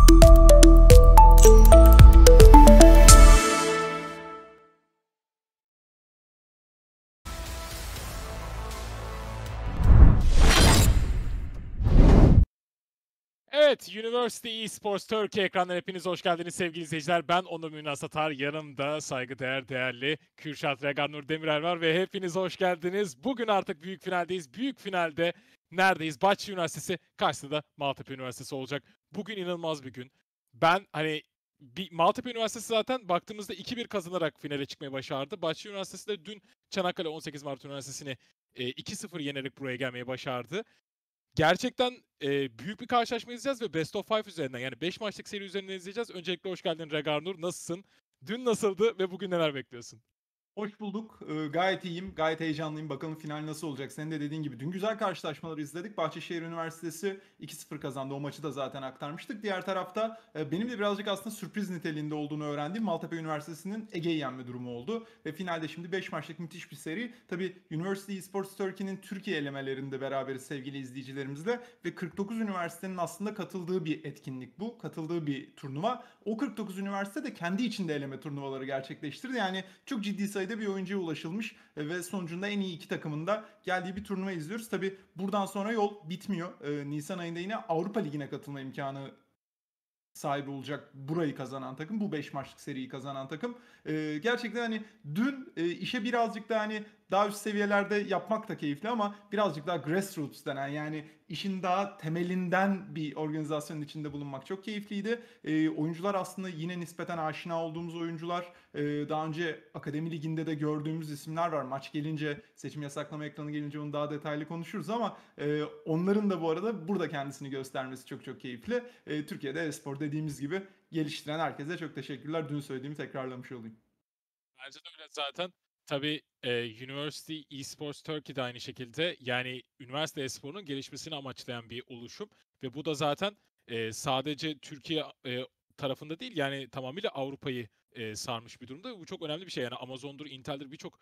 Evet, University Esports Turkey ekranına hepiniz hoş geldiniz sevgili izleyiciler. Ben Onur Münaz Atar, yanımda saygıdeğer değerli Kürşat Reganur Demirel var ve hepiniz hoş geldiniz. Bugün artık büyük finaldeyiz. Büyük finalde neredeyiz? Bahçeşehir Üniversitesi karşısında da Maltepe Üniversitesi olacak. Bugün inanılmaz bir gün. Ben Maltepe Üniversitesi zaten baktığımızda 2-1 kazanarak finale çıkmayı başardı. Bahçeşehir Üniversitesi de dün Çanakkale 18 Mart Üniversitesi'ni 2-0 yenerek buraya gelmeyi başardı. Gerçekten büyük bir karşılaşma izleyeceğiz ve Best of 5 üzerinden, yani 5 maçlık seri üzerinden izleyeceğiz. Öncelikle hoş geldin Regarnur. Nasılsın? Dün nasıldı ve bugün neler bekliyorsun? Hoş bulduk. Gayet iyiyim, gayet heyecanlıyım. Bakalım final nasıl olacak? Senin de dediğin gibi dün güzel karşılaşmaları izledik. Bahçeşehir Üniversitesi 2-0 kazandı. O maçı da zaten aktarmıştık. Diğer tarafta benim de birazcık aslında sürpriz niteliğinde olduğunu öğrendiğim Maltepe Üniversitesi'nin Ege'yi yenme durumu oldu. Ve finalde şimdi 5 maçlık müthiş bir seri. Tabii University Esports Turkey'nin Türkiye elemelerinde beraberiz sevgili izleyicilerimizle. Ve 49 üniversitenin aslında katıldığı bir etkinlik bu. Katıldığı bir turnuva. O 49 üniversite de kendi içinde eleme turnuvaları gerçekleştirdi. Yani çok ciddi sayıda bir oyuncuya ulaşılmış ve sonucunda en iyi iki takımın da geldiği bir turnuva izliyoruz. Tabi buradan sonra yol bitmiyor. Nisan ayında yine Avrupa Ligi'ne katılma imkanı sahibi olacak burayı kazanan takım. Bu 5 maçlık seriyi kazanan takım. Gerçekten hani dün işe birazcık da hani daha üst seviyelerde yapmak da keyifli ama birazcık daha grassroots denen yani işin daha temelinden bir organizasyonun içinde bulunmak çok keyifliydi. Oyuncular aslında yine nispeten aşina olduğumuz oyuncular. Daha önce Akademi Ligi'nde de gördüğümüz isimler var. Maç gelince, seçim yasaklama ekranı gelince onu daha detaylı konuşuruz ama onların da bu arada burada kendisini göstermesi çok çok keyifli. Türkiye'de e-spor dediğimiz gibi geliştiren herkese çok teşekkürler. Dün söylediğimi tekrarlamış olayım. Bence de öyle zaten. Tabii University Esports Turkey de aynı şekilde, yani üniversite esporunun gelişmesini amaçlayan bir oluşum ve bu da zaten sadece Türkiye tarafında değil, yani tamamıyla Avrupa'yı sarmış bir durumda. Bu çok önemli bir şey. Yani Amazon'dur, Intel'dir, birçok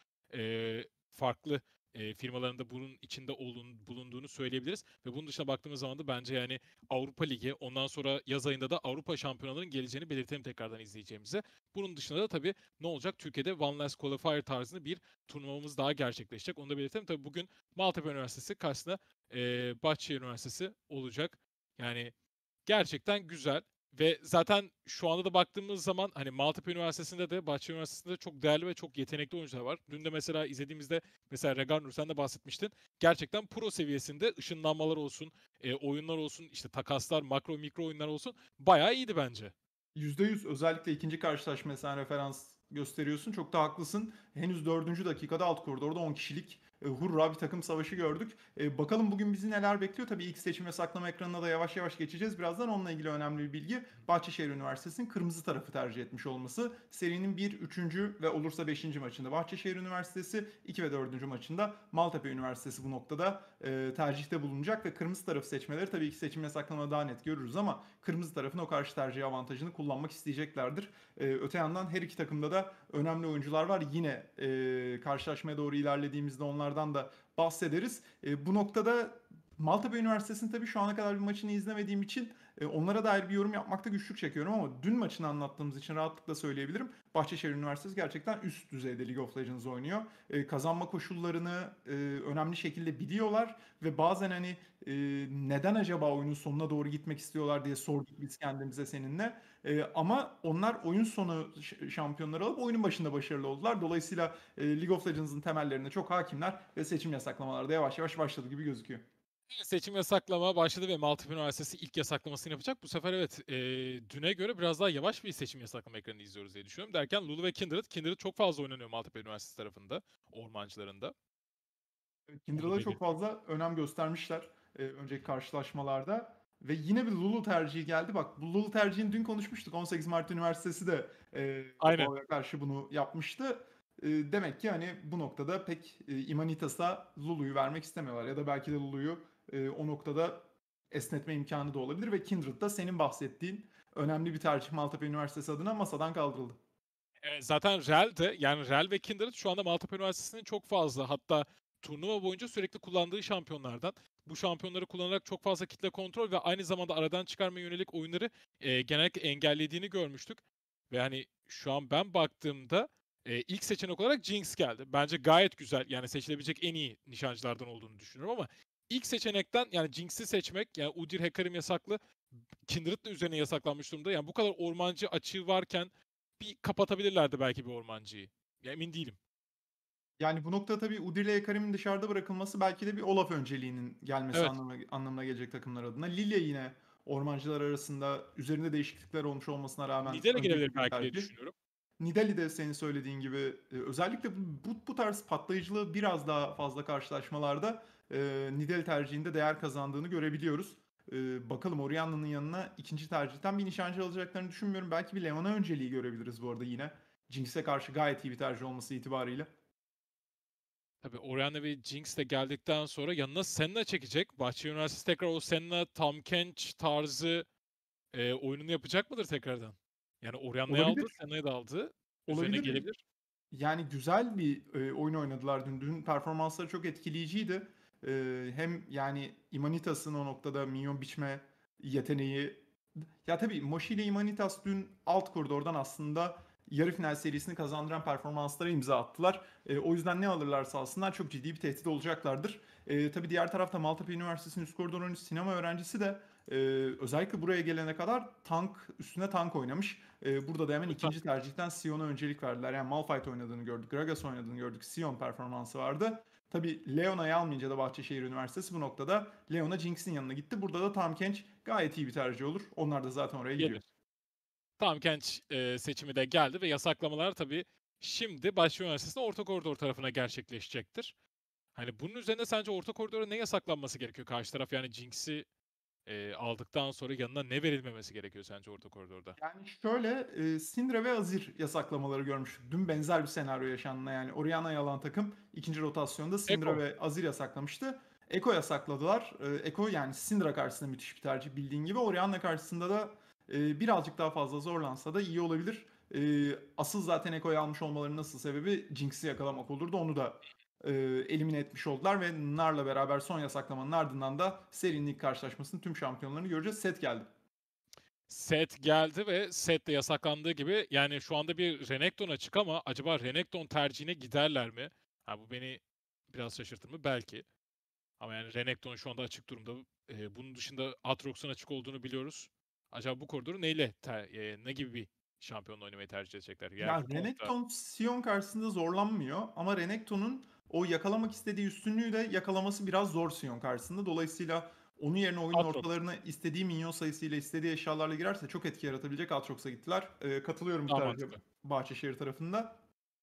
farklı firmalarında bunun içinde bulunduğunu söyleyebiliriz. Ve bunun dışına baktığımız zaman da bence yani Avrupa Ligi, ondan sonra yaz ayında da Avrupa Şampiyonalarının geleceğini belirtelim tekrardan izleyeceğimize. Bunun dışında da tabii ne olacak? Türkiye'de One Last Qualifier tarzında bir turnuvamız daha gerçekleşecek. Onu da belirtelim. Tabii bugün Maltepe Üniversitesi karşısında Bahçeşehir Üniversitesi olacak. Yani gerçekten güzel. Ve zaten şu anda da baktığımız zaman hani Maltepe Üniversitesi'nde de Bahçeşehir Üniversitesi'nde de çok değerli ve çok yetenekli oyuncular var. Dün de mesela izlediğimizde, mesela Reganur sen de bahsetmiştin. Gerçekten pro seviyesinde ışınlanmalar olsun, oyunlar olsun, işte takaslar, makro mikro oyunlar olsun. Bayağı iyiydi bence. %100 özellikle ikinci karşılaşmaya sen referans gösteriyorsun. Çok da haklısın. Henüz 4. dakikada alt koridorda 10 kişilik hurra bir takım savaşı gördük. Bakalım bugün bizi neler bekliyor. Tabii ilk seçim ve saklama ekranına da yavaş yavaş geçeceğiz. Birazdan onunla ilgili önemli bir bilgi. Bahçeşehir Üniversitesi'nin kırmızı tarafı tercih etmiş olması. Serinin 1, 3. ve olursa 5. maçında Bahçeşehir Üniversitesi, 2 ve 4. maçında Maltepe Üniversitesi bu noktada tercihte bulunacak ve kırmızı tarafı seçmeleri tabii ki seçim ve saklamada daha net görürüz ama kırmızı tarafın o karşı tercih avantajını kullanmak isteyeceklerdir. Öte yandan her iki takımda da önemli oyuncular var. Yine karşılaşmaya doğru ilerlediğimizde onlardan da bahsederiz. Bu noktada Maltepe Üniversitesi'nin tabii şu ana kadar bir maçını izlemediğim için onlara dair bir yorum yapmakta güçlük çekiyorum ama dün maçını anlattığımız için rahatlıkla söyleyebilirim. Bahçeşehir Üniversitesi gerçekten üst düzeyde League of Legends oynuyor. Kazanma koşullarını önemli şekilde biliyorlar ve bazen hani neden acaba oyunun sonuna doğru gitmek istiyorlar diye sorduk biz kendimize seninle. Ama onlar oyun sonu şampiyonları alıp oyunun başında başarılı oldular. Dolayısıyla League of Legends'ın temellerine çok hakimler ve seçim yasaklamaları da yavaş yavaş başladı gibi gözüküyor. Seçim yasaklama başladı ve Maltepe Üniversitesi ilk yasaklamasını yapacak. Bu sefer evet, düne göre biraz daha yavaş bir seçim yasaklama ekranı izliyoruz diye düşünüyorum. Derken Lulu ve Kindred. Kindred çok fazla oynanıyor Maltepe Üniversitesi tarafında. Ormancılarında. Onu Kindra'da çok belirteyim. fazla önem göstermişler önceki karşılaşmalarda. Ve yine bir Lulu tercihi geldi. Bak bu Lulu tercihini dün konuşmuştuk. 18 Mart Üniversitesi de Aynen. Huawei'ye karşı bunu yapmıştı. Demek ki hani bu noktada pek Imanitas'a Lulu'yu vermek istemiyorlar. Ya da belki de Lulu'yu o noktada esnetme imkanı da olabilir. Ve Kindred'da senin bahsettiğin önemli bir tercih Maltepe Üniversitesi adına masadan kaldırıldı. Zaten Real de, yani Real ve Kindred şu anda Maltepe Üniversitesi'nin çok fazla, hatta turnuva boyunca sürekli kullandığı şampiyonlardan. Bu şampiyonları kullanarak çok fazla kitle kontrol ve aynı zamanda aradan çıkarma yönelik oyunları genellikle engellediğini görmüştük. Ve hani şu an ben baktığımda ilk seçenek olarak Jinx geldi. Bence gayet güzel. Yani seçilebilecek en iyi nişancılardan olduğunu düşünüyorum ama ilk seçenekten yani Jinx'i seçmek, yani Udyr, Hecarim yasaklı, Kindred de üzerine yasaklanmış durumda. Yani bu kadar ormancı açığı varken bir kapatabilirlerdi belki bir ormancıyı. Ya emin değilim. Yani bu noktada tabii Udyr ile Hecarim'in dışarıda bırakılması belki de bir Olaf önceliğinin gelmesi Evet. anlamına gelecek takımlar adına. Lilia yine ormancılar arasında üzerinde değişiklikler olmuş olmasına rağmen Nidalee gelebilir öncelikli bir belki diye tercih. düşünüyorum. Nidalee de senin söylediğin gibi özellikle bu tarz patlayıcılığı biraz daha fazla karşılaşmalarda Nidalee tercihinde değer kazandığını görebiliyoruz. Bakalım Orianna'nın yanına ikinci tercihten bir nişancı alacaklarını düşünmüyorum. Belki bir Leona önceliği görebiliriz bu arada yine. Jinx'e karşı gayet iyi bir tercih olması itibariyle. Tabii Orianna ve Jinx de geldikten sonra yanına Senna çekecek. Bahçeşehir Üniversitesi tekrar o Senna, Tahm Kench tarzı oyununu yapacak mıdır tekrardan? Yani Orianna'yı aldı, Olabilir. Senna'yı da aldı. Üzerine Olabilir. gelebilir. Yani güzel bir oyun oynadılar dün. Dün performansları çok etkileyiciydi. Hem yani Imanitas'ın o noktada minyon biçme yeteneği. Ya tabii Moshi ile Imanitas dün alt koridordan aslında yarı final serisini kazandıran performanslara imza attılar. O yüzden ne alırlarsa alsınlar çok ciddi bir tehdit olacaklardır. Tabii diğer tarafta Maltepe Üniversitesi'nin üst koridor oyuncusu sinema öğrencisi de özellikle buraya gelene kadar tank üstüne tank oynamış. Burada da hemen Lütfen. ikinci tercihten Sion'a öncelik verdiler. Yani Malphite oynadığını gördük, Gragas oynadığını gördük, Sion performansı vardı. Tabii Leona'yı almayınca da Bahçeşehir Üniversitesi bu noktada Leona Jinx'in yanına gitti. Burada da Tahm Kench gayet iyi bir tercih olur. Onlar da zaten oraya gidiyor. Gelir. Tahm Kench seçimi de geldi ve yasaklamalar tabii şimdi Bahçeşehir Üniversitesi'nin orta koridor tarafına gerçekleşecektir. Hani bunun üzerine sence orta koridora ne yasaklanması gerekiyor? Karşı taraf yani Jinx'i aldıktan sonra yanına ne verilmemesi gerekiyor sence orta koridorda? Yani şöyle Syndra ve Azir yasaklamaları görmüştük. Dün benzer bir senaryo yaşandı. Yani Orianna'yı alan takım ikinci rotasyonda Syndra Ekko. ve Azir yasaklamıştı. Ekko yasakladılar. Ekko yani Syndra karşısında müthiş bir tercih bildiğin gibi. Orianna karşısında da birazcık daha fazla zorlansa da iyi olabilir. Asıl zaten Ekko'yu almış olmalarının nasıl sebebi Jinx'i yakalamak olurdu. Onu da elimine etmiş oldular ve Nar'la beraber son yasaklamanın ardından da serinin ilk karşılaşmasının tüm şampiyonlarını göreceğiz. Set geldi. Set geldi ve set de yasaklandığı gibi yani şu anda bir Renekton açık ama acaba Renekton tercihine giderler mi? Ha, bu beni biraz şaşırtır mı? Belki. Ama yani Renekton şu anda açık durumda. Bunun dışında Aatrox'un açık olduğunu biliyoruz. Acaba bu koridoru ne gibi bir şampiyonla oynamayı tercih edecekler? Ya Eğer Kong'da Renekton Sion karşısında zorlanmıyor ama Renekton'un o yakalamak istediği üstünlüğü de yakalaması biraz zor Sion karşısında. Dolayısıyla onun yerine oyunun Aatrox ortalarına istediği minyon sayısıyla istediği eşyalarla girerse çok etki yaratabilecek Aatrox'a gittiler. Katılıyorum bu daha tercihe mantıklı. Bahçeşehir tarafında.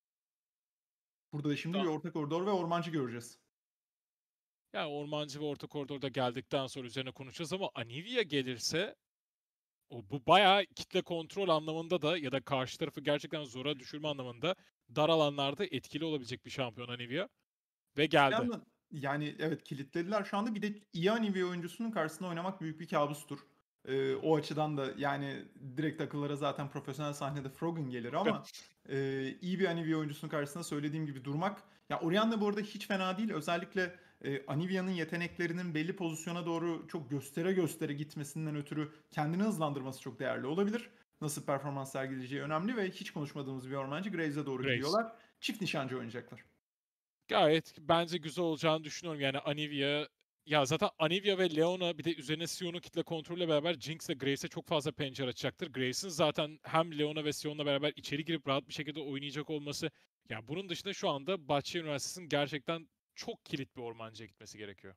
Burada da şimdi bir Daha, orta koridor ve ormancı göreceğiz. yani Ormancı ve orta koridorda geldikten sonra üzerine konuşacağız ama Anivia gelirse bu bayağı kitle kontrol anlamında da ya da karşı tarafı gerçekten zora düşürme anlamında dar alanlarda etkili olabilecek bir şampiyon Anivia ve geldi. Yani evet kilitlediler şu anda. Bir de iyi Anivia oyuncusunun karşısında oynamak büyük bir kabustur. O açıdan da yani direkt akıllara zaten profesyonel sahnede Froggen gelir ama iyi bir Anivia oyuncusunun karşısında söylediğim gibi durmak. Ya Orianna bu arada hiç fena değil. Özellikle Anivia'nın yeteneklerinin belli pozisyona doğru çok göstere göstere gitmesinden ötürü kendini hızlandırması çok değerli olabilir. Nasıl performans sergileyeceği önemli ve hiç konuşmadığımız bir ormancı Graves'e doğru Graves. gidiyorlar. Çift nişancı oynayacaklar. Gayet bence güzel olacağını düşünüyorum. Yani Anivia, ya zaten Anivia ve Leona bir de üzerine Sion'un kitle kontrolüyle beraber Jinx ve Graves'e çok fazla pencere açacaktır. Graves'in zaten hem Leona ve Sion'la beraber içeri girip rahat bir şekilde oynayacak olması. Ya bunun dışında şu anda Bahçeşehir Üniversitesi'nin gerçekten çok kilit bir ormancıya gitmesi gerekiyor.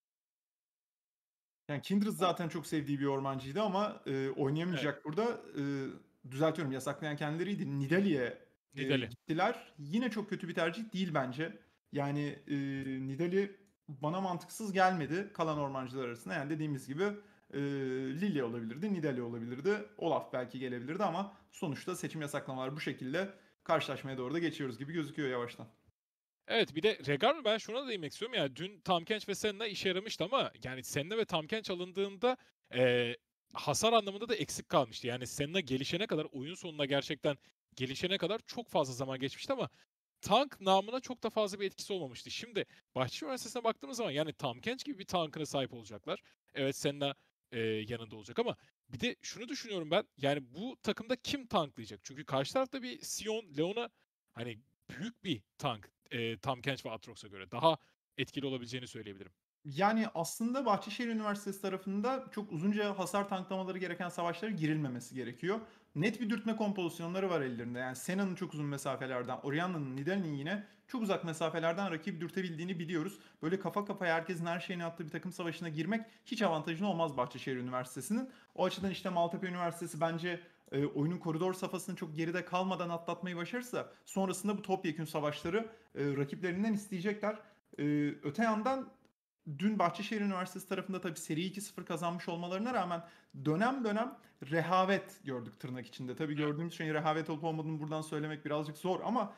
Yani Kindred O zaten çok sevdiği bir ormancıydı ama Evet, oynayamayacak burada. Düzeltiyorum yasaklayan kendileriydi. Nidalee'ye Nidalee. gittiler. Yine çok kötü bir tercih değil bence. Yani Nidalee bana mantıksız gelmedi kalan ormancılar arasında. Yani dediğimiz gibi Lilia olabilirdi, Nidalee olabilirdi. Olaf belki gelebilirdi ama sonuçta seçim yasaklamalar bu şekilde karşılaşmaya doğru da geçiyoruz gibi gözüküyor yavaştan. Evet, bir de Regal, ben şuna da değinmek istiyorum. Yani dün Tahm Kench ve Senna işe yaramıştı ama yani Senna ve Tahm Kench alındığında eee, hasar anlamında da eksik kalmıştı. Yani Senna gelişene kadar, oyun sonuna gerçekten gelişene kadar çok fazla zaman geçmişti ama tank namına çok da fazla bir etkisi olmamıştı. Şimdi Bahçeşehir Üniversitesi'ne baktığımız zaman yani Tahm Kench gibi bir tankına sahip olacaklar. Evet, Senna yanında olacak ama bir de şunu düşünüyorum ben. Yani bu takımda kim tanklayacak? Çünkü karşı tarafta bir Sion, Leona hani büyük bir tank. Tahm Kench ve Aatrox'a göre daha etkili olabileceğini söyleyebilirim. Yani, aslında Bahçeşehir Üniversitesi tarafında çok uzunca hasar tanklamaları gereken savaşlara girilmemesi gerekiyor. Net bir dürtme kompozisyonları var ellerinde. Yani Senna'nın çok uzun mesafelerden, Orianna'nın, Nidalee'nin yine çok uzak mesafelerden rakibi dürtebildiğini biliyoruz. Böyle kafa kafaya herkesin her şeyini attığı bir takım savaşına girmek hiç avantajlı olmaz Bahçeşehir Üniversitesi'nin. O açıdan işte Maltepe Üniversitesi bence oyunun koridor safhasını çok geride kalmadan atlatmayı başarırsa sonrasında bu topyekün savaşları rakiplerinden isteyecekler. Öte yandan dün Bahçeşehir Üniversitesi tarafında tabii seri 2-0 kazanmış olmalarına rağmen dönem dönem rehavet gördük tırnak içinde. Tabii gördüğümüz şeyin rehavet olup olmadığını buradan söylemek birazcık zor ama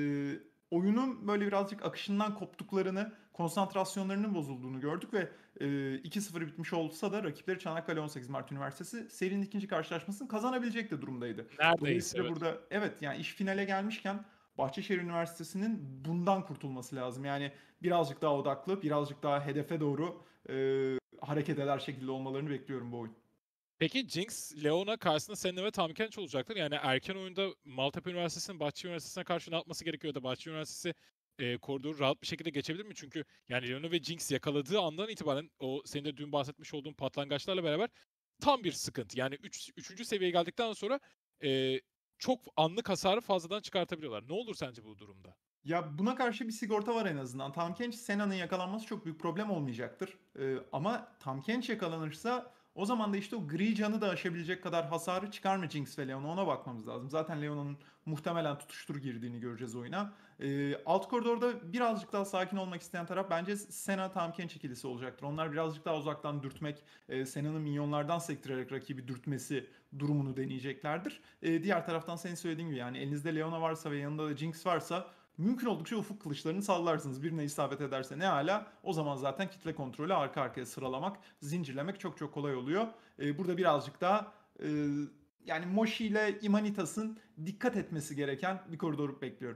oyunun böyle birazcık akışından koptuklarını, konsantrasyonlarının bozulduğunu gördük ve 2-0 bitmiş olsa da rakipleri Çanakkale 18 Mart Üniversitesi serinin ikinci karşılaşmasını kazanabilecek de durumdaydı. Neredeyse, Dolayısıyla evet. burada evet yani iş finale gelmişken Bahçeşehir Üniversitesi'nin bundan kurtulması lazım. Yani birazcık daha odaklı, birazcık daha hedefe doğru hareket eder şekilde olmalarını bekliyorum bu oyun. Peki Jinx, Leona karşısında Senna ve Tahm Kench olacaktır. Yani erken oyunda Maltepe Üniversitesi'nin Bahçeşehir Üniversitesi'ne karşı ne yapması gerekiyor da Bahçeşehir Üniversitesi koridoru rahat bir şekilde geçebilir mi? Çünkü yani Leona ve Jinx yakaladığı andan itibaren o senin de dün bahsetmiş olduğun patlangaçlarla beraber tam bir sıkıntı. Yani üçüncü seviyeye geldikten sonra e, çok anlık hasarı fazladan çıkartabiliyorlar. Ne olur sence bu durumda? Ya buna karşı bir sigorta var en azından. Tahm Kench Senna'nın yakalanması çok büyük problem olmayacaktır. Ama Tahm Kench yakalanırsa o zaman da işte o gri canı da aşabilecek kadar hasarı çıkar mı Jinx ve Leona, ona bakmamız lazım. Zaten Leona'nın muhtemelen tutuştur girdiğini göreceğiz oyuna. Alt koridorda birazcık daha sakin olmak isteyen taraf bence Senna Tahm Kench ikilisi olacaktır. Onlar birazcık daha uzaktan dürtmek, Senna'nın minyonlardan sektirerek rakibi dürtmesi durumunu deneyeceklerdir. Diğer taraftan senin söylediğin gibi yani elinizde Leona varsa ve yanında da Jinx varsa mümkün oldukça ufuk kılıçlarını sallarsınız. Birine isabet ederse ne hala. O zaman zaten kitle kontrolü arka arkaya sıralamak, zincirlemek çok çok kolay oluyor. Burada birazcık daha yani Moshi ile Imanitas'ın dikkat etmesi gereken bir koridoru bekliyorum.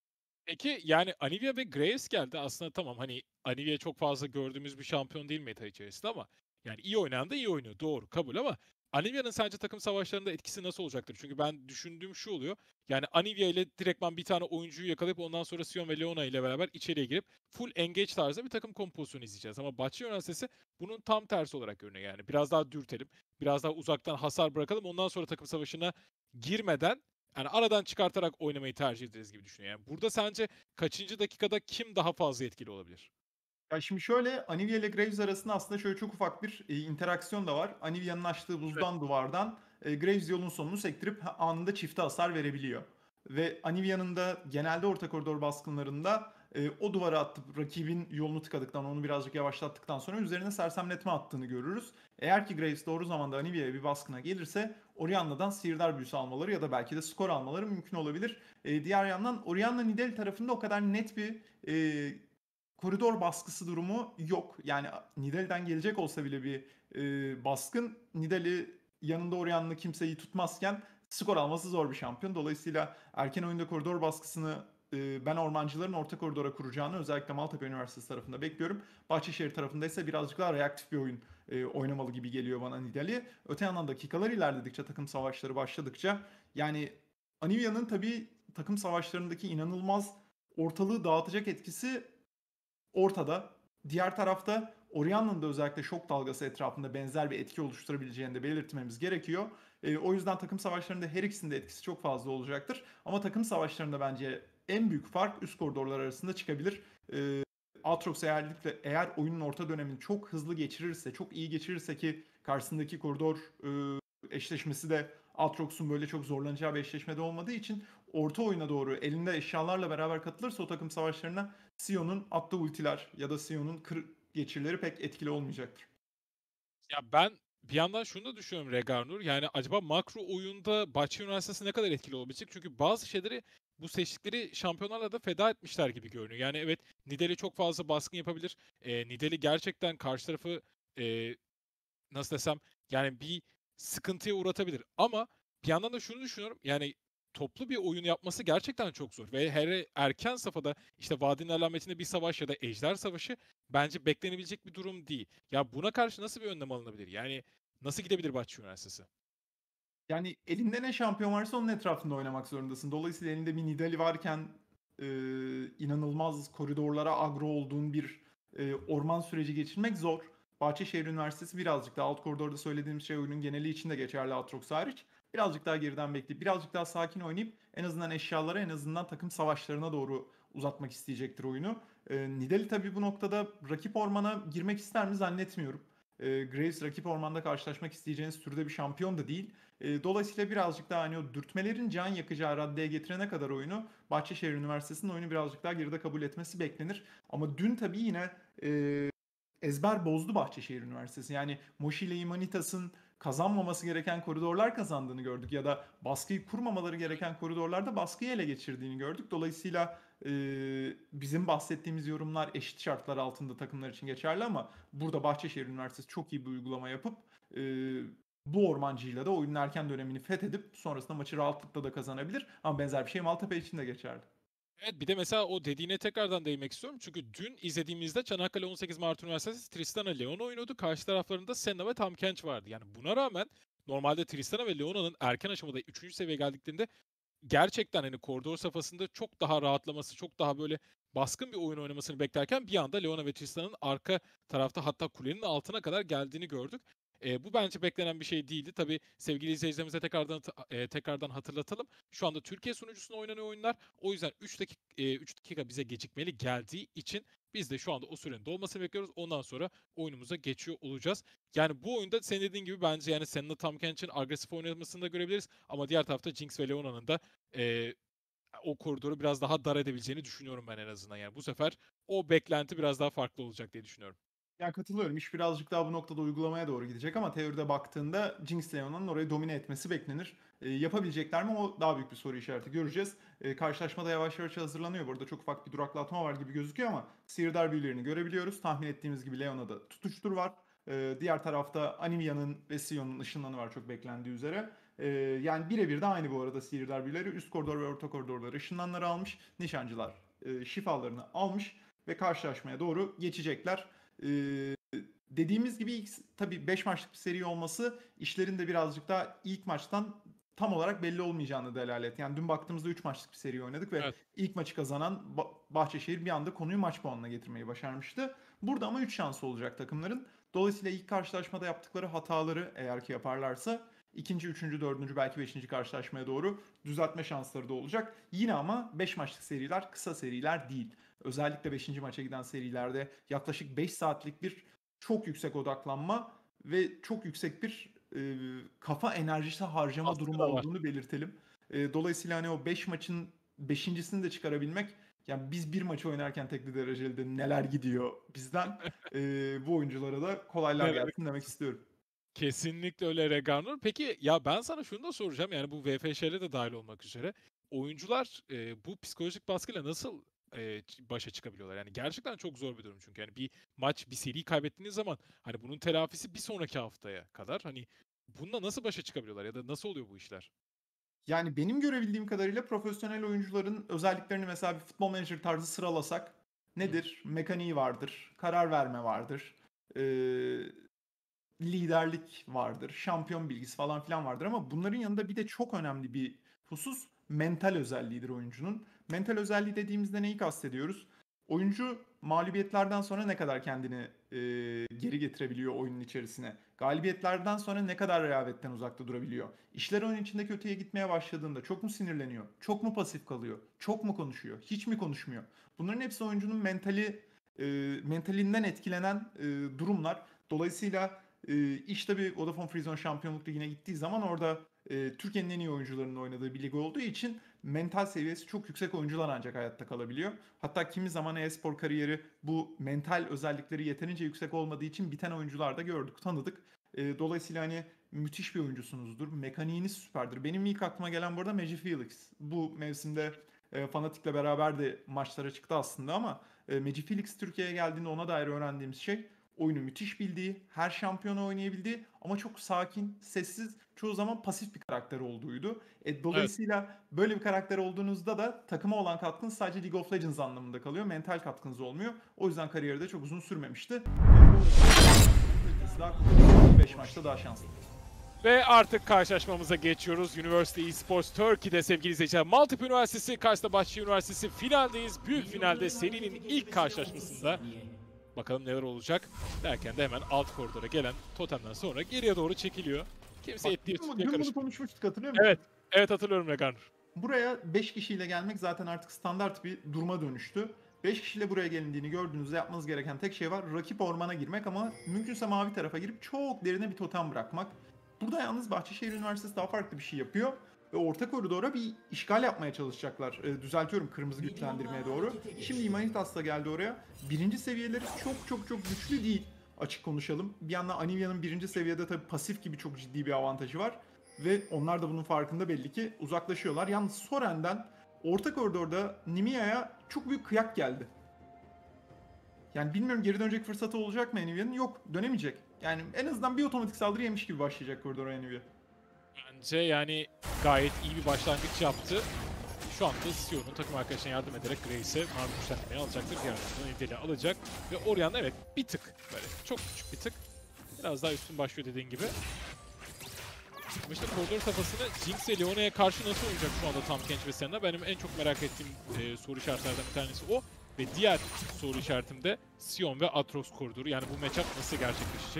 Peki yani Anivia ve Graves geldi. Aslında tamam hani Anivia çok fazla gördüğümüz bir şampiyon değil meta içerisinde ama yani iyi oynayan da iyi oynuyor. Doğru, kabul ama Anivia'nın sence takım savaşlarında etkisi nasıl olacaktır? Çünkü ben düşündüğüm şu oluyor. Yani Anivia ile direktman bir tane oyuncuyu yakalayıp ondan sonra Sion ve Leona ile beraber içeriye girip full engage tarzda bir takım kompozisyonu izleyeceğiz. Ama Bahçeşehir Üniversitesi bunun tam tersi olarak görünüyor yani. Biraz daha dürtelim, biraz daha uzaktan hasar bırakalım. Ondan sonra takım savaşına girmeden yani aradan çıkartarak oynamayı tercih ederiz gibi düşünüyorum. Yani burada sence kaçıncı dakikada kim daha fazla etkili olabilir? Ya şimdi şöyle Anivia ile Graves arasında aslında şöyle çok ufak bir interaksiyon da var. Anivia'nın açtığı Evet. buzdan duvardan Graves yolun sonunu sektirip anında çifte hasar verebiliyor. Ve Anivia'nın da genelde orta koridor baskınlarında o duvara atıp rakibin yolunu tıkadıktan, onu birazcık yavaşlattıktan sonra üzerine sersemletme attığını görürüz. Eğer ki Graves doğru zamanda Anivia'ya bir baskına gelirse Orianna'dan sihirdar büyüsü almaları ya da belki de skor almaları mümkün olabilir. Diğer yandan Orianna Nidalee tarafında o kadar net bir koridor baskısı durumu yok. Yani Nidalee'den gelecek olsa bile bir baskın, Nidalee yanında Orianna kimseyi tutmazken skor alması zor bir şampiyon. Dolayısıyla erken oyunda koridor baskısını ben ormancıların orta koridora kuracağını özellikle Maltepe Üniversitesi tarafında bekliyorum. Bahçeşehir tarafında ise birazcık daha reaktif bir oyun oynamalı gibi geliyor bana Nidalee. Öte yandan dakikalar ilerledikçe, takım savaşları başladıkça yani Anivia'nın tabii takım savaşlarındaki inanılmaz ortalığı dağıtacak etkisi ortada. Diğer tarafta Orianna'nın da özellikle şok dalgası etrafında benzer bir etki oluşturabileceğini de belirtmemiz gerekiyor. O yüzden takım savaşlarında her ikisinin de etkisi çok fazla olacaktır. Ama takım savaşlarında bence en büyük fark üst koridorlar arasında çıkabilir. Aatrox eğer oyunun orta dönemini çok hızlı geçirirse, çok iyi geçirirse ki karşısındaki koridor eşleşmesi de Aatrox'un böyle çok zorlanacağı bir eşleşmede olmadığı için orta oyuna doğru elinde eşyalarla beraber katılırsa o takım savaşlarına Sion'un attığı ultiler ya da Sion'un geçirileri pek etkili olmayacaktır. Ya ben bir yandan şunu da düşünüyorum Regarnur. Yani acaba makro oyunda Bahçeşehir Üniversitesi ne kadar etkili olabilecek? Çünkü bazı şeyleri bu seçtikleri şampiyonlarla da feda etmişler gibi görünüyor. Yani evet Nidalee çok fazla baskın yapabilir. Nidalee gerçekten karşı tarafı e, nasıl desem yani bir sıkıntıya uğratabilir. Ama bir yandan da şunu düşünüyorum. Yani toplu bir oyun yapması gerçekten çok zor. Ve her erken safhada işte Vadinin Alametinde bir savaş ya da Ejder Savaşı bence beklenebilecek bir durum değil. Ya buna karşı nasıl bir önlem alınabilir? Yani nasıl gidebilir Bahçeşehir Üniversitesi? Yani elinde ne şampiyon varsa onun etrafında oynamak zorundasın. Dolayısıyla elinde bir Nidali varken inanılmaz koridorlara agro olduğun bir orman süreci geçirmek zor. Bahçeşehir Üniversitesi birazcık daha alt koridorda söylediğimiz şey oyunun geneli için de geçerli Aatrox hariç. Birazcık daha geriden bekleyip birazcık daha sakin oynayıp en azından eşyalara en azından takım savaşlarına doğru uzatmak isteyecektir oyunu. Nidali tabii bu noktada rakip ormana girmek ister mi zannetmiyorum. Graves rakip ormanda karşılaşmak isteyeceğiniz türde bir şampiyon da değil. Dolayısıyla birazcık daha hani o dürtmelerin can yakacağı raddeye getirene kadar oyunu Bahçeşehir Üniversitesi'nin oyunu birazcık daha geride kabul etmesi beklenir. Ama dün tabii yine ezber bozdu Bahçeşehir Üniversitesi. Yani Moshi ile Imanitas'ın kazanmaması gereken koridorlar kazandığını gördük ya da baskıyı kurmamaları gereken koridorlarda baskıyı ele geçirdiğini gördük. Dolayısıyla bizim bahsettiğimiz yorumlar eşit şartlar altında takımlar için geçerli ama burada Bahçeşehir Üniversitesi çok iyi bir uygulama yapıp e, bu ormancıyla da oyunun erken dönemini fethedip sonrasında maçı rahatlıkla da kazanabilir. Ama benzer bir şey Maltepe için de geçerli. Evet, bir de mesela o dediğine tekrardan değinmek istiyorum. Çünkü dün izlediğimizde Çanakkale 18 Mart Üniversitesi Tristana Leon oynuyordu. Karşı taraflarında Senna ve Tam Kench vardı. Yani buna rağmen normalde Tristana ve Leona'nın erken aşamada 3. seviyeye geldiklerinde gerçekten hani koridor safhasında çok daha rahatlaması, çok daha böyle baskın bir oyun oynamasını beklerken bir anda Leona ve Tristan'ın arka tarafta hatta kulenin altına kadar geldiğini gördük. Bu bence beklenen bir şey değildi. Tabii sevgili izleyicilerimize tekrardan hatırlatalım. Şu anda Türkiye sunucusunda oynanıyor oyunlar. O yüzden 3 dakika bize gecikmeli geldiği için biz de şu anda o sürenin dolmasını bekliyoruz. Ondan sonra oyunumuza geçiyor olacağız. Yani bu oyunda senin dediğin gibi bence yani Senna Tam Kench'in agresif oynamasını da görebiliriz. Ama diğer tarafta Jinx ve Leona'nın da e, o koridoru biraz daha dar edebileceğini düşünüyorum ben en azından. Yani bu sefer o beklenti biraz daha farklı olacak diye düşünüyorum. Yani katılıyorum. İş birazcık daha bu noktada uygulamaya doğru gidecek ama teoride baktığında Jinx Leona'nın orayı domine etmesi beklenir. Yapabilecekler mi? O daha büyük bir soru işareti. Göreceğiz. Karşılaşmada yavaş yavaş hazırlanıyor. Burada çok ufak bir duraklatma var gibi gözüküyor ama Sihirdar büyülerini görebiliyoruz. Tahmin ettiğimiz gibi Leona'da tutuştur var. Diğer tarafta Animia'nın ve Sion'un ışınlanı var çok beklendiği üzere. Yani birebir de aynı bu arada Sihirdar büyüleri. Üst koridor ve orta koridorları ışınlanları almış. Nişancılar şifalarını almış ve karşılaşmaya doğru geçecekler. Dediğimiz gibi tabii 5 maçlık bir seri olması işlerin de birazcık daha ilk maçtan tam olarak belli olmayacağını delalet. Yani dün baktığımızda 3 maçlık bir seri oynadık ve Evet. ilk maçı kazanan Bahçeşehir bir anda konuyu maç puanına getirmeyi başarmıştı. Burada ama 3 şansı olacak takımların. Dolayısıyla ilk karşılaşmada yaptıkları hataları eğer ki yaparlarsa ikinci, üçüncü, dördüncü belki beşinci karşılaşmaya doğru düzeltme şansları da olacak. Yine ama 5 maçlık seriler kısa seriler değil. Özellikle beşinci maça giden serilerde yaklaşık 5 saatlik bir çok yüksek odaklanma ve çok yüksek bir kafa enerjisi harcama Baskı durumu da var. olduğunu belirtelim. Dolayısıyla hani o 5 maçın beşincisini de çıkarabilmek yani biz bir maçı oynarken tekli dereceli de neler gidiyor bizden bu oyunculara da kolaylar Neler gelsin demek istiyorum. Kesinlikle öyle Reganur. Peki ya ben sana şunu da soracağım. Yani bu VFŞ'le de dahil olmak üzere. Oyuncular bu psikolojik baskıyla nasıl başa çıkabiliyorlar? Yani gerçekten çok zor bir durum çünkü. Yani bir maç, bir seri kaybettiğiniz zaman hani bunun telafisi bir sonraki haftaya kadar. Hani bununla nasıl başa çıkabiliyorlar ya da nasıl oluyor bu işler? Yani benim görebildiğim kadarıyla profesyonel oyuncuların özelliklerini mesela bir futbol manager tarzı sıralasak Hı hı. nedir? Mekaniği vardır, karar verme vardır, liderlik vardır, şampiyon bilgisi falan filan vardır ama bunların yanında bir de çok önemli bir husus mental özelliğidir oyuncunun. Mental özelliği dediğimizde neyi kastediyoruz? Oyuncu mağlubiyetlerden sonra ne kadar kendini geri getirebiliyor oyunun içerisine? Galibiyetlerden sonra ne kadar rehavetten uzakta durabiliyor? İşler oyun içinde kötüye gitmeye başladığında çok mu sinirleniyor? Çok mu pasif kalıyor? Çok mu konuşuyor? Hiç mi konuşmuyor? Bunların hepsi oyuncunun mentalinden etkilenen durumlar. Dolayısıyla iş tabii Vodafone Free Şampiyonluk Ligi'ne gittiği zaman orada Türkiye'nin en iyi oyuncularının oynadığı bir lig olduğu için mental seviyesi çok yüksek oyuncular ancak hayatta kalabiliyor. Hatta kimi zaman e-spor kariyeri bu mental özellikleri yeterince yüksek olmadığı için biten oyuncular da gördük, tanıdık. Dolayısıyla hani müthiş bir oyuncusunuzdur. Mekaniğiniz süperdir. Benim ilk aklıma gelen bu arada Magic Felix. Bu mevsimde Fanatik'le beraber de maçlara çıktı aslında ama Magic Felix Türkiye'ye geldiğinde ona dair öğrendiğimiz şey oyunu müthiş bildiği, her şampiyonu oynayabildiği ama çok sakin, sessiz, çoğu zaman pasif bir karakter olduğuydu. Evet. Dolayısıyla böyle bir karakter olduğunuzda da takıma olan katkınız sadece League of Legends anlamında kalıyor. Mental katkınız olmuyor. O yüzden kariyeri de çok uzun sürmemişti. Daha 5 maçta daha şanslı. Ve artık karşılaşmamıza geçiyoruz. University Esports Turkey'de sevgili izleyiciler. Maltepe Üniversitesi karşısında Bahçeşehir Üniversitesi finaldeyiz. Büyük finalde serinin ilk karşılaşmasında. Bakalım neler olacak derken de hemen alt koridora gelen totemden sonra geriye doğru çekiliyor. Kimse etliye Dün sütlüye bunu karışmıyor. konuşmuştuk, hatırlıyor musun? Evet. Evet, hatırlıyorum Reganur. Buraya 5 kişiyle gelmek zaten artık standart bir duruma dönüştü. 5 kişiyle buraya gelindiğini gördüğünüzde yapmanız gereken tek şey var. Rakip ormana girmek ama mümkünse mavi tarafa girip çok derine bir totem bırakmak. Burada yalnız Bahçeşehir Üniversitesi daha farklı bir şey yapıyor. Ve orta koridora bir işgal yapmaya çalışacaklar. Düzeltiyorum, kırmızı güçlendirmeye doğru. Şimdi Imanitas da geldi oraya. Birinci seviyeleri çok güçlü değil. Açık konuşalım. Bir yandan Anivia'nın birinci seviyede tabii pasif gibi çok ciddi bir avantajı var. Ve onlar da bunun farkında belli ki, uzaklaşıyorlar. Yalnız Soren'den orta koridorda Nimia'ya çok büyük kıyak geldi. Yani bilmiyorum, geri dönecek fırsatı olacak mı Anivia'nın? Yok, dönemeyecek. Yani en azından bir otomatik saldırı yemiş gibi başlayacak koridora Anivia. Bence yani gayet iyi bir başlangıç yaptı. Şu anda Sion'un takım arkadaşına yardım ederek Grace'e mavi güçlendirmeyi alacaktır. Diğer taraftan Evel'i alacak. Ve Orion evet bir tık böyle çok küçük bir tık. Biraz daha üstün başlıyor dediğin gibi. Ama işte koridor kafasını Jinx ve Leona'ya karşı nasıl oynayacak şu anda Tahm Kench ve Senna? Benim en çok merak ettiğim soru işaretlerden bir tanesi o. Ve diğer soru işaretim de Sion ve Atrox koridoru. Yani bu matchup nasıl gerçekleşecek?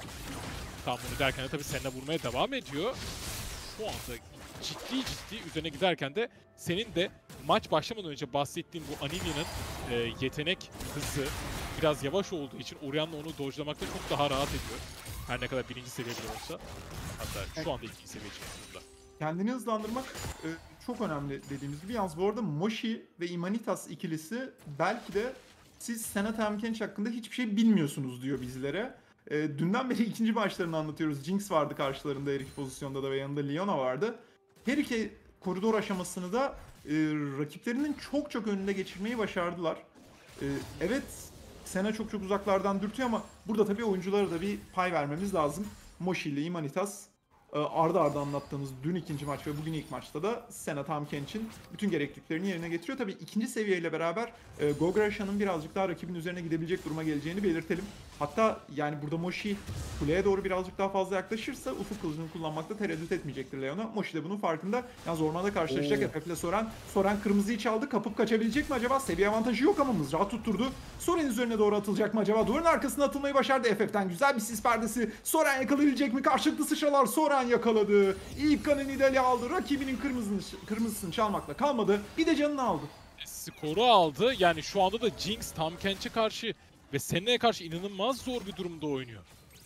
Tam bunu derken de tabii Senna vurmaya devam ediyor. Şu anda ciddi üzerine giderken de senin de maç başlamadan önce bahsettiğin bu Anivia'nın yetenek hızı biraz yavaş olduğu için Orion'la onu dodge'lamakta çok daha rahat ediyor. Her ne kadar birinci seviyede olsa. Hatta şu anda ikinci seviye çıktığında. Kendini hızlandırmak çok önemli dediğimiz gibi. Yalnız bu arada Moshi ve Imanitas ikilisi belki de siz Senna Temkenç hakkında hiçbir şey bilmiyorsunuz diyor bizlere. Dünden beri ikinci maçlarını anlatıyoruz. Jinx vardı karşılarında her iki pozisyonda da ve yanında Leona vardı. Her iki koridor aşamasını da rakiplerinin çok önünde geçirmeyi başardılar. Evet, Senna çok uzaklardan dürtüyor ama burada tabii oyunculara da bir pay vermemiz lazım. Moshi ile Imanitas arda anlattığımız dün ikinci maç ve bugün ilk maçta da Senna Tahm Kench'in bütün gerekliliklerini yerine getiriyor. Tabii ikinci seviyeyle beraber Gograsha'nın birazcık daha rakibin üzerine gidebilecek duruma geleceğini belirtelim. Hatta yani burada Moshi kuleye doğru birazcık daha fazla yaklaşırsa ufuk kılıcını kullanmakta tereddüt etmeyecektir Leona. Moshi de bunun farkında. Yalnız ormanda karşılaşacak FF ile Soren. Soren kırmızıyı çaldı. Kapıp kaçabilecek mi acaba? Seviye avantajı yok ama mızrağı tutturdu. Soren üzerine doğru atılacak mı acaba? Duvarın arkasına atılmayı başardı FF'ten. Güzel bir sis perdesi. Soren yakalayabilecek mi? Karşılıklı sıçralar. Soren yakaladı. İlk kanı Nidal'i aldı. Rakibinin kırmızısını çalmakla kalmadı. Bir de canını aldı. Skoru aldı. Yani şu anda da Jinx Tahm Kench'e karşı ve Senna'ya karşı inanılmaz zor bir durumda oynuyor.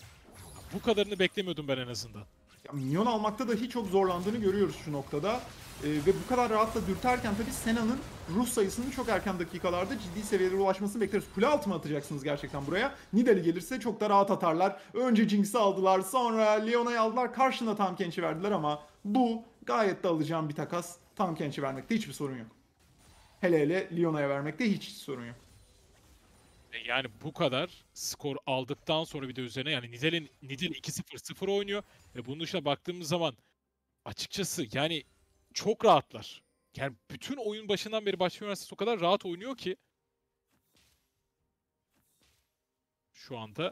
Bu kadarını beklemiyordum ben en azından. Ya, minyon almakta da hiç çok zorlandığını görüyoruz şu noktada. Ve bu kadar rahatla dürterken tabii Senna'nın ruh sayısının çok erken dakikalarda ciddi seviyelere ulaşmasını bekleriz. Kule altı mı atacaksınız gerçekten buraya? Nidali gelirse çok da rahat atarlar. Önce Jinx'i aldılar, sonra Leona'yı aldılar, karşına Tahm Kench'i verdiler ama bu gayet de alacağım bir takas. Tahm Kench'i vermekte hiçbir sorun yok. Hele Leona'ya vermekte hiç sorun yok. Yani bu kadar skor aldıktan sonra bir de üzerine yani Nidal 2-0 oynuyor ve bunun dışına baktığımız zaman açıkçası yani çok rahatlar. Yani bütün oyun başından beri Bahçeşehir Üniversitesi o kadar rahat oynuyor ki şu anda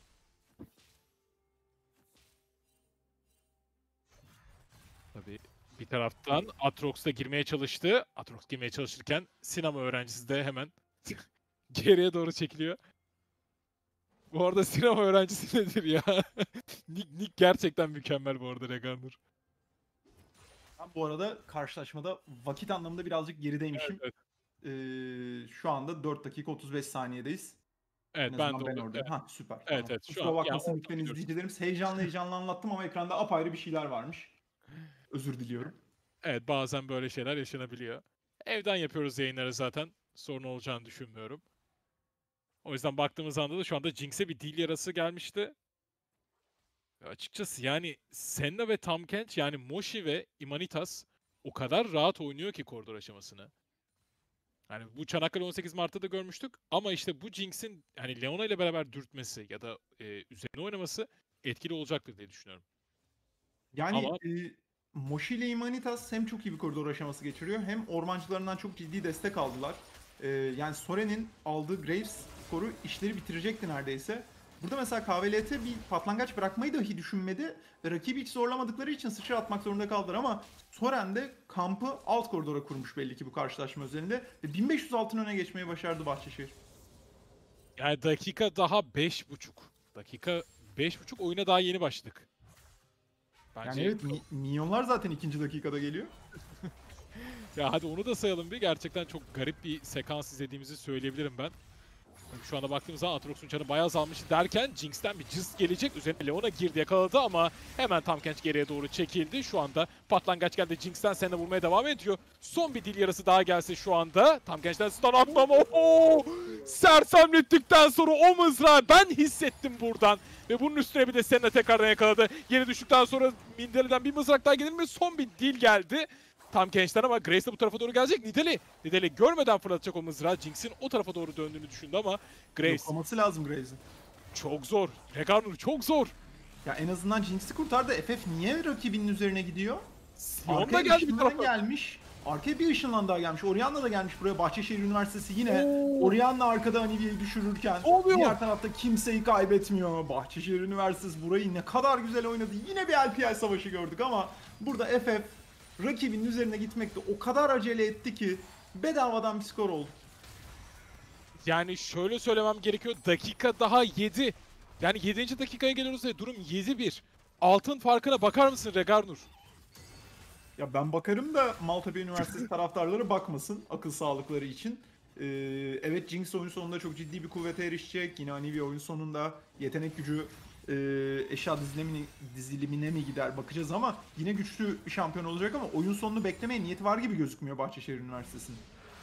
tabii bir taraftan Atrox da girmeye çalıştı. Atrox girmeye çalışırken sinema öğrencisi de hemen geriye doğru çekiliyor. Bu arada sinema öğrencisi nedir ya? Nick gerçekten mükemmel bu arada Reganur. Ben bu arada karşılaşmada vakit anlamında birazcık gerideymişim. Evet. Şu anda 4 dakika 35 saniyedeyiz. Evet, En ben de azından ben onu oradayım. Ha, süper, tamam. evet şu Kusura an yani bakmasın orada lütfen gidiyoruz. izleyicilerimiz. Heyecanlı anlattım ama ekranda apayrı bir şeyler varmış. Özür diliyorum. Evet, bazen böyle şeyler yaşanabiliyor. Evden yapıyoruz yayınları zaten. Sorun olacağını düşünmüyorum. O yüzden baktığımız anda da şu anda Jinx'e bir dil yarası gelmişti. Ve açıkçası yani Senna ve Tahm Kench yani Moshi ve Imanitas o kadar rahat oynuyor ki koridor aşamasını. Yani bu Çanakkale 18 Mart'ta da görmüştük ama işte bu Jinx'in hani Leona ile beraber dürtmesi ya da üzerine oynaması etkili olacaktır diye düşünüyorum. Yani Ama Moshi ile Humanitas hem çok iyi bir koridor aşaması geçiriyor hem ormancılarından çok ciddi destek aldılar. Yani Soren'in aldığı Graves skoru işleri bitirecekti neredeyse. Burada mesela KVLT bir patlangaç bırakmayı dahi düşünmedi. Ve rakibi hiç zorlamadıkları için sıçra atmak zorunda kaldılar ama Soren de kampı alt koridora kurmuş belli ki bu karşılaşma özelinde. Ve 1500 altın öne geçmeyi başardı Bahçeşehir. yani dakika daha 5.5. Dakika 5.5, oyuna daha yeni başladık. Yani Bence evet minyonlar zaten ikinci dakikada geliyor. ya hadi onu da sayalım bir. Gerçekten çok garip bir sekans izlediğimizi söyleyebilirim ben. Şu anda baktığımız zaman Aatrox'un canı bayağı azalmış derken Jinx'ten bir cız gelecek. Üzerine Leona girdi, yakaladı ama hemen Tahm geriye doğru çekildi. Şu anda patlangaç geldi. Jinx'ten seni vurmaya devam ediyor. Son bir dil yarası daha gelse şu anda. Tahm stun atmam. Oho! Sersemlettikten sonra o mızrağı ben hissettim buradan. Ve bunun üstüne bir de Senna tekrardan yakaladı. Yeri düştükten sonra Mindeli'den bir mızrak daha gelir mi? Son bir dil geldi. Tam gençler ama Grace de bu tarafa doğru gelecek. Nidalee görmeden fırlatacak o mızrağı. Jinx'in o tarafa doğru döndüğünü düşündü ama Grace Yoklaması lazım Graves'in. çok zor. Regarnur çok zor. Ya en azından Jinx'i kurtardı. FF niye rakibinin üzerine gidiyor? Sion da Arkaya geldi bir ışınlanan tarafa. gelmiş. Arkaya bir ışınlan daha gelmiş. Orianna da gelmiş buraya. Bahçeşehir Üniversitesi yine. Oo. Orianna arkada Anivia'yı düşürürken Ne oluyor? diğer tarafta kimseyi kaybetmiyor. Bahçeşehir Üniversitesi burayı ne kadar güzel oynadı. Yine bir LPL savaşı gördük ama burada FF rakibinin üzerine gitmekte o kadar acele etti ki bedavadan bir skor oldu. Yani şöyle söylemem gerekiyor. Dakika daha 7. Yani 7. dakikaya geliyoruz ve durum 7-1. Altın farkına bakar mısın Regarnur? Ya ben bakarım da Maltepe Üniversitesi taraftarları bakmasın akıl sağlıkları için. Evet Jinx oyun sonunda çok ciddi bir kuvvete erişecek. Yine Anivia oyun sonunda yetenek gücü eşya dizilimine mi gider bakacağız ama yine güçlü bir şampiyon olacak ama oyun sonunu beklemeye niyeti var gibi gözükmüyor Bahçeşehir Üniversitesi'nin.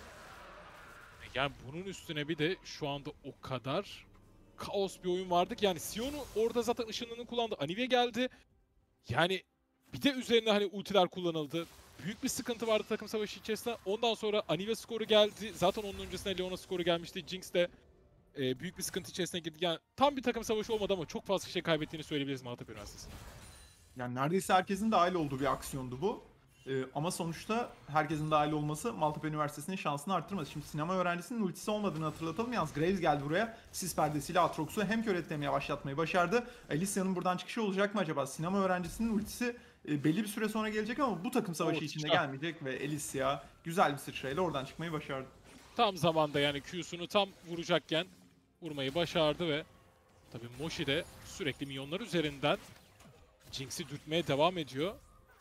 Yani bunun üstüne bir de şu anda o kadar kaos bir oyun vardı ki yani Sion'u orada zaten ışınlığını kullandı. Anivia geldi. Yani bir de üzerine hani ultiler kullanıldı. Büyük bir sıkıntı vardı takım savaşı içerisinde. Ondan sonra Anivia skoru geldi. Zaten onun öncesinde Leona skoru gelmişti. Jinx de büyük bir sıkıntı içerisine girdi. Yani tam bir takım savaşı olmadı ama çok fazla şey kaybettiğini söyleyebiliriz Maltepe Üniversitesi. Yani neredeyse herkesin dahil olduğu bir aksiyondu bu. Ama sonuçta herkesin dahil olması Maltepe Üniversitesi'nin şansını arttırmadı. Şimdi sinema öğrencisinin ultisi olmadığını hatırlatalım. Yalnız Graves geldi buraya. Sis perdesiyle Aatrox'u hem kör etmeye başlatmayı başardı. Alicia'nın buradan çıkışı olacak mı acaba? Sinema öğrencisinin ultisi belli bir süre sonra gelecek ama bu takım savaşı içinde gelmeyecek ve Alicia güzel bir sıçrayla oradan çıkmayı başardı. Tam zamanda yani Q'sunu tam vuracakken vurmayı başardı ve tabii Moshi de sürekli milyonlar üzerinden Jinx'i dürtmeye devam ediyor.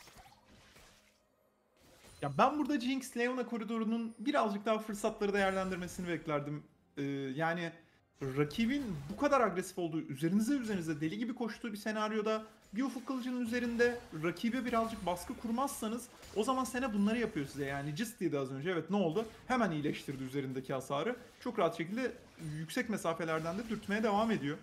Ya ben burada Jinx Leona koridorunun birazcık daha fırsatları değerlendirmesini beklerdim. Yani rakibin bu kadar agresif olduğu, üzerinize deli gibi koştuğu bir senaryoda bir ufuk kılıcının üzerinde rakibe birazcık baskı kurmazsanız o zaman Sena bunları yapıyor size. Yani Just dedi az önce, evet ne oldu? Hemen iyileştirdi üzerindeki hasarı. Çok rahat şekilde yüksek mesafelerden de dürtmeye devam ediyor.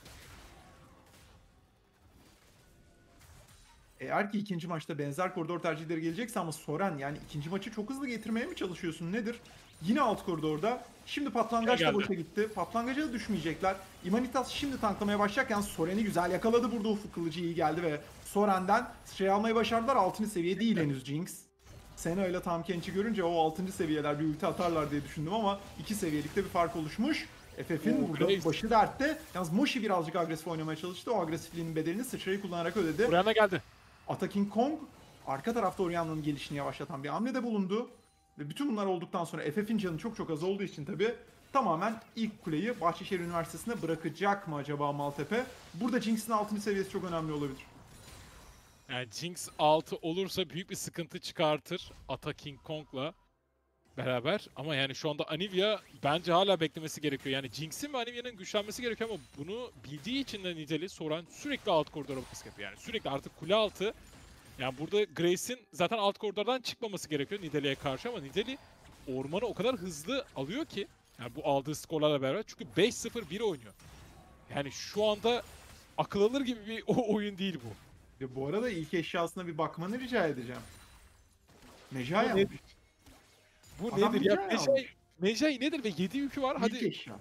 Eğer ki ikinci maçta benzer koridor tercihleri gelecekse ama Soren yani ikinci maçı çok hızlı getirmeye mi çalışıyorsun nedir? Yine alt koridorda. Şimdi patlangaç da boşa gitti. Patlangaca da düşmeyecekler. Imanitas şimdi tanklamaya başlarken Soren'i güzel yakaladı burada, ufuk kılıcı iyi geldi ve Soren'den şey almayı başardılar. 6. seviye değil henüz Jinx. Sena ile Tahm Kench'i görünce o 6. seviyeler bir ulti atarlar diye düşündüm ama 2 seviyelikte bir fark oluşmuş. FF'in burada Graves başı dertte. Yalnız Moshi birazcık agresif oynamaya çalıştı. O agresifliğinin bedelini sıçrayı kullanarak ödedi. Buraya geldi. Attacking Kong arka tarafta Orianna'nın gelişini yavaşlatan bir hamlede bulundu. Ve bütün bunlar olduktan sonra FF'in canı çok çok az olduğu için tabi tamamen ilk kuleyi Bahçeşehir Üniversitesi'ne bırakacak mı acaba Maltepe? Burada Jinx'in 6. seviyesi çok önemli olabilir. Yani Jinx 6 olursa büyük bir sıkıntı çıkartır Attacking Kong'la beraber. Ama yani şu anda Anivia bence hala beklemesi gerekiyor. Yani Jinx'in ve Anivia'nın güçlenmesi gerekiyor ama bunu bildiği için de Nidalee Soren sürekli alt koridora baskı yapıyor. Yani sürekli artık kule altı. Yani burada Grace'in zaten alt koridordan çıkmaması gerekiyor Nidalee'ye karşı ama Nidalee ormanı o kadar hızlı alıyor ki yani bu aldığı skorlarla beraber çünkü 5-0-1 oynuyor. Yani şu anda akıl alır gibi bir oyun değil bu. Ve bu arada ilk eşyasına bir bakmanı rica edeceğim. Bu Mejaya nedir? Bu Adam nedir ya? Mejaya almış. Mejai nedir ve 7 yükü var. İlk Hadi eşya.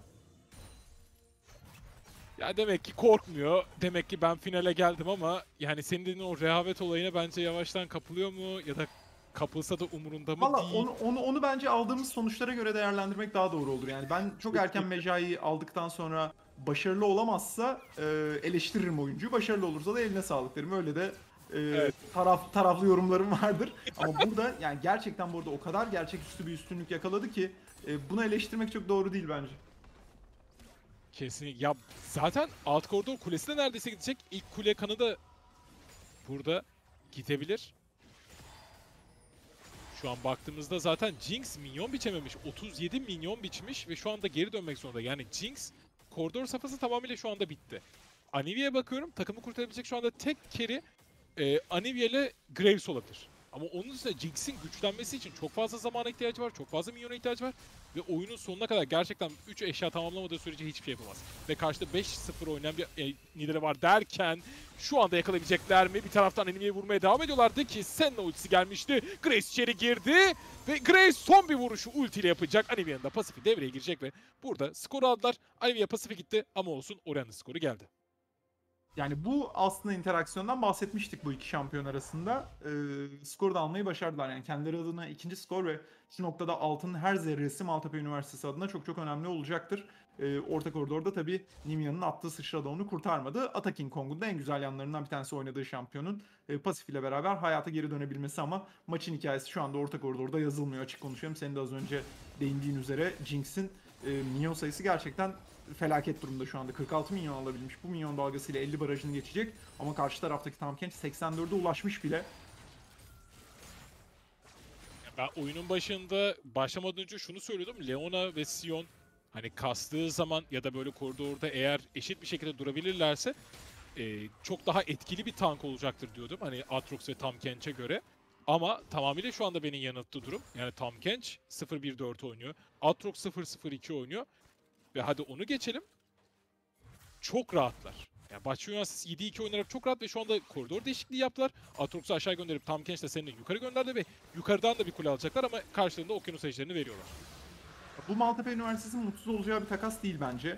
ya demek ki korkmuyor. Demek ki ben finale geldim ama yani senin dediğin o rehavet olayına bence yavaştan kapılıyor mu ya da kapılsa da umurunda mı Valla değil. onu bence aldığımız sonuçlara göre değerlendirmek daha doğru olur. Yani ben çok erken Kesinlikle. Mejai'yi aldıktan sonra başarılı olamazsa eleştiririm oyuncuyu. Başarılı olursa da eline sağlık derim. Öyle de Evet. taraflı yorumlarım vardır. Ama burada yani gerçekten burada o kadar gerçeküstü bir üstünlük yakaladı ki bunu eleştirmek çok doğru değil bence. Kesinlikle. Ya zaten alt koridor kulesi de neredeyse gidecek. İlk kule kanı da burada gidebilir. Şu an baktığımızda zaten Jinx minyon biçememiş. 37 minyon biçmiş ve şu anda geri dönmek zorunda. Yani Jinx koridor safhası tamamıyla şu anda bitti. Anivia'ya bakıyorum. Takımı kurtarabilecek şu anda tek carry Anivia ile Graves olabilir. Ama onun dışında Jinx'in güçlenmesi için çok fazla zamana ihtiyacı var. Çok fazla minyona ihtiyacı var. Ve oyunun sonuna kadar gerçekten 3 eşya tamamlamadığı sürece hiçbir şey yapamaz. Ve karşıda 5-0 oynayan bir Nidalee var derken şu anda yakalayabilecekler mi? Bir taraftan Anivia'yı vurmaya devam ediyorlardı ki Senna ultisi gelmişti. Graves içeri girdi ve Graves son bir vuruşu ultiyle yapacak. Anivia'nın da pasifi devreye girecek ve burada skoru aldılar. Anivia pasifi gitti ama olsun Orianna skoru geldi. Yani bu aslında interaksiyondan bahsetmiştik bu iki şampiyon arasında. Skoru da almayı başardılar. Yani kendileri adına ikinci skor ve şu noktada altının her zerresi Maltepe Üniversitesi adına çok çok önemli olacaktır. Orta koridorda tabii Nimia'nın attığı sıçrada onu kurtarmadı. Ataking Kong'un da en güzel yanlarından bir tanesi oynadığı şampiyonun pasif ile beraber hayata geri dönebilmesi ama maçın hikayesi şu anda orta koridorda yazılmıyor, açık konuşuyorum. Senin de az önce değindiğin üzere Jinx'in minyon sayısı gerçekten felaket durumda şu anda. 46 milyon alabilmiş. Bu milyon dalgasıyla 50 barajını geçecek. Ama karşı taraftaki Tahm Kench 84'e ulaşmış bile. Ben oyunun başında başlamadan önce şunu söylüyordum. Leona ve Sion hani kastığı zaman ya da böyle koridorda eğer eşit bir şekilde durabilirlerse çok daha etkili bir tank olacaktır diyordum. Hani Aatrox ve Tahm Kench'e göre. Ama tamamıyla şu anda beni yanılttı durum. Yani Tahm Kench 0-1-4 oynuyor. Aatrox 0-0-2 oynuyor. Ve hadi onu geçelim. Çok rahatlar. Yani Bahçe Üniversitesi 7-2 oynayarak çok rahat ve şu anda koridor değişikliği yaptılar. Aatrox'u aşağı gönderip Tahm Kench de seninle yukarı gönderdi ve yukarıdan da bir kule alacaklar ama karşılığında okyanus ejderini veriyorlar. Bu Maltepe Üniversitesi'nin mutsuz olacağı bir takas değil bence.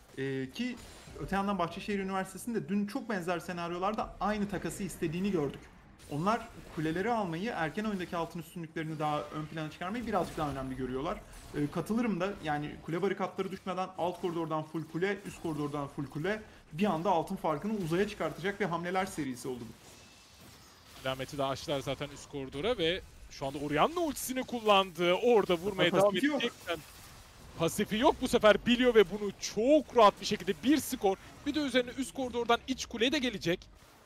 Ki öte yandan Bahçeşehir Üniversitesi'nde dün çok benzer senaryolarda aynı takası istediğini gördük. Onlar kuleleri almayı, erken oyundaki altın üstünlüklerini daha ön plana çıkarmayı birazcık daha önemli görüyorlar. Katılırım da yani kule barikatları düşmeden alt koridordan full kule, üst koridordan full kule bir anda altın farkını uzaya çıkartacak bir hamleler serisi oldu bu. Alameti de açtılar zaten üst koridora ve şu anda Orianna ultisini kullandı. Orada vurmaya devam Pasifi yok. edecekten. Pasifi yok bu sefer biliyor ve bunu çok rahat bir şekilde bir skor. Bir de üzerine üst koridordan iç kuleye de gelecek.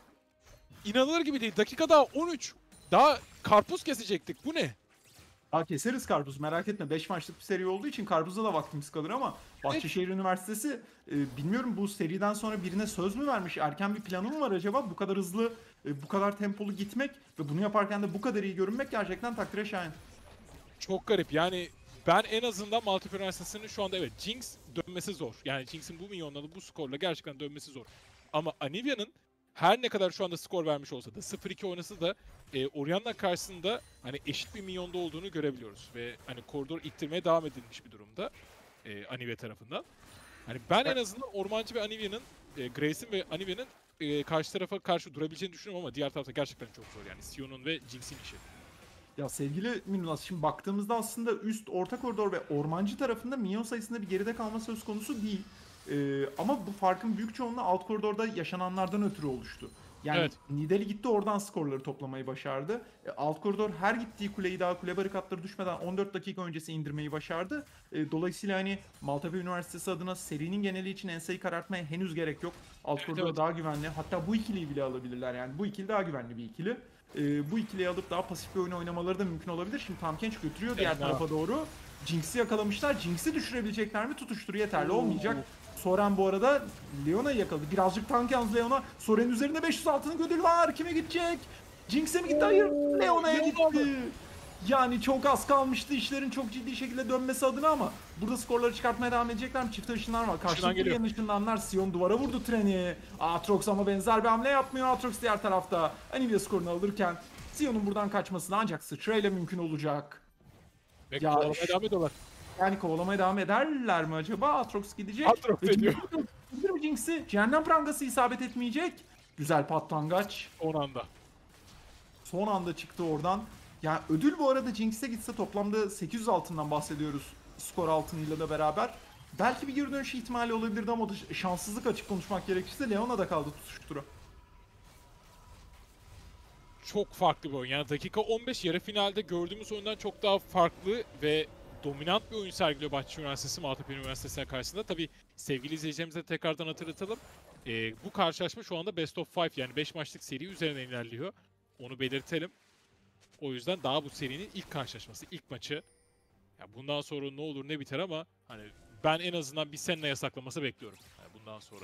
İnanılır gibi değil. Dakika daha 13. Daha karpuz kesecektik. Bu ne? Daha keseriz karpuz, merak etme. 5 maçlık bir seri olduğu için karpuzda da vaktimiz kalır ama Bahçeşehir Üniversitesi bilmiyorum bu seriden sonra birine söz mü vermiş? Erken bir planı mı var acaba? Bu kadar hızlı, bu kadar tempolu gitmek ve bunu yaparken de bu kadar iyi görünmek gerçekten takdire şayan. Çok garip. Yani ben en azından Maltepe Üniversitesi'nin şu anda evet Jinx dönmesi zor. Yani Jinx'in bu milyonlarla bu skorla gerçekten dönmesi zor. Ama Anivia'nın her ne kadar şu anda skor vermiş olsa da 0-2 oynasa da Orianna karşısında hani eşit bir milyonda olduğunu görebiliyoruz. Ve hani koridor ittirmeye devam edilmiş bir durumda Anivia tarafından. Hani ben en azından Ormancı ve Anivia'nın, Grace'in ve Anivia'nın karşı tarafa karşı durabileceğini düşünüyorum ama diğer tarafta gerçekten çok zor yani Sion'un ve Jinx'in işi. Ya sevgili Minnas, şimdi baktığımızda aslında üst, orta koridor ve ormancı tarafında minyon sayısında bir geride kalma söz konusu değil. Ama bu farkın büyük çoğunluğu alt koridorda yaşananlardan ötürü oluştu. Yani Evet. Nidalee gitti oradan skorları toplamayı başardı. Alt koridor her gittiği kuleyi daha kule barikatları düşmeden 14 dakika öncesi indirmeyi başardı. Dolayısıyla hani Maltepe Üniversitesi adına serinin geneli için enseyi karartmaya henüz gerek yok. Alt Evet, koridor evet. daha güvenli. Hatta bu ikiliyi bile alabilirler yani. Bu ikili daha güvenli bir ikili. Bu ikiliyi alıp daha pasif bir oyun oynamaları da mümkün olabilir. Şimdi Tahm Kench götürüyor diğer Fena. tarafa doğru. Jinx'i yakalamışlar. Jinx'i düşürebilecekler mi? Tutuşturu yeterli Oo. olmayacak. Soren bu arada Leona'yı yakaladı. Birazcık tank yalnız Leona. Soren'in üzerinde 500 altının ödül var. Kime gidecek? Jinx'e mi gitti? Hayır. Leona'ya Leona gitti. Yani çok az kalmıştı işlerin çok ciddi şekilde dönmesi adına ama burada skorları çıkartmaya devam edecekler mi? Çift ışınlar var. Karşılıklı geliyor. yan ışınlanlar. Sion duvara vurdu treni. Aatrox ama benzer bir hamle yapmıyor. Aatrox diğer tarafta. Anivia skorunu alırken Sion'un buradan kaçması ancak sıçrayla mümkün olacak. Ve Ya kovalamaya devam ediyorlar. Yani kovalamaya devam ederler mi acaba? Aatrox gidecek. Aatrox Ve ediyor. Jinx'i cehennem prangası isabet etmeyecek. Güzel patlangaç. Son anda. Son anda çıktı oradan. Ya ödül bu arada Jinx'e gitse toplamda 800 altından bahsediyoruz. Skor altınıyla da beraber. Belki bir geri dönüş ihtimali olabilirdi ama o da şanssızlık, açık konuşmak gerekirse Leona da kaldı tutuştura. Çok farklı bir oyun. Yani dakika 15 yarı finalde gördüğümüz oyundan çok daha farklı ve dominant bir oyun sergiliyor Bahçeşehir Üniversitesi Maltepe Üniversitesi'ne karşısında. Tabii sevgili izleyicilerimize tekrardan hatırlatalım. Bu karşılaşma şu anda Best of 5 yani 5 maçlık seri üzerine ilerliyor. Onu belirtelim. O yüzden daha bu serinin ilk karşılaşması, ilk maçı. Ya bundan sonra ne olur ne biter ama hani ben en azından bir Senna yasaklaması bekliyorum. Yani bundan sonra.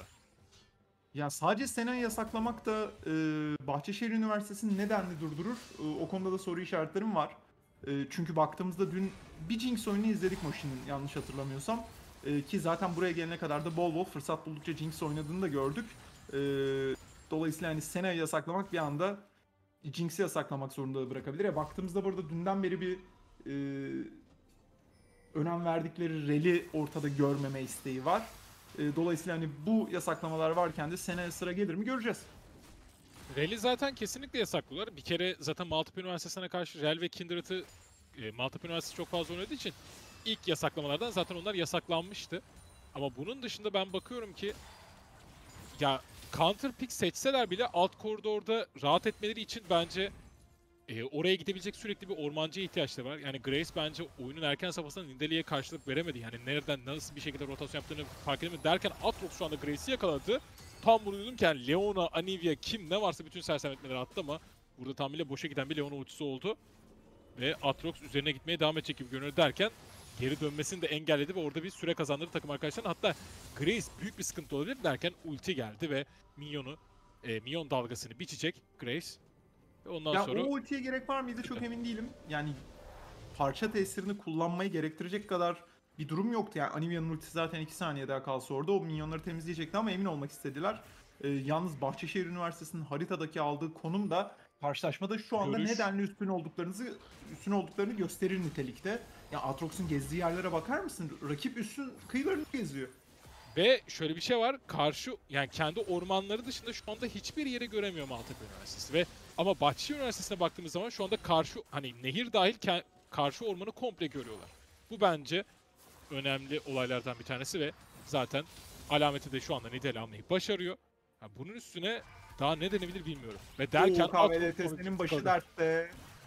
Ya sadece Sena'yı yasaklamak da Bahçeşehir Üniversitesi'ni nedenli durdurur? O konuda da soru işaretlerim var. Çünkü baktığımızda dün bir Jinx oyunu izledik Moshin'in, yanlış hatırlamıyorsam. Ki zaten buraya gelene kadar da bol bol fırsat buldukça Jinx oynadığını da gördük. E, Dolayısıyla hani Sena'yı yasaklamak bir anda Jinx'i yasaklamak zorunda bırakabilir. Baktığımızda burada dünden beri bir e, önem verdikleri Rel'i ortada görmeme isteği var. Dolayısıyla hani bu yasaklamalar varken de seneye sıra gelir mi göreceğiz. Rel'i zaten kesinlikle yasaklıyorlar. Bir kere zaten Maltepe Üniversitesi'ne karşı Rel ve Kindred'ı Maltepe Üniversitesi çok fazla oynadığı için ilk yasaklamalardan zaten onlar yasaklanmıştı. Ama bunun dışında ben bakıyorum ki ya counter pick seçseler bile alt koridorda rahat etmeleri için bence oraya gidebilecek sürekli bir ormancıya ihtiyaçları var. Yani Grace bence oyunun erken safhasında Nidalee'ye karşılık veremedi. Yani nereden nasıl bir şekilde rotasyon yaptığını fark edemedi derken Aatrox şu anda Grace'i yakaladı. Tam bunu dedim ki yani Leona, Anivia kim ne varsa bütün sersemletmeleri attı ama burada tamamıyla boşa giden bir Leona ultisi oldu. Ve Aatrox üzerine gitmeye devam edecek gibi görünüyor derken geri dönmesini de engelledi ve orada bir süre kazandırdı takım arkadaşlarına. Hatta Grace büyük bir sıkıntı olabilir derken ulti geldi ve minyon dalgasını biçecek Grace. Ve ondan Ya sonra o ultiye gerek var mıydı çok emin değilim. Yani parça tesirini kullanmayı gerektirecek kadar bir durum yoktu. Yani Anivia'nın ultisi zaten 2 saniye daha kalsa orada o minyonları temizleyecekti ama emin olmak istediler. Yalnız Bahçeşehir Üniversitesi'nin haritadaki aldığı konum da karşılaşmada şu anda görüş. nedenli üstün olduklarını gösterir nitelikte. Ya Aatrox'un gezdiği yerlere bakar mısın? Rakip üstün kıyılarını geziyor. Ve şöyle bir şey var. Karşı yani kendi ormanları dışında şu anda hiçbir yere göremiyor Maltepe Üniversitesi ve ama Bahçeşehir Üniversitesi'ne baktığımız zaman şu anda karşı hani nehir dahil karşı ormanı komple görüyorlar. Bu bence önemli olaylardan bir tanesi ve zaten alameti de şu anda Nidale almayı başarıyor. Ha, bunun üstüne daha ne denebilir bilmiyorum. Ve derken KVLTS'nin başı dertte.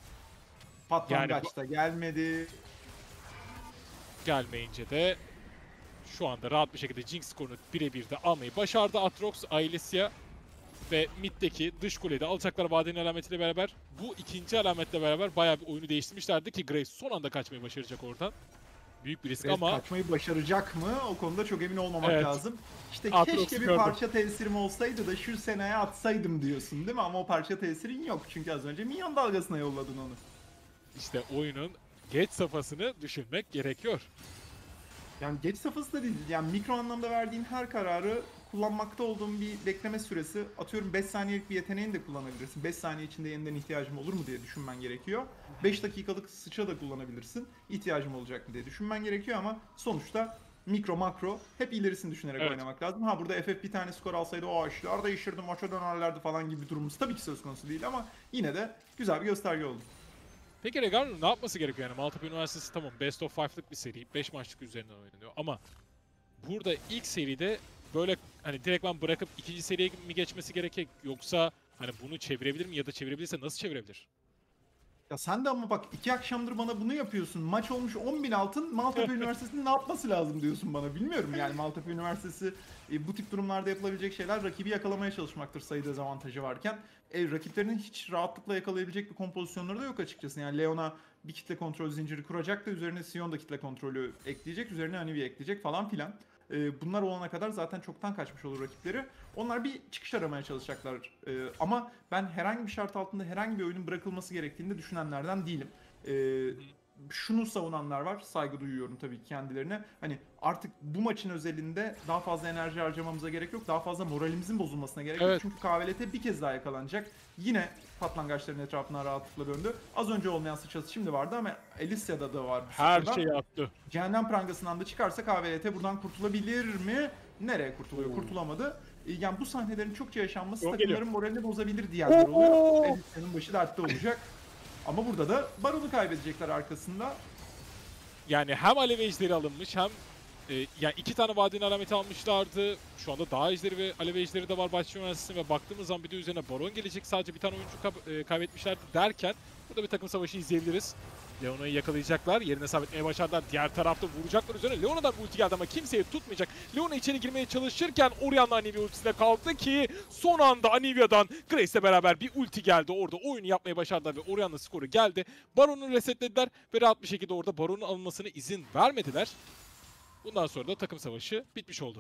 Yani Patlangaçta gelmedi. gelmeyince de şu anda rahat bir şekilde Jinx skorunu birebir de almayı başardı Aatrox, Ailesya ve mid'deki dış kuleyi de alacaklar vadenin alametiyle beraber. Bu ikinci alametle beraber bayağı bir oyunu değiştirmişlerdi ki Grace son anda kaçmayı başaracak oradan. Büyük bir risk Rez ama kaçmayı başaracak mı? O konuda çok emin olmamak Evet. lazım. İşte Aatrox'u keşke bir gördüm. parça tesirim olsaydı da şu seneye atsaydım diyorsun değil mi? Ama o parça tesirin yok çünkü az önce minyon dalgasına yolladın onu. işte oyunun geç safhasını düşünmek gerekiyor. Yani geç safhası da değil. Yani mikro anlamda verdiğin her kararı kullanmakta olduğun bir bekleme süresi, atıyorum 5 saniyelik bir yeteneğini de kullanabilirsin. 5 saniye içinde yeniden ihtiyacım olur mu diye düşünmen gerekiyor. 5 dakikalık sıçra da kullanabilirsin. İhtiyacım olacak mı diye düşünmen gerekiyor ama sonuçta mikro makro hep ilerisini düşünerek Evet. oynamak lazım. Ha burada FF bir tane skor alsaydı o işler değişirdi, maça dönerlerdi falan gibi bir durumumuz tabii ki söz konusu değil ama yine de güzel bir gösterge oldu. Peki Regan'ın ne yapması gerekiyor yani? Maltepe Üniversitesi tamam Best of 5'lık bir seri. 5 maçlık üzerinden oynanıyor ama burada ilk seride böyle hani direktman bırakıp ikinci seriye mi geçmesi gerekecek yoksa hani bunu çevirebilir mi ya da çevirebilirse nasıl çevirebilir? Ya sen de ama bak 2 akşamdır bana bunu yapıyorsun. Maç olmuş 10.000 altın. Maltepe Üniversitesi'nin ne yapması lazım diyorsun bana. Bilmiyorum yani Maltepe Üniversitesi bu tip durumlarda yapılabilecek şeyler rakibi yakalamaya çalışmaktır sayı dezavantajı varken. Rakiplerinin hiç rahatlıkla yakalayabilecek bir kompozisyonları da yok açıkçası. Yani Leona bir kitle kontrol zinciri kuracak da üzerine Sion da kitle kontrolü ekleyecek. Üzerine Anivia ekleyecek falan filan. Bunlar olana kadar zaten çoktan kaçmış olur rakipleri. Onlar bir çıkış aramaya çalışacaklar. Ama ben herhangi bir şart altında herhangi bir oyunun bırakılması gerektiğini de düşünenlerden değilim. şunu savunanlar var. Saygı duyuyorum tabii ki kendilerine. Hani artık bu maçın özelinde daha fazla enerji harcamamıza gerek yok. Daha fazla moralimizin bozulmasına gerek yok. Evet. Çünkü KVLT bir kez daha yakalanacak. Yine patlangaçların etrafına rahatlıkla döndü. Az önce olmayan sıçrası şimdi vardı ama Elysia'da da var bu Her sıçrada. şeyi attı. Cehennem prangasından da çıkarsa KVLT buradan kurtulabilir mi? Nereye kurtuluyor? Oo. Kurtulamadı. Yani bu sahnelerin çokça yaşanması Yok, takımların geliyor. moralini bozabilir diyenler oluyor. Oo. Elysia'nın başı dertte olacak. Ama burada da Baron'u kaybedecekler arkasında. Yani hem alev ejderi alınmış hem yani 2 tane vadinin alameti almışlardı. Şu anda dağ ejderi ve alev ejderi de var Bahçeşehir Üniversitesi'nde ve baktığımız zaman bir de üzerine Baron gelecek. Sadece bir tane oyuncu kaybetmişlerdi derken burada bir takım savaşı izleyebiliriz. Leona'yı yakalayacaklar. Yerine sabitmeye başardılar. Diğer tarafta vuracaklar üzerine. Leona'dan bir ulti geldi ama kimseyi tutmayacak. Leona içeri girmeye çalışırken Orianna Anivia ultisine kalktı ki son anda Anivia'dan Grace'le beraber bir ulti geldi. Orada oyunu yapmayı başardılar ve Orianna skoru geldi. Baron'u resetlediler ve rahat bir şekilde orada Baron'un alınmasına izin vermediler. Bundan sonra da takım savaşı bitmiş oldu.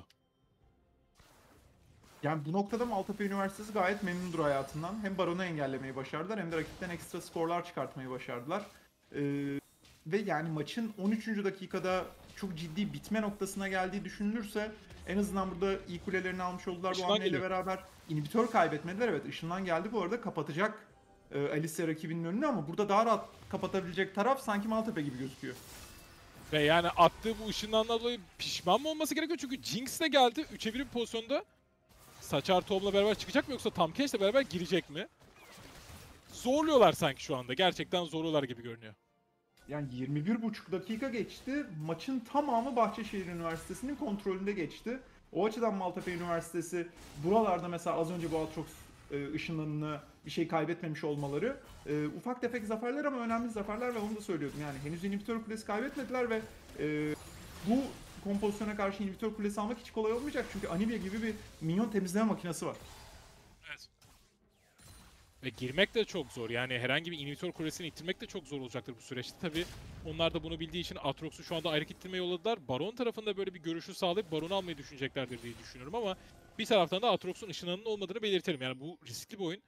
Yani bu noktada Maltepe Üniversitesi gayet memnundur hayatından. Hem Baron'u engellemeyi başardılar hem de rakipten ekstra skorlar çıkartmayı başardılar. Ve yani maçın 13. dakikada çok ciddi bitme noktasına geldiği düşünülürse en azından burada iyi kulelerini almış oldular bu Işından hamleyle geliyor. beraber. İnhibitör kaybetmediler, evet, ışından geldi bu arada, kapatacak Alicia rakibinin önünü ama burada daha rahat kapatabilecek taraf sanki Maltepe gibi gözüküyor. Ve yani attığı bu ışınlanma dolayı pişman mı olması gerekiyor? Çünkü Jinx de geldi. 3'e 1 bir pozisyonda. Saçar Tom'la beraber çıkacak mı yoksa Tamkeş'le beraber girecek mi? Zorluyorlar sanki şu anda. Gerçekten zorluyorlar gibi görünüyor. Yani 21,5 dakika geçti. Maçın tamamı Bahçeşehir Üniversitesi'nin kontrolünde geçti. O açıdan Maltepe Üniversitesi buralarda mesela az önce bu Aatrox ışınlarını bir şey kaybetmemiş olmaları ufak tefek zaferler ama önemli zaferler ve onu da söylüyordum. Yani henüz inhibitör kulesi kaybetmediler ve bu kompozisyona karşı inhibitör kulesi almak hiç kolay olmayacak. Çünkü Anivia gibi bir minyon temizleme makinesi var. Evet. Ve girmek de çok zor. Yani herhangi bir inhibitör kulesini ittirmek de çok zor olacaktır bu süreçte. Tabii onlar da bunu bildiği için Aatrox'u şu anda ayrı ittirmeye yolladılar. Baron tarafında böyle bir görüşü sağlayıp Baron'u almayı düşüneceklerdir diye düşünüyorum ama bir taraftan da Aatrox'un ışınlarının olmadığını belirtelim. Yani bu riskli bir oyun.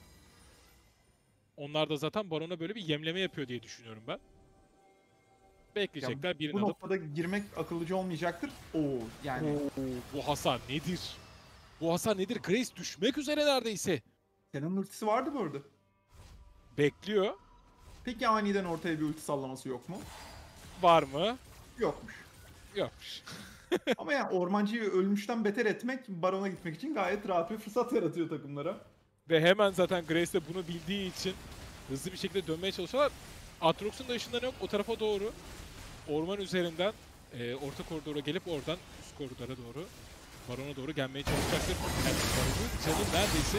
Onlar da zaten Baron'a böyle bir yemleme yapıyor diye düşünüyorum ben. Bekleyecekler Yani birini bu alıp. noktada girmek akıllıca olmayacaktır. Yani Bu hasar nedir? Bu hasar nedir? Grace düşmek üzere neredeyse. Sena'nın ultisi vardı bu arada. Bekliyor. Peki aniden ortaya bir ulti sallaması yok mu? Var mı? Yokmuş. Yokmuş. Ama yani ormancıyı ölmüşten beter etmek Baron'a gitmek için gayet rahat bir fırsat yaratıyor takımlara. Ve hemen zaten Grace de bunu bildiği için hızlı bir şekilde dönmeye çalışıyorlar. Aatrox'un da ışınları yok. O tarafa doğru orman üzerinden orta koridora gelip oradan üst koridora doğru Baron'a doğru gelmeye çalışacaktır. Yani Baron'un canı neredeyse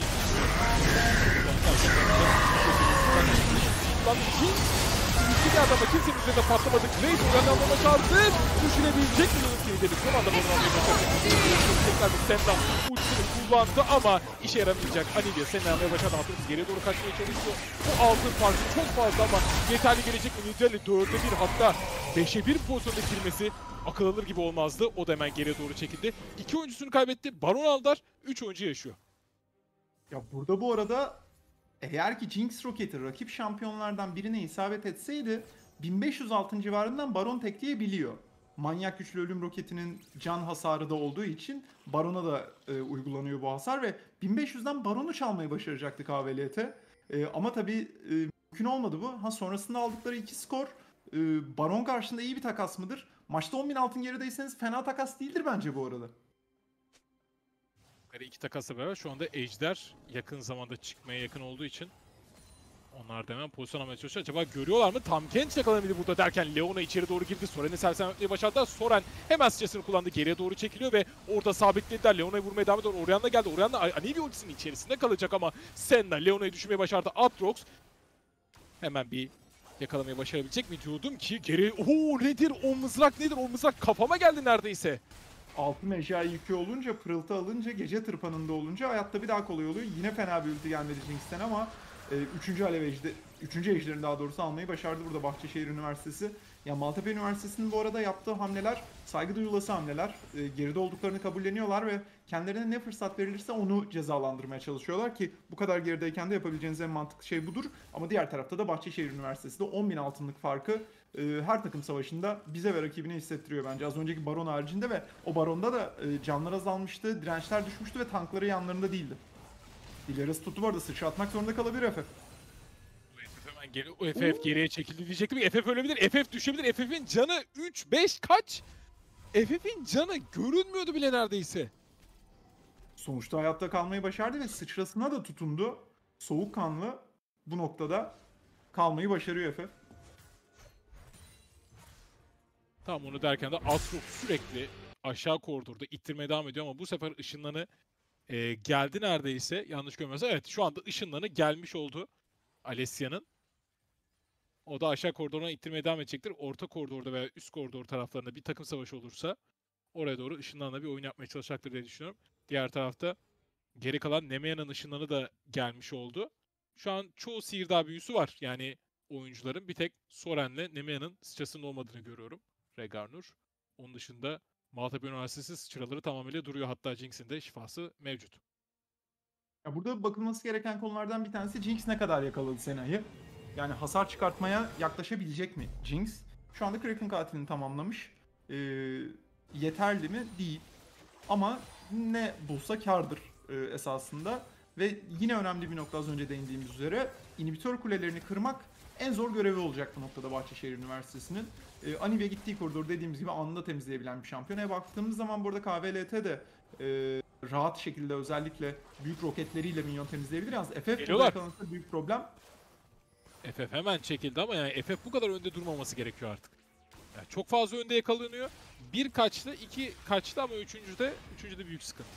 3000. Üstü geldi ama kimsenin üzerinde patlamadı. Grace oradan almama şansı. Düşürebilecek mi Yunus'u dedi. Son anda Baron'u almaya başladı. Tekrar bir Senna ultisini kullandı ama işe yaramayacak. Anivia Senna almaya başladı. Aatrox geriye doğru kaçmaya çalışıyor. Bu altın farkı çok fazla ama yeterli gelecek mi? Nidrali 4'e 1 hatta 5'e 1 pozisyonda girmesi akıl alır gibi olmazdı. O da hemen geriye doğru çekildi. 2 oyuncusunu kaybetti. Baron aldılar. 3 oyuncu yaşıyor. Ya burada bu arada eğer ki Jinx roketi rakip şampiyonlardan birine isabet etseydi 1500 altın civarından Baron tekleyebiliyor. Manyak güçlü ölüm roketinin can hasarı da olduğu için Baron'a da uygulanıyor bu hasar ve 1500'den Baron'u çalmayı başaracaktı KVLT. Ama tabii mümkün olmadı bu. Sonrasında aldıkları 2 skor Baron karşısında iyi bir takas mıdır? Maçta 10.000 altın gerideyseniz fena takas değildir bence bu arada. İki takasla beraber şu anda Ejder yakın zamanda çıkmaya yakın olduğu için onlar da hemen pozisyon almaya çalışıyor. Acaba görüyorlar mı? Tam genç yakalanabilir burada derken Leona içeri doğru girdi. Soren'i sersemletmeyi başardı. Soren hemen sıçrasını kullandı. Geriye doğru çekiliyor ve orada sabitlediler. Leona'yı vurmaya devam ediyor. Orianna geldi. Orianna Anivia ultisinin içerisinde kalacak ama Senna Leona'yı düşürmeye başardı. Aatrox hemen bir yakalamayı başarabilecek mi diyordum ki geri... nedir o mızrak nedir? O mızrak kafama geldi neredeyse. Altın eşya yükü olunca, pırıltı alınca, gece tırpanında olunca hayatta bir daha kolay oluyor. Yine fena bir ulti gelmedi Jinx'ten ama Üçüncü ejderini daha doğrusu almayı başardı burada Bahçeşehir Üniversitesi. Ya Maltepe Üniversitesi'nin bu arada yaptığı hamleler saygı duyulası hamleler. Geride olduklarını kabulleniyorlar ve kendilerine ne fırsat verilirse onu cezalandırmaya çalışıyorlar ki bu kadar gerideyken de yapabileceğiniz en mantıklı şey budur. Ama diğer tarafta da Bahçeşehir Üniversitesi de 10.000 altınlık farkı her takım savaşında bize ve rakibine hissettiriyor bence. Az önceki Baron haricinde ve o Baron'da da canlar azalmıştı, dirençler düşmüştü ve tankları yanlarında değildi. Dileris tuttu bu arada, sıçratmak zorunda kalabilir FF. Hemen geri, FF geriye çekildi diyecektim. FF ölebilir, FF düşebilir. FF'in canı 3-5 kaç? FF'in canı görünmüyordu bile neredeyse. Sonuçta hayatta kalmayı başardı ve sıçrasına da tutundu. Soğukkanlı bu noktada kalmayı başarıyor FF. Tam onu derken de Aatrox sürekli aşağı koridorda ittirmeye devam ediyor ama bu sefer ışınlanı geldi neredeyse. Yanlış görmüyorsam. Evet, şu anda ışınlanı gelmiş oldu Alessia'nın. O da aşağı koridoruna ittirmeye devam edecektir. Orta koridorda veya üst koridor taraflarında bir takım savaşı olursa oraya doğru ışınlanla bir oyun yapmaya çalışacaktır diye düşünüyorum. Diğer tarafta geri kalan Nemea'nın ışınlanı da gelmiş oldu. Şu an çoğu Sihirdağ büyüsü var. Yani oyuncuların bir tek Soren'le Nemea'nın sıçrasının olmadığını görüyorum. Regarnur. Onun dışında Maltepe Üniversitesi sıçraları tamamıyla duruyor. Hatta Jinx'in de şifası mevcut. Ya burada bakılması gereken konulardan bir tanesi Jinx ne kadar yakaladı Sena'yı? Yani hasar çıkartmaya yaklaşabilecek mi Jinx? Şu anda Kraken katilini tamamlamış. Yeterli mi? Değil. Ama ne bulsa kârdır esasında. Ve yine önemli bir nokta, az önce değindiğimiz üzere inhibitör kulelerini kırmak en zor görevi olacak bu noktada Bahçeşehir Üniversitesi'nin. Anivia gittiği koridor dediğimiz gibi anında temizleyebilen bir şampiyona baktığımız zaman burada KVLT de rahat şekilde özellikle büyük roketleriyle minyon temizleyebilir. Yalnız FF burada yakalanırsa büyük problem. FF hemen çekildi ama yani FF bu kadar önde durmaması gerekiyor artık. Yani çok fazla önde yakalanıyor. Bir kaçtı, iki kaçtı ama üçüncüde büyük sıkıntı.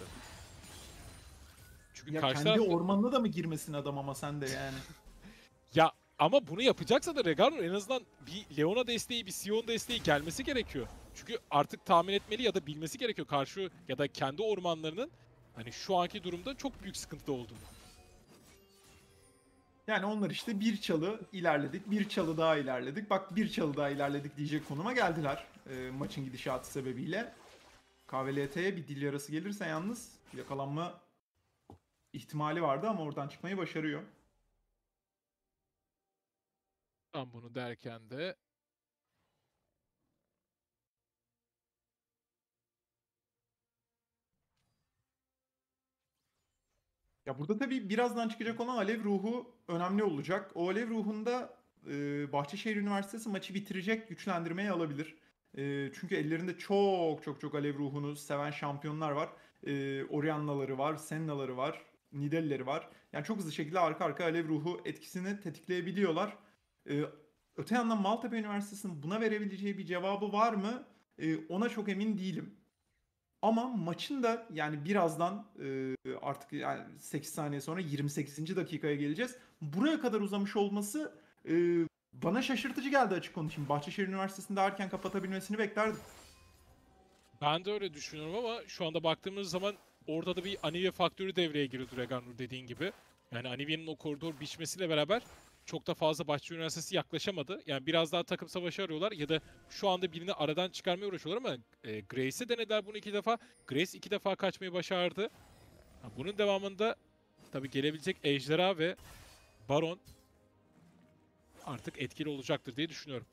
Çünkü Ya karşı kendi tarafta... ormanına da mı girmesin adam ama sen de yani. Ya ama bunu yapacaksa da Regarnur en azından bir Leona desteği, bir Sion desteği gelmesi gerekiyor. Çünkü artık tahmin etmeli ya da bilmesi gerekiyor karşı ya da kendi ormanlarının hani şu anki durumda çok büyük sıkıntıda olduğunu. Yani onlar işte bir çalı ilerledik, bir çalı daha ilerledik. Bak bir çalı daha ilerledik diyecek konuma geldiler maçın gidişatı sebebiyle. KVLT'ye bir dil yarası gelirse yalnız yakalanma ihtimali vardı ama oradan çıkmayı başarıyor. Tam bunu derken de Ya burada tabii birazdan çıkacak olan alev ruhu önemli olacak. O alev ruhunda Bahçeşehir Üniversitesi maçı bitirecek güçlendirmeyi alabilir. Çünkü ellerinde çok alev ruhunu seven şampiyonlar var. Orianna'ları var, Senna'ları var, Nidalee'leri var. Yani çok hızlı şekilde arka arka alev ruhu etkisini tetikleyebiliyorlar. E, Öte yandan Maltepe Üniversitesi'nin buna verebileceği bir cevabı var mı? Ona çok emin değilim. Ama maçın da yani birazdan artık yani 8 saniye sonra 28. dakikaya geleceğiz. Buraya kadar uzamış olması e, bana şaşırtıcı geldi, açık konuşayım. Bahçeşehir Üniversitesi'nde erken kapatabilmesini beklerdim. ben de öyle düşünüyorum ama şu anda baktığımız zaman orada da bir Anivia faktörü devreye giriyordu Regarnur dediğin gibi. Yani Anivia'nın o koridor biçmesiyle beraber çok da fazla Bahçeşehir Üniversitesi yaklaşamadı. Yani biraz daha takım savaşı arıyorlar ya da şu anda birini aradan çıkarmaya uğraşıyorlar ama Grace'e denediler bunu 2 defa. Grace 2 defa kaçmayı başardı. Bunun devamında tabii gelebilecek Ejderha ve Baron artık etkili olacaktır diye düşünüyorum.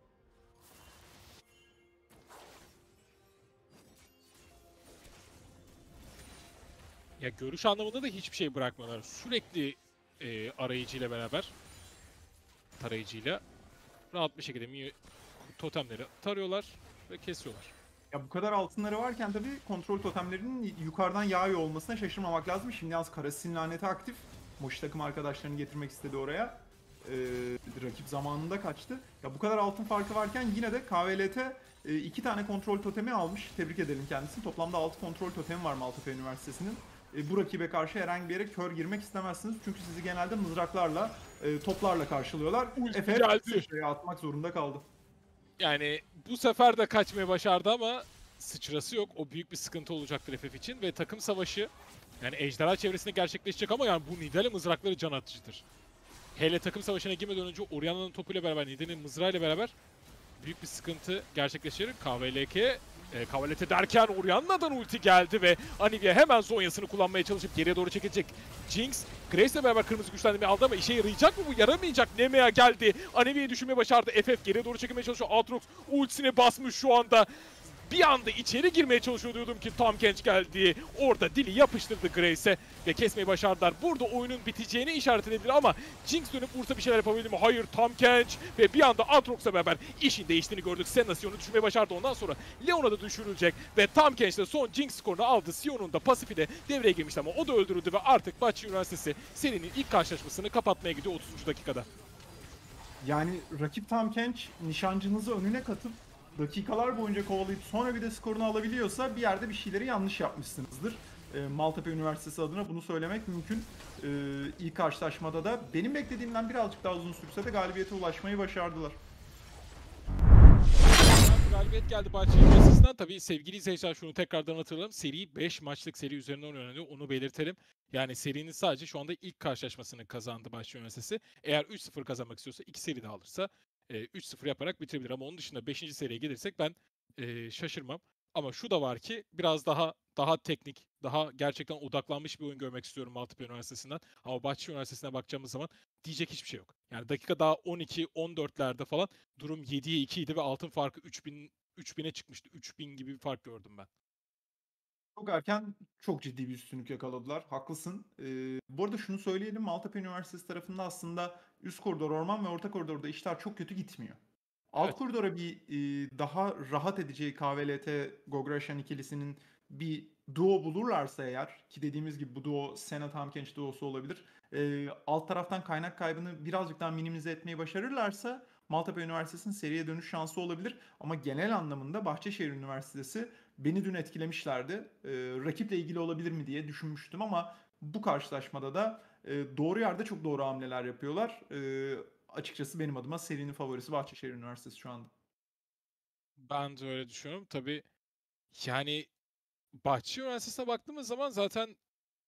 Ya görüş anlamında da hiçbir şey bırakmıyorlar. Sürekli arayıcıyla beraber, tarayıcıyla rahat bir şekilde totemleri tarıyorlar ve kesiyorlar. Ya bu kadar altınları varken tabii kontrol totemlerinin yukarıdan yağıyor olmasına şaşırmamak lazım. Şimdi yalnız Karasin laneti aktif. Moş takım arkadaşlarını getirmek istedi oraya. Rakip zamanında kaçtı. Ya bu kadar altın farkı varken yine de KVLT 2 tane kontrol totemi almış. Tebrik edelim kendisini. Toplamda 6 kontrol totemi var Maltepe Üniversitesi'nin. Bu rakibe karşı herhangi bir yere kör girmek istemezsiniz. Çünkü sizi genelde mızraklarla, toplarla karşılıyorlar. Efe sıçrayı atmak zorunda kaldı. Yani bu sefer de kaçmayı başardı ama sıçrası yok. O büyük bir sıkıntı olacaktır FF için ve takım savaşı yani ejderha çevresinde gerçekleşecek ama yani bu Nidalee mızrakları can atıcıdır. hele takım savaşına girmeden önce Orianna'nın topuyla beraber, Nidalee'nin mızrağıyla beraber büyük bir sıkıntı gerçekleşir. KVLT derken Orianna'dan ulti geldi ve Anivia hemen Zonya'sını kullanmaya çalışıp geriye doğru çekecek. Jinx, Grace'le beraber kırmızı güçlendirmeyi aldı ama işe yarayacak mı bu? Yaramayacak. Nemea geldi. Anivia'yı düşürmeyi başardı. FF geriye doğru çekmeye çalışıyor. Aatrox ultisini basmış şu anda. Bir anda içeri girmeye çalışıyor diyordum ki Tahm Kench geldi. Orada dili yapıştırdı Grace'e ve kesmeyi başardılar. Burada oyunun biteceğini işaret edebilir ama Jinx dönüp vursa bir şeyler yapabildi mi? Hayır, Tahm Kench ve bir anda Aatrox'la beraber işin değiştiğini gördük. Senna Sion'u düşürmeyi başardı. Ondan sonra Leona da düşürülecek ve Tahm Kench de son Jinx skorunu aldı. Sion'un da pasifi de devreye girmişti ama o da öldürüldü ve artık Bahçe Üniversitesi serinin ilk karşılaşmasını kapatmaya gidiyor 30. dakikada. Yani rakip Tahm Kench nişancınızı önüne katıp dakikalar boyunca kovalayıp sonra bir de skorunu alabiliyorsa bir yerde bir şeyleri yanlış yapmışsınızdır. Maltepe Üniversitesi adına bunu söylemek mümkün. İlk karşılaşmada da benim beklediğimden birazcık daha uzun sürse de galibiyete ulaşmayı başardılar. Galibiyet geldi Bahçe Üniversitesi'nden. Tabii sevgili izleyiciler şunu tekrardan hatırlayalım. Seri 5 maçlık seri üzerinden oynanıyor. Onu belirtelim. Yani serinin sadece şu anda ilk karşılaşmasını kazandı Bahçe Üniversitesi. Eğer 3-0 kazanmak istiyorsa 2 seri daha alırsa 3-0 yaparak bitirebilir. Ama onun dışında 5. seriye gelirsek ben şaşırmam. Ama şu da var ki biraz daha teknik, daha gerçekten odaklanmış bir oyun görmek istiyorum Maltepe Üniversitesi'nden. Ama Bahçe Üniversitesi'ne bakacağımız zaman diyecek hiçbir şey yok. Yani dakika daha 12-14'lerde falan durum 7'ye 2 idi ve altın farkı 3000'e çıkmıştı. 3000 gibi bir fark gördüm ben. Çok erken çok ciddi bir üstünlük yakaladılar. Haklısın. Bu arada şunu söyleyelim. Maltepe Üniversitesi tarafında aslında üst koridor orman ve orta koridorda işler çok kötü gitmiyor. Alt Evet. koridora bir daha rahat edeceği KVLT Gograshan ikilisinin bir duo bulurlarsa eğer ki dediğimiz gibi bu duo Senna Tahm Kench duosu olabilir. Alt taraftan kaynak kaybını birazcık daha minimize etmeyi başarırlarsa Maltepe Üniversitesi'nin seriye dönüş şansı olabilir. Ama genel anlamında Bahçeşehir Üniversitesi beni dün etkilemişlerdi. Rakiple ilgili olabilir mi diye düşünmüştüm ama bu karşılaşmada da doğru yerde çok doğru hamleler yapıyorlar. Açıkçası benim adıma serinin favorisi Bahçeşehir Üniversitesi şu anda. Ben de öyle düşünüyorum. Tabii yani Bahçe Üniversitesi'ne baktığımız zaman zaten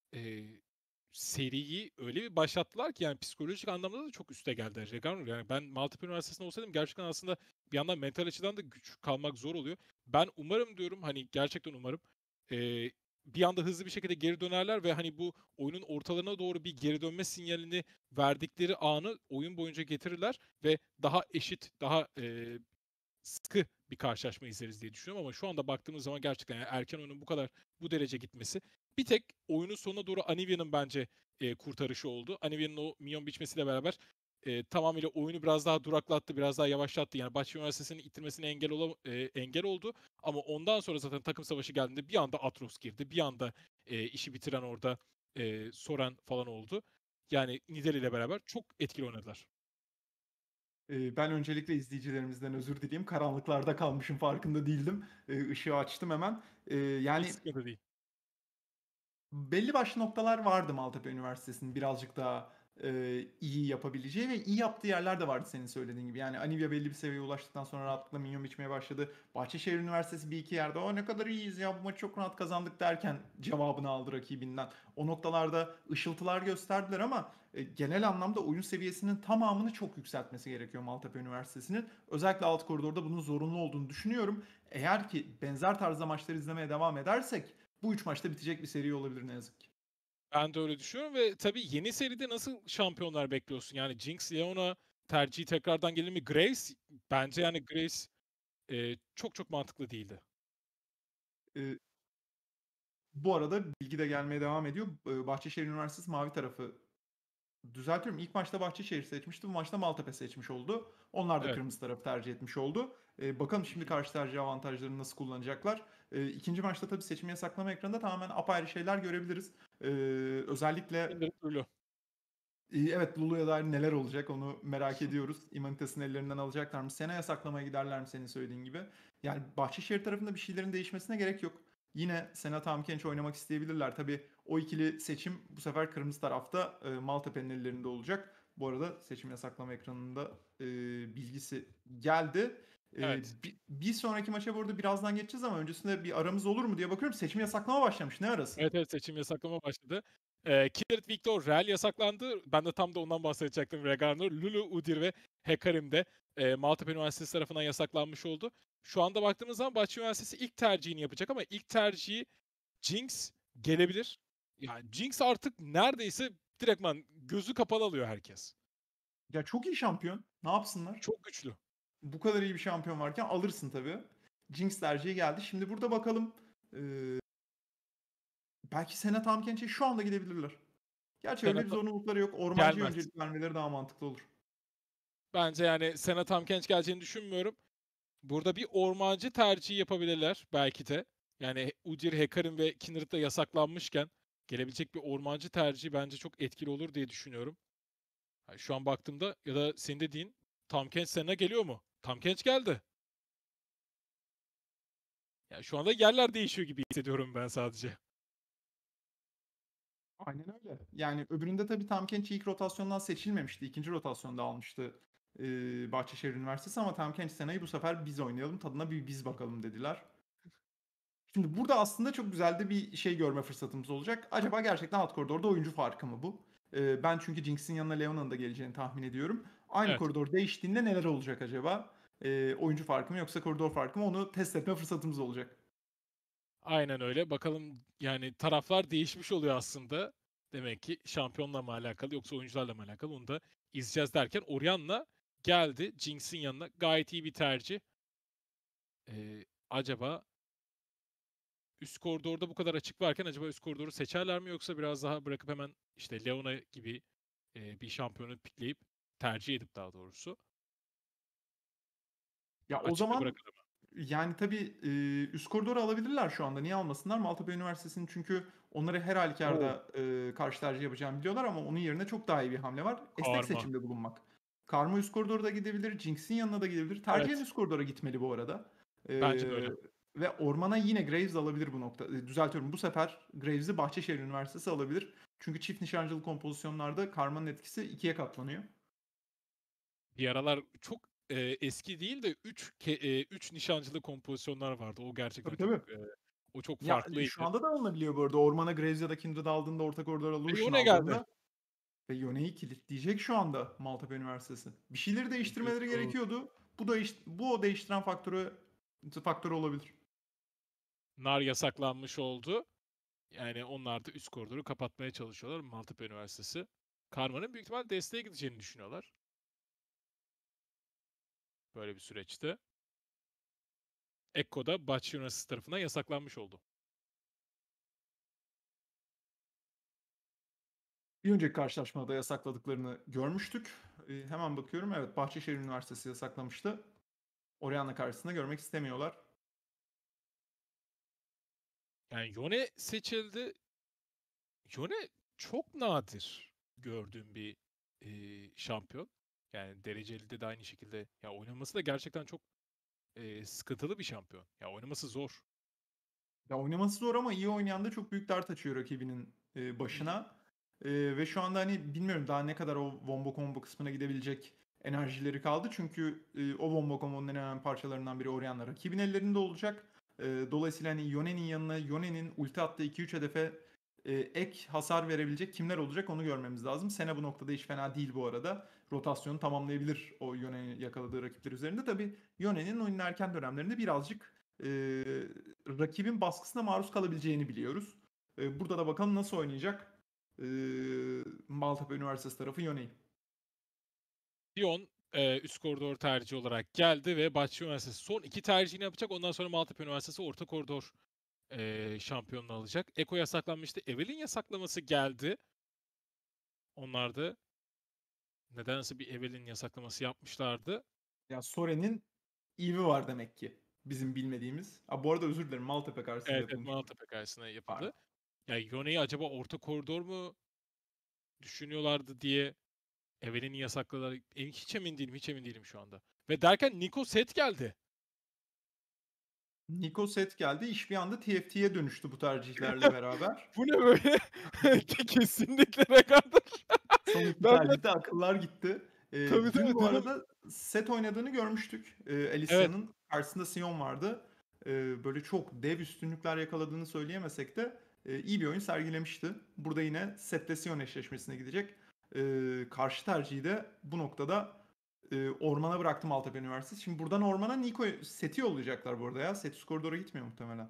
seriyi öyle bir başlattılar ki yani psikolojik anlamda da çok üste geldi. Yani ben Maltepe Üniversitesi'nde olsaydım gerçekten aslında bir yandan mental açıdan da güç kalmak zor oluyor. Ben umarım diyorum hani gerçekten umarım bir anda hızlı bir şekilde geri dönerler ve hani bu oyunun ortalarına doğru bir geri dönme sinyalini verdikleri anı oyun boyunca getirirler ve daha eşit, daha sıkı bir karşılaşma izleriz diye düşünüyorum ama şu anda baktığımız zaman gerçekten yani erken oyunun bu derece gitmesi bir tek oyunun sonuna doğru Anivia'nın bence kurtarışı oldu. Anivia'nın o minyon biçmesiyle beraber tamamıyla oyunu biraz daha duraklattı, biraz daha yavaşlattı. Yani Bahçe Üniversitesi'nin ittirmesine engel oldu. Ama ondan sonra zaten takım savaşı geldiğinde bir anda Atrox girdi. Bir anda işi bitiren orada Soren falan oldu. Yani Nidalee ile beraber çok etkili oynadılar. Ben öncelikle izleyicilerimizden özür dileyeyim. Karanlıklarda kalmışım farkında değildim. Işığı açtım hemen. Hiç Yani sıkıntı değil. belli başlı noktalar vardı Maltepe Üniversitesi'nin birazcık daha iyi yapabileceği ve iyi yaptığı yerler de vardı senin söylediğin gibi. Yani Anivia belli bir seviyeye ulaştıktan sonra rahatlıkla minyon biçmeye başladı. Bahçeşehir Üniversitesi bir iki yerde o ne kadar iyiyiz ya bu maçı çok rahat kazandık derken cevabını aldı rakibinden. O noktalarda ışıltılar gösterdiler ama genel anlamda oyun seviyesinin tamamını çok yükseltmesi gerekiyor Maltepe Üniversitesi'nin. Özellikle alt koridorda bunun zorunlu olduğunu düşünüyorum. Eğer ki benzer tarzda maçları izlemeye devam edersek bu 3 maçta bitecek bir seri olabilir ne yazık ki. Ben de öyle düşünüyorum ve tabii yeni seride nasıl şampiyonlar bekliyorsun? Yani Jinx, Leona tercihi tekrardan gelir mi? Graves bence yani Graves çok çok mantıklı değildi. Ee, Bu arada bilgi de gelmeye devam ediyor. Bahçeşehir Üniversitesi mavi tarafı düzeltiyorum. İlk maçta Bahçeşehir seçmişti. Bu maçta Maltepe seçmiş oldu. Onlar da Evet. kırmızı tarafı tercih etmiş oldu. Bakalım Hı şimdi hı. karşı tercih avantajlarını nasıl kullanacaklar. İkinci maçta tabii seçim yasaklama ekranında tamamen apayrı şeyler görebiliriz. Ee, Özellikle Kindred Blue. Evet, Lulu'ya dair neler olacak onu merak ediyoruz. İmmanitesini ellerinden alacaklar mı? Seneye saklamaya giderler mi senin söylediğin gibi? Yani Bahçeşehir tarafında bir şeylerin değişmesine gerek yok. Yine Senat Hamkenç oynamak isteyebilirler. Tabii o ikili seçim bu sefer kırmızı tarafta Maltepe'nin ellerinde olacak. Bu arada seçim yasaklama ekranında bilgisi geldi. Evet. Bir sonraki maça burada birazdan geçeceğiz ama öncesinde bir aramız olur mu diye bakıyorum. Seçim yasaklama başlamış. Ne arası? Evet, evet, seçim yasaklama başladı. Kindred Victor Real yasaklandı. Ben de tam da ondan bahsedecektim. Regarnor, Lulu, Udyr ve Hecarim de Maltepe Üniversitesi tarafından yasaklanmış oldu. Şu anda baktığımız zaman Bahçe Üniversitesi ilk tercihini yapacak ama ilk tercihi Jinx gelebilir. Yani Jinx artık neredeyse direktman gözü kapalı alıyor herkes. Ya çok iyi şampiyon. Ne yapsınlar? Çok güçlü. Bu kadar iyi bir şampiyon varken alırsın tabii. Jinx tercihi geldi. Şimdi burada bakalım. Belki Senna Tamkenç'e şu anda gidebilirler. Gerçi öyle bir Senata zorunlulukları yok. Ormancıya gelmez. öncelik vermeleri daha mantıklı olur. Bence yani Senna Tamkenç geleceğini düşünmüyorum. Burada bir ormancı tercihi yapabilirler belki de. Yani Udyr, Hecarim ve Kindred de yasaklanmışken gelebilecek bir ormancı tercihi bence çok etkili olur diye düşünüyorum. Yani şu an baktığımda ya da senin dediğin Tamkenç Senna geliyor mu? Tamkenç geldi. Yani şu anda yerler değişiyor gibi hissediyorum ben sadece. Aynen öyle. Yani öbüründe tabii Tamkenç ilk rotasyondan seçilmemişti. İkinci rotasyonda almıştı Bahçeşehir Üniversitesi ama Tamkenç Senna'yı bu sefer biz oynayalım, tadına bir biz bakalım dediler. Şimdi burada aslında çok güzel de bir şey görme fırsatımız olacak. Acaba gerçekten alt koridorda oyuncu farkı mı bu? Ben çünkü Jinx'in yanına Leona'nın da geleceğini tahmin ediyorum. Aynı Evet. koridor değiştiğinde neler olacak acaba? Oyuncu farkı mı yoksa koridor farkı mı? Onu test etme fırsatımız olacak. Aynen öyle. Bakalım yani taraflar değişmiş oluyor aslında. Demek ki şampiyonla mı alakalı yoksa oyuncularla mı alakalı onu da izleyeceğiz derken Orianna geldi Jinx'in yanına. Gayet iyi bir tercih. Acaba üst koridorda bu kadar açık varken acaba üst koridoru seçerler mi yoksa biraz daha bırakıp hemen işte Leona gibi bir şampiyonu pikleyip tercih edip daha doğrusu Ya o açıkta zaman bırakılır mı? yani tabii üst koridoru alabilirler şu anda. Niye almasınlar? Maltepe Üniversitesi'nin çünkü onları her Oo, halükarda karşı tercih yapacağını biliyorlar ama onun yerine çok daha iyi bir hamle var. Esnek karma. seçimde bulunmak. Karma üst koridora da gidebilir. Jinx'in yanına da gidebilir. Tercihen Evet. üst koridora gitmeli bu arada. E, Bence de öyle. ve ormana yine Graves alabilir bu nokta. Düzeltiyorum. Bu sefer Graves'i Bahçeşehir Üniversitesi alabilir. Çünkü çift nişancılı kompozisyonlarda karmanın etkisi ikiye katlanıyor. Bir aralar çok eski değil de 3 nişancılı kompozisyonlar vardı. O gerçekten Tabii çok tabii. o çok Ya şu farklıydı. anda da alınabiliyor bu arada. Ormana Graves ya da Kindred aldığında, orta koridora Ve Lucian Yone geldi. aldığında ve Yone'yi kilitleyecek şu anda Maltepe Üniversitesi. Bir şeyleri değiştirmeleri Diyorsun. gerekiyordu. Bu o değiştiren faktörü olabilir. Nar yasaklanmış oldu. Yani onlar da üst koridoru kapatmaya çalışıyorlar Maltepe Üniversitesi. Karma'nın büyük ihtimal desteğe gideceğini düşünüyorlar. Böyle bir süreçte. Ekko da Bahçe Üniversitesi tarafından yasaklanmış oldu. Bir önceki karşılaşmada yasakladıklarını görmüştük. Hemen bakıyorum. Evet, Bahçeşehir Üniversitesi yasaklamıştı. Orianna karşısında görmek istemiyorlar. Yani Yone seçildi. Yone çok nadir gördüğüm bir şampiyon. Yani dereceli de aynı şekilde. Ya oynaması da gerçekten çok sıkıntılı bir şampiyon. Ya oynaması zor. Ya oynaması zor ama iyi oynayan da çok büyük dert açıyor rakibinin Hı hı. başına. Ve şu anda hani bilmiyorum daha ne kadar o wombo combo kısmına gidebilecek enerjileri kaldı. Çünkü o wombo combo'nun en önemli parçalarından biri Orianna rakibin ellerinde olacak. Dolayısıyla hani Yone'nin yanına Yone'nin ulti attığı 2-3 hedefe ek hasar verebilecek kimler olacak onu görmemiz lazım. Sena bu noktada hiç fena değil bu arada. Rotasyonu tamamlayabilir o Yone'nin yakaladığı rakipler üzerinde. Tabii Yone'nin oyunun erken dönemlerinde birazcık e, rakibin baskısına maruz kalabileceğini biliyoruz. Burada da bakalım nasıl oynayacak Maltepe Üniversitesi tarafı Yone'yi. Dion üst koridor tercihi olarak geldi ve Bahçe Üniversitesi son iki tercihini yapacak. Ondan sonra Maltepe Üniversitesi orta koridor şampiyonluğu alacak. Eko yasaklanmıştı. Evelyn yasaklaması geldi. Onlar da nedense bir Evelyn yasaklaması yapmışlardı. Ya Soren'in EV'i var demek ki bizim bilmediğimiz. Bu arada özür dilerim Maltepe karşısında Evet, evet yapılmış. Maltepe karşısında yapıldı. Pardon. Yani Yone'yi acaba orta koridor mu düşünüyorlardı diye Evelyn'i yasakladılar. Hiç emin değilim, hiç emin değilim şu anda. Ve derken Nico Set geldi. Nico Set geldi. İş bir anda TFT'ye dönüştü bu tercihlerle beraber. Bu ne böyle? Kesinlikle rekordur. Son iki Ben de tercihte akıllar gitti. tabii Dün tabii bu dedim. arada set oynadığını görmüştük. Evet. Alicia'nın karşısında Sion vardı. Böyle çok dev üstünlükler yakaladığını söyleyemesek de iyi bir oyun sergilemişti. Burada yine Sette Sion eşleşmesine gidecek. Karşı tercihi de bu noktada Orman'a bıraktım Maltepe Üniversitesi. Şimdi buradan Orman'a Niko Set'i yollayacaklar bu arada ya. Set koridora gitmiyor muhtemelen.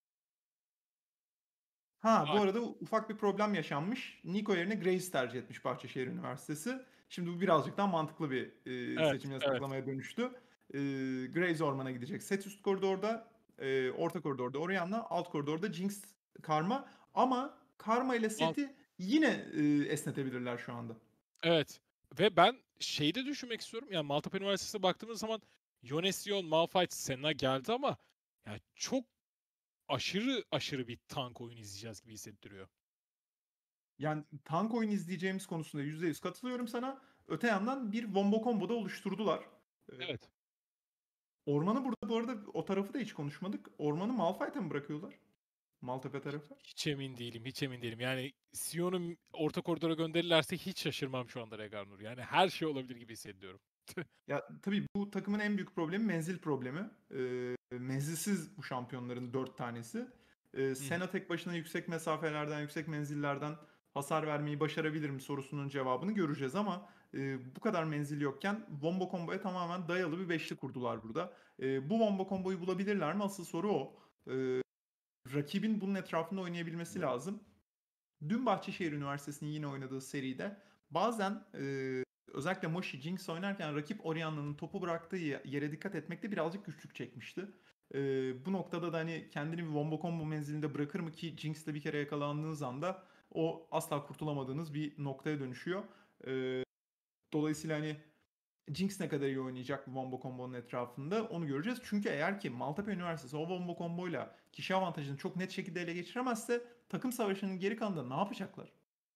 Ha, bu Bak, arada ufak bir problem yaşanmış. Niko yerine Grace tercih etmiş Bahçeşehir Üniversitesi. Şimdi bu birazcık daha mantıklı bir evet, seçim evet. yasaklamaya dönüştü. Grace Orman'a gidecek. Set üst koridorda, orta koridorda Orianna, alt koridorda Jinx, Karma. Ama Karma ile Mal Set'i yine esnetebilirler şu anda. Evet. Ve ben şeyi de düşünmek istiyorum. Yani Maltepe Üniversitesi'ne baktığımız zaman Yonesion, Malphite, Senna geldi ama yani çok aşırı aşırı bir tank oyun izleyeceğiz gibi hissettiriyor. Yani tank oyun izleyeceğimiz konusunda %100 katılıyorum sana. Öte yandan bir wombo combo da oluşturdular. Evet. Orman'ı burada bu arada o tarafı da hiç konuşmadık. Orman'ı Malphite'e mi bırakıyorlar? Maltepe tarafı. Hiç emin değilim, hiç emin değilim. Yani Sion'u orta koridora gönderirlerse hiç şaşırmam şu anda Regarnur. Yani her şey olabilir gibi hissediyorum. Ya tabii bu takımın en büyük problemi menzil problemi. Menzilsiz bu şampiyonların 4 tanesi. Hı hı. Senna tek başına yüksek mesafelerden, yüksek menzillerden hasar vermeyi başarabilir mi sorusunun cevabını göreceğiz ama bu kadar menzil yokken Wombo Combo'ya tamamen dayalı bir beşli kurdular burada. Bu Wombo Combo'yu bulabilirler mi? Asıl soru o. Rakibin bunun etrafında oynayabilmesi lazım. Dün Bahçeşehir Üniversitesi'nin yine oynadığı seride bazen özellikle Moshi Jinx oynarken rakip Orianna'nın topu bıraktığı yere dikkat etmekte birazcık güçlük çekmişti. Bu noktada da hani kendini bir wombo combo menzilinde bırakır mı ki Jinx'le bir kere yakalandığınız anda o asla kurtulamadığınız bir noktaya dönüşüyor. Dolayısıyla hani Jinx ne kadar iyi oynayacak bu wombo combo'nun etrafında onu göreceğiz. Çünkü eğer ki Maltepe Üniversitesi o wombo combo'yla kişi avantajını çok net şekilde ele geçiremezse takım savaşının geri kalanında ne yapacaklar?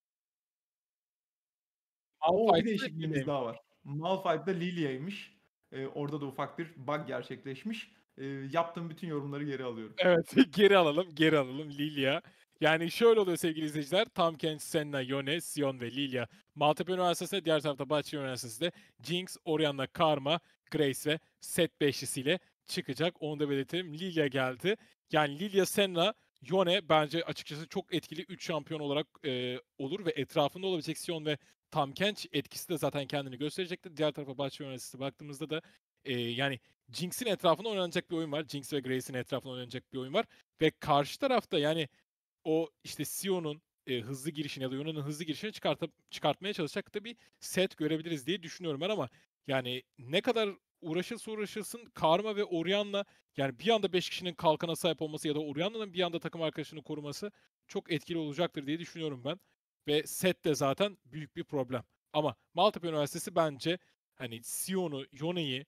O bir Malphite'de değişikliğimiz Lily'ymiş. daha var. Malphite'da Lilia'ymış. Orada da ufak bir bug gerçekleşmiş. Yaptığım bütün yorumları geri alıyorum. Evet, geri alalım, geri alalım. Lilia. Yani şöyle oluyor sevgili izleyiciler. Tampkench, Senna, Yone, Sion ve Lilia. Maltepe Üniversitesi'nde, diğer tarafta Bahçeşehir Üniversitesi'nde Jinx, Orianna, Karma, Grace ve Set beşlisiyle çıkacak. Onu da belirtelim. Lilia geldi. Yani Lilia, Senna, Yone bence açıkçası çok etkili 3 şampiyon olarak olur ve etrafında olabilecek Sion ve Tampkench etkisi de zaten kendini gösterecektir. Diğer tarafa Bahçeşehir Üniversitesi baktığımızda da yani Jinx'in etrafında oynanacak bir oyun var. Jinx ve Grace'in etrafında oynanacak bir oyun var. Ve karşı tarafta yani o işte Sion'un hızlı girişini ya da Yone'nin hızlı girişini çıkartmaya çalışacak da bir set görebiliriz diye düşünüyorum ben ama yani ne kadar uğraşırsa uğraşırsın Karma ve Orianna yani bir anda 5 kişinin kalkana sahip olması ya da Orianna'nın bir anda takım arkadaşını koruması çok etkili olacaktır diye düşünüyorum ben. Ve set de zaten büyük bir problem. Ama Maltepe Üniversitesi bence hani Sion'u, Yone'yi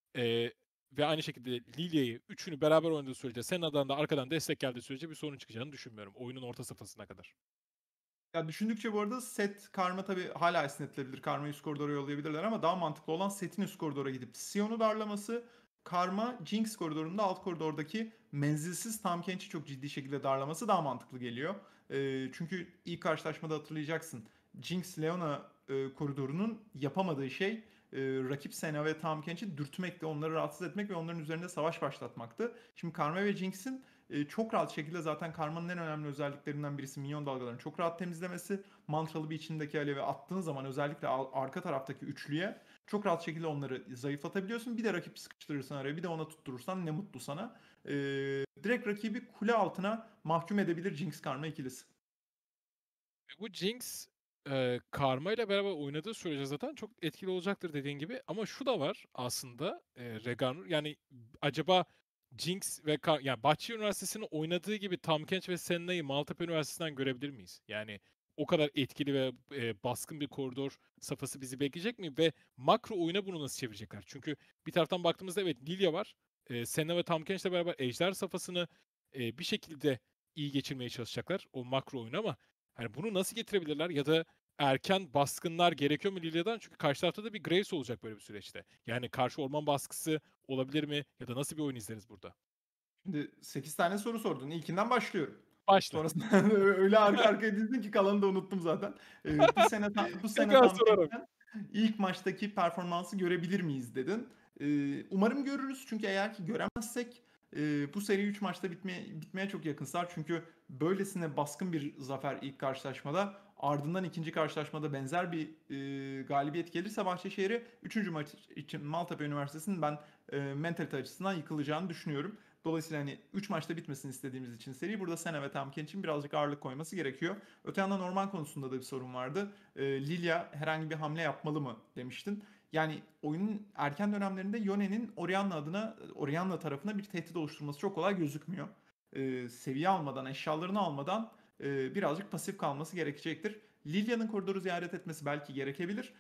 ve aynı şekilde Lilia'yı üçünü beraber oynadığı sürece Senna'dan da arkadan destek geldiği sürece bir sorun çıkacağını düşünmüyorum. Oyunun orta safhasına kadar. Ya düşündükçe bu arada set Karma tabii hala esnetilebilir. Karma'yı üst koridora yollayabilirler ama daha mantıklı olan setin üst koridora gidip Sion'u darlaması. Karma Jinx koridorunda alt koridordaki menzilsiz Tahm Kench'i çok ciddi şekilde darlaması daha mantıklı geliyor. Çünkü ilk karşılaşmada hatırlayacaksın. Jinx Leona koridorunun yapamadığı şey rakip Senna ve Tahm Kench'i dürtmekle onları rahatsız etmek ve onların üzerinde savaş başlatmaktı. Şimdi Karma ve Jinx'in çok rahat şekilde zaten Karma'nın en önemli özelliklerinden birisi minyon dalgalarını çok rahat temizlemesi. Mantralı bir içindeki alevi attığın zaman özellikle arka taraftaki üçlüye çok rahat şekilde onları zayıflatabiliyorsun. Bir de rakip sıkıştırırsan araya bir de ona tutturursan ne mutlu sana. Direkt rakibi kule altına mahkum edebilir Jinx Karma ikilisi. Bu Jinx Karma ile beraber oynadığı sürece zaten çok etkili olacaktır dediğin gibi. Ama şu da var aslında Reganur. Yani acaba Jinx ve yani Bahçeşehir Üniversitesi'nin oynadığı gibi Tahm Kench ve Senna'yı Maltepe Üniversitesi'nden görebilir miyiz? Yani o kadar etkili ve baskın bir koridor safhası bizi bekleyecek mi? Ve makro oyuna bunu nasıl çevirecekler? Çünkü bir taraftan baktığımızda evet Lilia var. Senna ve Tahm Kench'le beraber Ejder safhasını bir şekilde iyi geçirmeye çalışacaklar o makro oyunu ama hani bunu nasıl getirebilirler ya da erken baskınlar gerekiyor mu Lilia'dan? Çünkü karşı tarafta da bir Graves olacak böyle bir süreçte. Yani karşı orman baskısı olabilir mi? Ya da nasıl bir oyun izleriz burada? Şimdi 8 tane soru sordun. İlkinden başlıyorum. Başla. Sonrasında öyle arka arkaya dizdin ki kalanını da unuttum zaten. Bu sene Tekrar Tahm sorarım. Kench'ten ilk maçtaki performansı görebilir miyiz dedin. Umarım görürüz çünkü eğer ki göremezsek Bu seri 3 maçta bitmeye çok yakın Sar. Çünkü böylesine baskın bir zafer ilk karşılaşmada, ardından ikinci karşılaşmada benzer bir galibiyet gelirse Bahçeşehir'e 3. maç için Maltepe Üniversitesi'nin ben mentalite açısından yıkılacağını düşünüyorum. Dolayısıyla hani 3 maçta bitmesini istediğimiz için seri burada Sena ve Tamken için birazcık ağırlık koyması gerekiyor. Öte yandan orman konusunda da bir sorun vardı. Lilia herhangi bir hamle yapmalı mı demiştin. Yani oyunun erken dönemlerinde Yone'nin Orianna tarafına bir tehdit oluşturması çok kolay gözükmüyor. Seviye almadan, eşyalarını almadan birazcık pasif kalması gerekecektir. Lilia'nın koridoru ziyaret etmesi belki gerekebilir.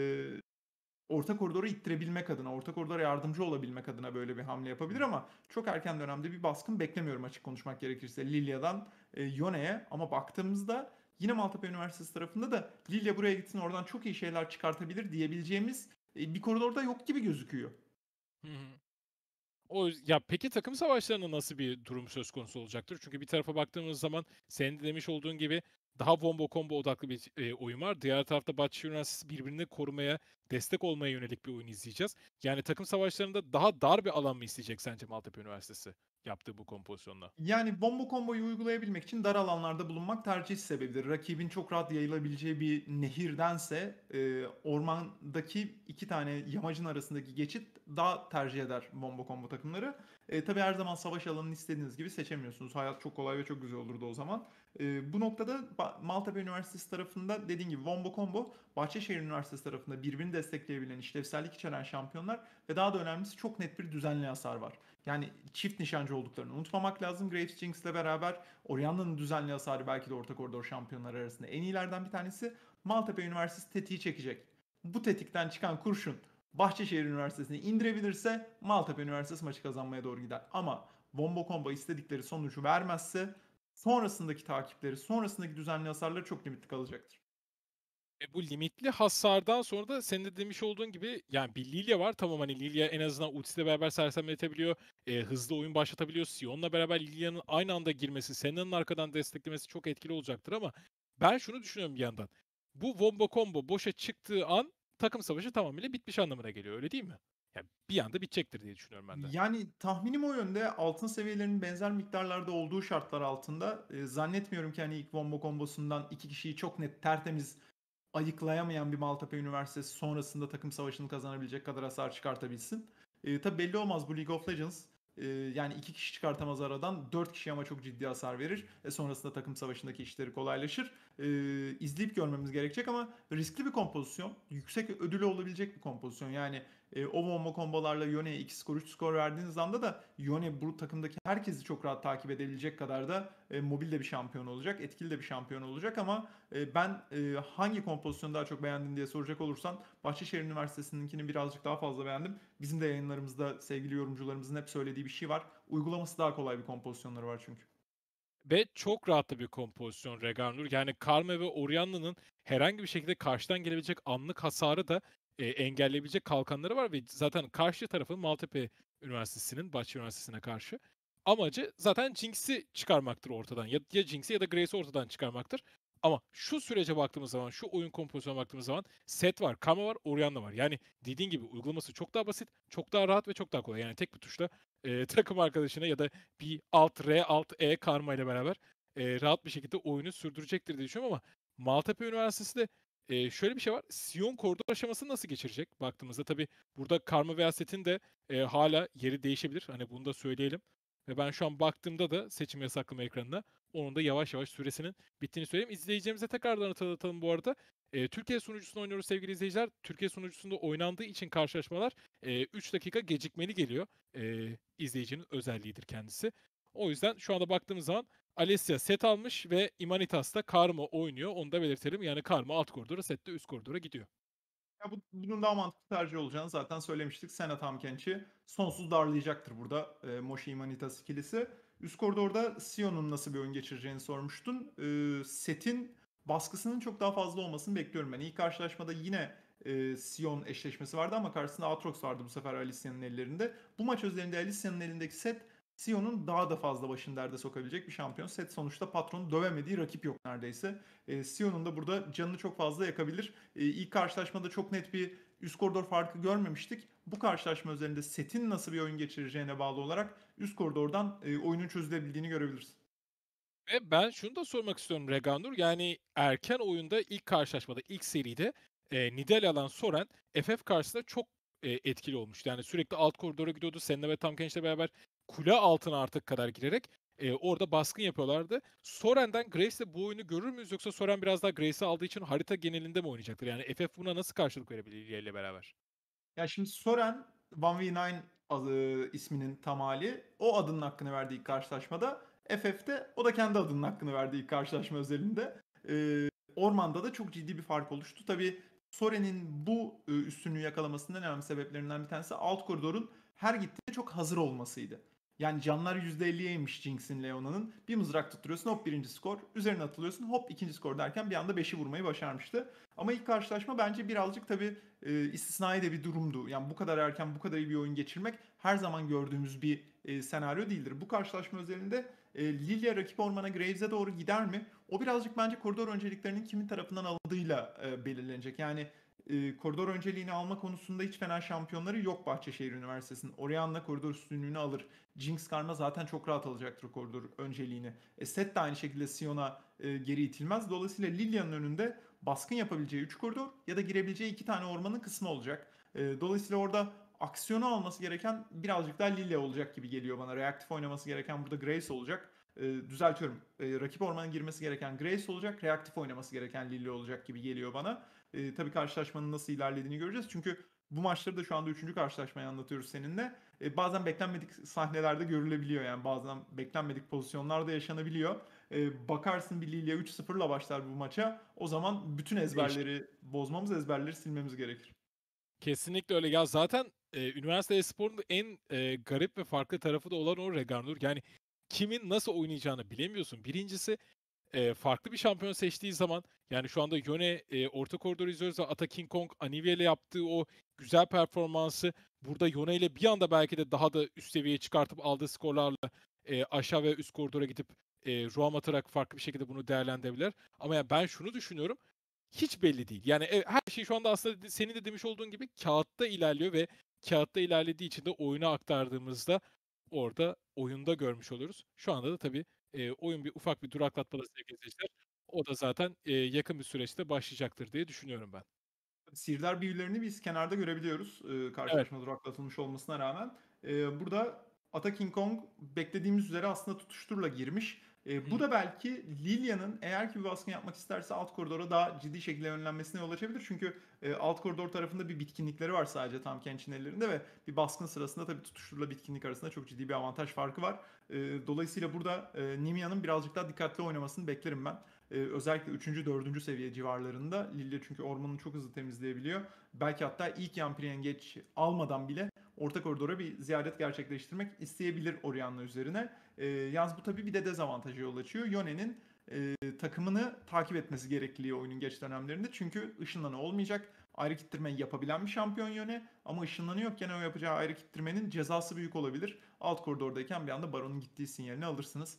Orta koridoru ittirebilmek adına, orta koridora yardımcı olabilmek adına böyle bir hamle yapabilir ama çok erken dönemde bir baskın beklemiyorum açık konuşmak gerekirse Lilia'dan Yone'ye. Ama baktığımızda yine Maltepe Üniversitesi tarafında da Lilia buraya gitsin oradan çok iyi şeyler çıkartabilir diyebileceğimiz bir koridorda yok gibi gözüküyor. Hı hı. Ya peki takım savaşlarında nasıl bir durum söz konusu olacaktır? Çünkü bir tarafa baktığımız zaman senin de demiş olduğun gibi daha wombo combo odaklı bir oyun var. Diğer tarafta Bahçeşehir Üniversitesi birbirini korumaya, destek olmaya yönelik bir oyun izleyeceğiz. Yani takım savaşlarında daha dar bir alan mı isteyecek sence Maltepe Üniversitesi yaptığı bu kompozisyonla? Yani bomba komboyu uygulayabilmek için dar alanlarda bulunmak tercih sebebidir. Rakibin çok rahat yayılabileceği bir nehirdense ormandaki iki tane yamacın arasındaki geçit daha tercih eder bomba combo takımları. Tabii her zaman savaş alanını istediğiniz gibi seçemiyorsunuz. Hayat çok kolay ve çok güzel olurdu o zaman. Bu noktada Maltepe Üniversitesi tarafında dediğim gibi bomba combo, Bahçeşehir Üniversitesi tarafında birbirini destekleyebilen, işlevsellik içeren şampiyonlar ve daha da önemlisi çok net bir düzenli hasar var. Yani çift nişancı olduklarını unutmamak lazım. Graves Jinx ile beraber Orianna'nın düzenli hasarı belki de orta koridor şampiyonları arasında en iyilerden bir tanesi. Maltepe Üniversitesi tetiği çekecek. Bu tetikten çıkan kurşun Bahçeşehir Üniversitesi'ni indirebilirse Maltepe Üniversitesi maçı kazanmaya doğru gider. Ama Bombo Combo istedikleri sonucu vermezse sonrasındaki takipleri, sonrasındaki düzenli hasarları çok limitli kalacaktır. Bu limitli hasardan sonra da senin de demiş olduğun gibi yani bir Lilia var. Tamam hani Lilia en azından ultisiyle beraber sersemletebiliyor. Hızlı oyun başlatabiliyor. Sion'la beraber Lilia'nın aynı anda girmesi, Senna'nın arkadan desteklemesi çok etkili olacaktır ama ben şunu düşünüyorum bir yandan. Bu wombo combo boşa çıktığı an takım savaşı tamamıyla bitmiş anlamına geliyor. Öyle değil mi? Yani bir anda bitecektir diye düşünüyorum ben de. Yani tahminim o yönde. Altın seviyelerinin benzer miktarlarda olduğu şartlar altında zannetmiyorum ki hani ilk bomba kombosundan iki kişiyi çok net tertemiz ayıklayamayan bir Maltepe Üniversitesi sonrasında takım savaşını kazanabilecek kadar hasar çıkartabilsin. Tabi belli olmaz bu League of Legends. Yani iki kişi çıkartamaz aradan. Dört kişi ama çok ciddi hasar verir. Sonrasında takım savaşındaki işleri kolaylaşır. İzleyip görmemiz gerekecek ama riskli bir kompozisyon. Yüksek ödülü olabilecek bir kompozisyon. Yani o bomba kombolarla Yone'ye 2 skor 3 skor verdiğiniz anda da Yone bu takımdaki herkesi çok rahat takip edebilecek kadar da mobil de bir şampiyon olacak. Etkili de bir şampiyon olacak ama ben hangi kompozisyonu daha çok beğendin diye soracak olursan Bahçeşehir Üniversitesi'ninkini birazcık daha fazla beğendim. Bizim de yayınlarımızda sevgili yorumcularımızın hep söylediği bir şey var. Uygulaması daha kolay bir kompozisyonları var çünkü. Ve çok rahat da bir kompozisyon Reganur. Yani Karma ve Orianna'nın herhangi bir şekilde karşıdan gelebilecek anlık hasarı da engelleyebilecek kalkanları var ve zaten karşı tarafın Maltepe Üniversitesi'nin, Bahçe Üniversitesi'ne karşı amacı zaten Jinx'i çıkarmaktır ortadan. Ya Jinx'i ya da Grace'i ortadan çıkarmaktır. Ama şu sürece baktığımız zaman, şu oyun kompozisyonuna baktığımız zaman Set var, Karma var, Orianna var. Yani dediğin gibi uygulaması çok daha basit, çok daha rahat ve çok daha kolay. Yani tek bir tuşla takım arkadaşına ya da bir Alt R, Alt E karma ile beraber rahat bir şekilde oyunu sürdürecektir diye düşünüyorum ama Maltepe Üniversitesi de şöyle bir şey var. Sion koridor aşamasını nasıl geçirecek baktığımızda tabii burada karma veya setin de hala yeri değişebilir. Hani bunu da söyleyelim. Ve ben şu an baktığımda da seçim yasaklama ekranına onun da yavaş yavaş süresinin bittiğini söyleyeyim. İzleyicilerimize tekrardan hatırlatalım bu arada. Türkiye sunucusunda oynuyoruz sevgili izleyiciler. Türkiye sunucusunda oynandığı için karşılaşmalar 3 dakika gecikmeli geliyor. İzleyicinin özelliğidir kendisi. O yüzden şu anda baktığımız zaman Alessia set almış ve Imanitas da Karma oynuyor. Onu da belirtelim. Yani Karma alt koridora, set de üst koridora gidiyor. Ya bunun daha mantıklı tercih olacağını zaten söylemiştik. Senna Tamkenç'i sonsuz darlayacaktır burada Moshi Imanitas ikilisi. Üst koridorda Sion'un nasıl bir oyun geçireceğini sormuştun. Set'in baskısının çok daha fazla olmasını bekliyorum ben. İlk karşılaşmada yine Sion eşleşmesi vardı ama karşısında Aatrox vardı bu sefer Alicia'nın ellerinde. Bu maç özelinde Alicia'nın elindeki set Sion'un daha da fazla başını derde sokabilecek bir şampiyon. Set sonuçta patronu dövemediği rakip yok neredeyse. Sion'un da burada canını çok fazla yakabilir. İlk karşılaşmada çok net bir üst koridor farkı görmemiştik. Bu karşılaşma üzerinde setin nasıl bir oyun geçireceğine bağlı olarak üst koridordan oyunun çözülebildiğini görebiliriz. Ve ben şunu da sormak istiyorum Reganur. Yani erken oyunda ilk karşılaşmada, ilk seride Nidal alan Soren FF karşısında çok etkili olmuştu. Yani sürekli alt koridora gidiyordu. Senna ve Tahm Kench'le beraber kule altına artık kadar girerek orada baskın yapıyorlardı. Soren'den Grace'le bu oyunu görür müyüz yoksa Soren biraz daha Grace'i aldığı için harita genelinde mi oynayacaktır? Yani FF buna nasıl karşılık verebilir İlya ile beraber? Ya şimdi Soren 1v9 isminin tam hali. O adının hakkını verdiği ilk karşılaşmada. FF'de o da kendi adının hakkını verdiği ilk karşılaşma özelinde. Ormanda da çok ciddi bir fark oluştu. Tabii Soren'in bu üstünlüğü yakalamasının en önemli sebeplerinden bir tanesi alt koridorun her gittiğinde çok hazır olmasıydı. Yani canlar %50'ye inmiş Jinx'in, Leona'nın. Bir mızrak tutturuyorsun, hop birinci skor. Üzerine atılıyorsun, hop ikinci skor derken bir anda 5'i vurmayı başarmıştı. Ama ilk karşılaşma bence birazcık tabii istisnai de bir durumdu. Yani bu kadar erken bu kadar iyi bir oyun geçirmek her zaman gördüğümüz bir senaryo değildir. Bu karşılaşma özelinde Lilia rakip ormana Graves'e doğru gider mi? O birazcık bence koridor önceliklerinin kimin tarafından alındığıyla belirlenecek. Yani koridor önceliğini alma konusunda hiç fena şampiyonları yok Bahçeşehir Üniversitesi'nin. Orianna koridor üstünlüğünü alır. Jinx Karma zaten çok rahat alacaktır koridor önceliğini. Set de aynı şekilde Sion'a geri itilmez. Dolayısıyla Lilia'nın önünde baskın yapabileceği 3 koridor ya da girebileceği 2 tane ormanın kısmı olacak. Dolayısıyla orada aksiyonu alması gereken birazcık daha Lilia olacak gibi geliyor bana. Reaktif oynaması gereken burada Grace olacak. Düzeltiyorum. Rakip ormanın girmesi gereken Grace olacak. Reaktif oynaması gereken Lilia olacak gibi geliyor bana. Tabii karşılaşmanın nasıl ilerlediğini göreceğiz. Çünkü bu maçları da şu anda 3. karşılaşmayı anlatıyoruz seninle. Bazen beklenmedik sahnelerde görülebiliyor. Yani bazen beklenmedik pozisyonlarda yaşanabiliyor. Bakarsın bir Lilia 3-0'la başlar bu maça. O zaman bütün Değişir. ezberleri bozmamız, ezberleri silmemiz gerekir. Kesinlikle öyle. Ya zaten üniversite e-sporunun en garip ve farklı tarafı da olan o Reganur. Yani kimin nasıl oynayacağını bilemiyorsun. Birincisi farklı bir şampiyon seçtiği zaman yani şu anda Yone orta koridoru izliyoruz ve Ata King Kong Anivia ile yaptığı o güzel performansı burada Yone ile bir anda belki de daha da üst seviyeye çıkartıp aldığı skorlarla aşağı ve üst koridora gidip roam atarak farklı bir şekilde bunu değerlendirebilir. Ama yani ben şunu düşünüyorum. Hiç belli değil. Yani her şey şu anda aslında senin de demiş olduğun gibi kağıtta ilerliyor ve kağıtta ilerlediği için de oyuna aktardığımızda orada oyunda görmüş oluruz. Şu anda da tabii oyun bir ufak bir duraklatmalı sevgili izleyiciler. O da zaten yakın bir süreçte başlayacaktır diye düşünüyorum ben. Sirdar büyülerini biz kenarda görebiliyoruz. Evet. Karşılaşma duraklatılmış olmasına rağmen. Burada Ata King Kong beklediğimiz üzere aslında tutuşturla girmiş. Hı Bu hı. da belki Lilia'nın eğer ki bir baskın yapmak isterse alt koridora daha ciddi şekilde yönlenmesine yol açabilir. Çünkü alt koridor tarafında bir bitkinlikleri var sadece Tahm Kench'in ellerinde ve bir baskın sırasında tabii tutuşturla bitkinlik arasında çok ciddi bir avantaj farkı var. Dolayısıyla burada Nimia'nın birazcık daha dikkatli oynamasını beklerim ben. Özellikle 3. 4. seviye civarlarında Lilia çünkü ormanı çok hızlı temizleyebiliyor. Belki hatta ilk Yampiri Engage almadan bile orta koridora bir ziyaret gerçekleştirmek isteyebilir Orianna üzerine. Yalnız bu tabii bir de dezavantajı yol açıyor. Yone'nin takımını takip etmesi gerekliliği oyunun geç dönemlerinde. Çünkü ışınlanı olmayacak. Ayrı kittirmeyi yapabilen bir şampiyon Yone ama ışınlanı yokken o yapacağı ayrı kittirmenin cezası büyük olabilir. Alt koridordayken bir anda Baron'un gittiği sinyalini alırsınız.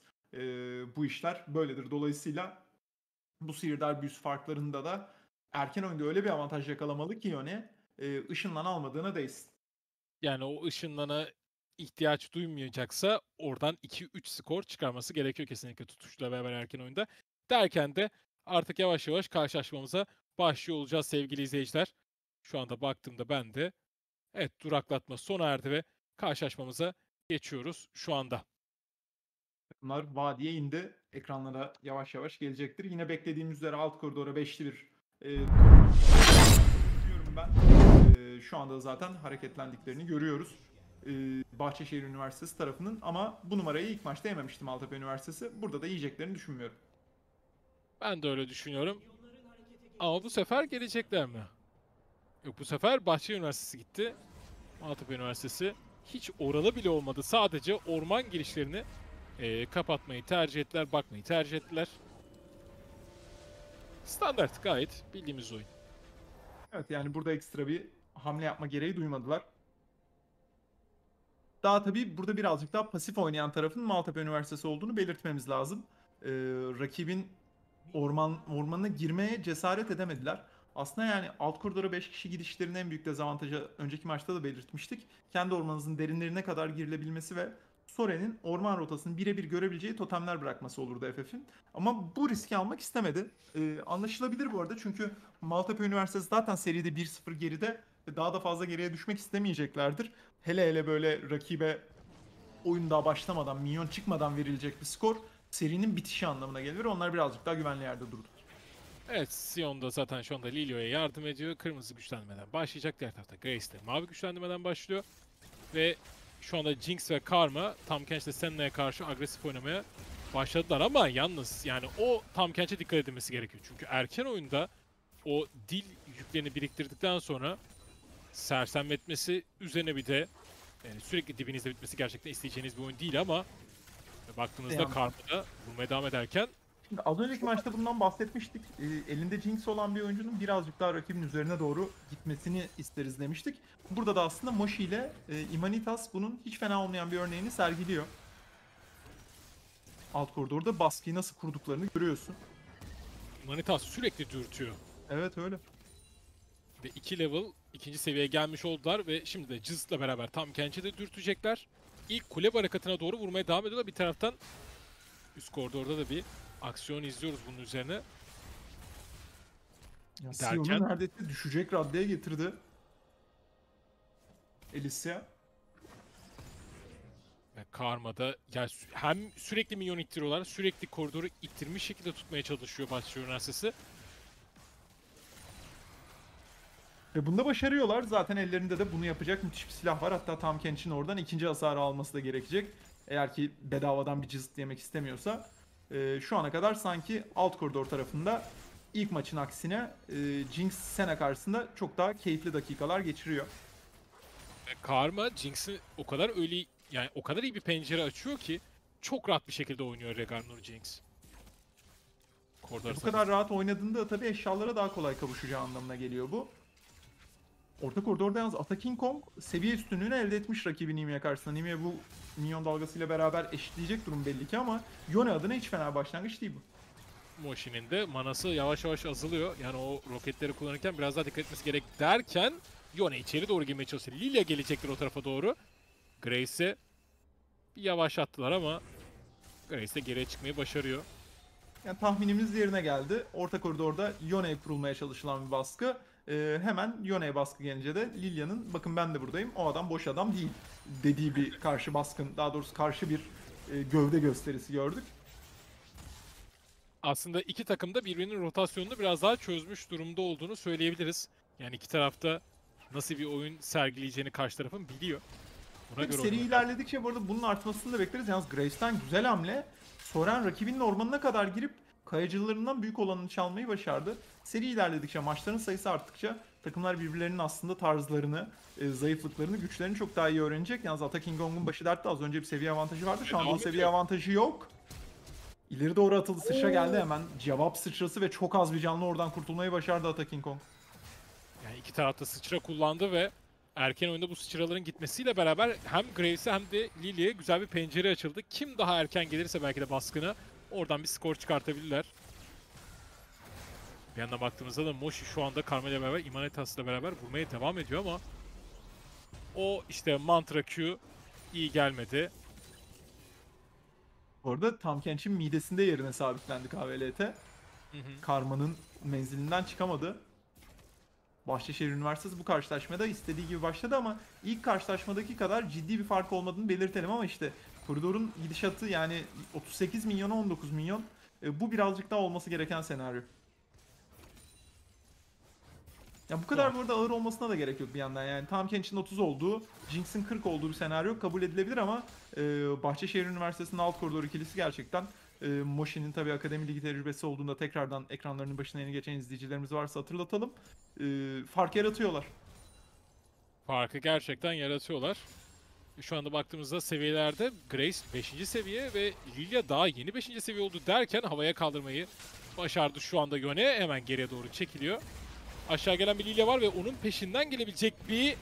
Bu işler böyledir. Dolayısıyla bu Sihirdar büyüsü farklarında da erken oyunda öyle bir avantaj yakalamalı ki Yone ışınlan almadığına değsin. Yani o ışınlana ihtiyaç duymayacaksa oradan 2-3 skor çıkarması gerekiyor kesinlikle tutuşla beraber erken oyunda. Derken de artık yavaş yavaş karşılaşmamıza başlıyor olacağız sevgili izleyiciler. Şu anda baktığımda ben de evet duraklatma sona erdi ve karşılaşmamıza geçiyoruz şu anda. Bunlar vadiye indi. Ekranlara yavaş yavaş gelecektir. Yine beklediğimiz üzere alt koridora beşli bir diyorum ben. Şu anda zaten hareketlendiklerini görüyoruz. Bahçeşehir Üniversitesi tarafının ama bu numarayı ilk maçta yememişti Maltepe Üniversitesi. Burada da yiyeceklerini düşünmüyorum. Ben de öyle düşünüyorum. Ama bu sefer gelecekler mi? Yok bu sefer Bahçeşehir Üniversitesi gitti. Maltepe Üniversitesi hiç oralı bile olmadı. Sadece orman girişlerini kapatmayı tercih ettiler, bakmayı tercih ettiler. Standart gayet bildiğimiz oyun. Evet yani burada ekstra bir hamle yapma gereği duymadılar. Daha tabii burada birazcık daha pasif oynayan tarafın Maltepe Üniversitesi olduğunu belirtmemiz lazım. Rakibin ormanına girmeye cesaret edemediler. Aslında yani alt koridora 5 kişi gidişlerin en büyük dezavantajı önceki maçta da belirtmiştik. Kendi ormanınızın derinlerine kadar girilebilmesi ve Soren'in orman rotasını birebir görebileceği totemler bırakması olurdu FF'in. Ama bu riski almak istemedi. Anlaşılabilir bu arada çünkü Maltepe Üniversitesi zaten seride 1-0 geride ve daha da fazla geriye düşmek istemeyeceklerdir. Hele hele böyle rakibe oyun daha başlamadan, minyon çıkmadan verilecek bir skor serinin bitişi anlamına gelir. Onlar birazcık daha güvenli yerde durdu. Evet, Sion da zaten şu anda Lilio'ya yardım ediyor. Kırmızı güçlendirmeden başlayacak. Diğer tarafta Grace de mavi güçlendirmeden başlıyor. Ve şu anda Jinx ve Karma Tahm Kench ile Senna'ya karşı agresif oynamaya başladılar ama yalnız yani o Tahm Kench'e dikkat edilmesi gerekiyor. Çünkü erken oyunda o dil yüklerini biriktirdikten sonra sersemletmesi üzerine bir de yani sürekli dibinizde bitmesi gerçekten isteyeceğiniz bir oyun değil ama baktığınızda Yani. Karma'da vurmaya devam ederken Şimdi az önceki maçta bundan bahsetmiştik. Elinde Jinx olan bir oyuncunun birazcık daha rakibin üzerine doğru gitmesini isteriz demiştik. Burada da aslında Moshi ile Imanitas bunun hiç fena olmayan bir örneğini sergiliyor. Alt koridorda baskıyı nasıl kurduklarını görüyorsun. Manitas sürekli dürtüyor. Evet öyle. Ve 2 level ikinci seviyeye gelmiş oldular ve şimdi de Jizz'la beraber Tahm Kench'e de dürtecekler. İlk kule barakatına doğru vurmaya devam ediyorlar. Bir taraftan üst koridorda da bir aksiyon izliyoruz bunun üzerine. Ya Derken Sion'u neredeyse düşecek raddeye getirdi. Alicia. ve Karma'da yani hem sürekli minyon ittiriyorlar, sürekli koridoru ittirmiş şekilde tutmaya çalışıyor Bahçeşehir Üniversitesi. Ve bunda başarıyorlar. Zaten ellerinde de bunu yapacak müthiş bir silah var. Hatta Tahm Kench'in oradan ikinci hasarı alması da gerekecek. Eğer ki bedavadan bir cızıt yemek istemiyorsa. Şu ana kadar sanki alt koridor tarafında ilk maçın aksine Jinx Senna karşısında çok daha keyifli dakikalar geçiriyor. Ve Karma Jinx'i o kadar öyle yani o kadar iyi bir pencere açıyor ki çok rahat bir şekilde oynuyor Regarnur Jinx. Koridor Bu kadar rahat oynadığında tabii eşyalara daha kolay kavuşacağı anlamına geliyor bu. Orta koridorda yalnız King Kong seviye üstünlüğünü elde etmiş rakibi Nimi'ye karşısında. Nimi'ye bu minyon dalgasıyla beraber eşitleyecek durum belli ki ama Yone adına hiç fena başlangıç değil bu. Moshi'nin de manası yavaş yavaş azalıyor. Yani o roketleri kullanırken biraz daha dikkat etmesi gerek derken Yone içeri doğru girmeye çalışıyor. Lilia gelecektir o tarafa doğru. Grace'e bir yavaşlattılar ama Grace de geriye çıkmayı başarıyor. Yani tahminimiz yerine geldi. Orta koridorda Yone'ye kurulmaya çalışılan bir baskı. Hemen Yone'ye baskı gelince de Lilia'nın bakın ben de buradayım o adam boş adam değil dediği bir karşı baskın, daha doğrusu karşı bir gövde gösterisi gördük. Aslında iki takım da birbirinin rotasyonunu biraz daha çözmüş durumda olduğunu söyleyebiliriz. Yani iki tarafta nasıl bir oyun sergileyeceğini karşı tarafın biliyor. Buna Tabii göre seri oynuyorlar. ilerledikçe bu arada bunun artmasını da bekleriz. Yalnız Grace'den güzel hamle. Soren rakibinin ormanına kadar girip kayacılarından büyük olanını çalmayı başardı. Seri ilerledikçe, maçların sayısı arttıkça takımlar birbirlerinin aslında tarzlarını, zayıflıklarını, güçlerini çok daha iyi öğrenecek. Yalnız King Kong'un başı dertte, az önce bir seviye avantajı vardı. Şu anda o Devam seviye ediyor. avantajı yok. İleri doğru atıldı, sıçra geldi hemen. Cevap sıçrası ve çok az bir canlı oradan kurtulmayı başardı King Kong. Yani iki tarafta sıçra kullandı ve erken oyunda bu sıçraların gitmesiyle beraber hem Graves'e hem de Lilia'ya güzel bir pencere açıldı. Kim daha erken gelirse belki de baskına oradan bir skor çıkartabilirler. Bir yandan baktığımızda da Moshi şu anda Karma ile beraber, Imanitas ile beraber vurmaya devam ediyor ama o işte mantra Q iyi gelmedi. Bu arada Tahm Kench'in midesinde yerine sabitlendi KVLT. Hı hı. Karma'nın menzilinden çıkamadı. Bahçeşehir Üniversitesi bu karşılaşmada istediği gibi başladı ama ilk karşılaşmadaki kadar ciddi bir fark olmadığını belirtelim ama işte koridorun gidişatı yani 38 milyona 19 milyon bu birazcık daha olması gereken senaryo. Ya bu kadar bu arada ağır olmasına da gerek yok bir yandan yani Tahm Kench'in 30 olduğu, Jinx'in 40 olduğu bir senaryo kabul edilebilir ama Bahçeşehir Üniversitesi'nin alt koridor ikilisi gerçekten Moshi'nin tabii akademi ligi tecrübesi olduğunda tekrardan ekranlarının başına yeni geçen izleyicilerimiz varsa hatırlatalım. Fark yaratıyorlar. Farkı gerçekten yaratıyorlar. Şu anda baktığımızda seviyelerde Grace 5. seviye ve Lilia daha yeni 5. seviye oldu derken havaya kaldırmayı başardı şu anda Yone. Hemen geriye doğru çekiliyor. Aşağı gelen bir Lilia var ve onun peşinden gelebilecek bir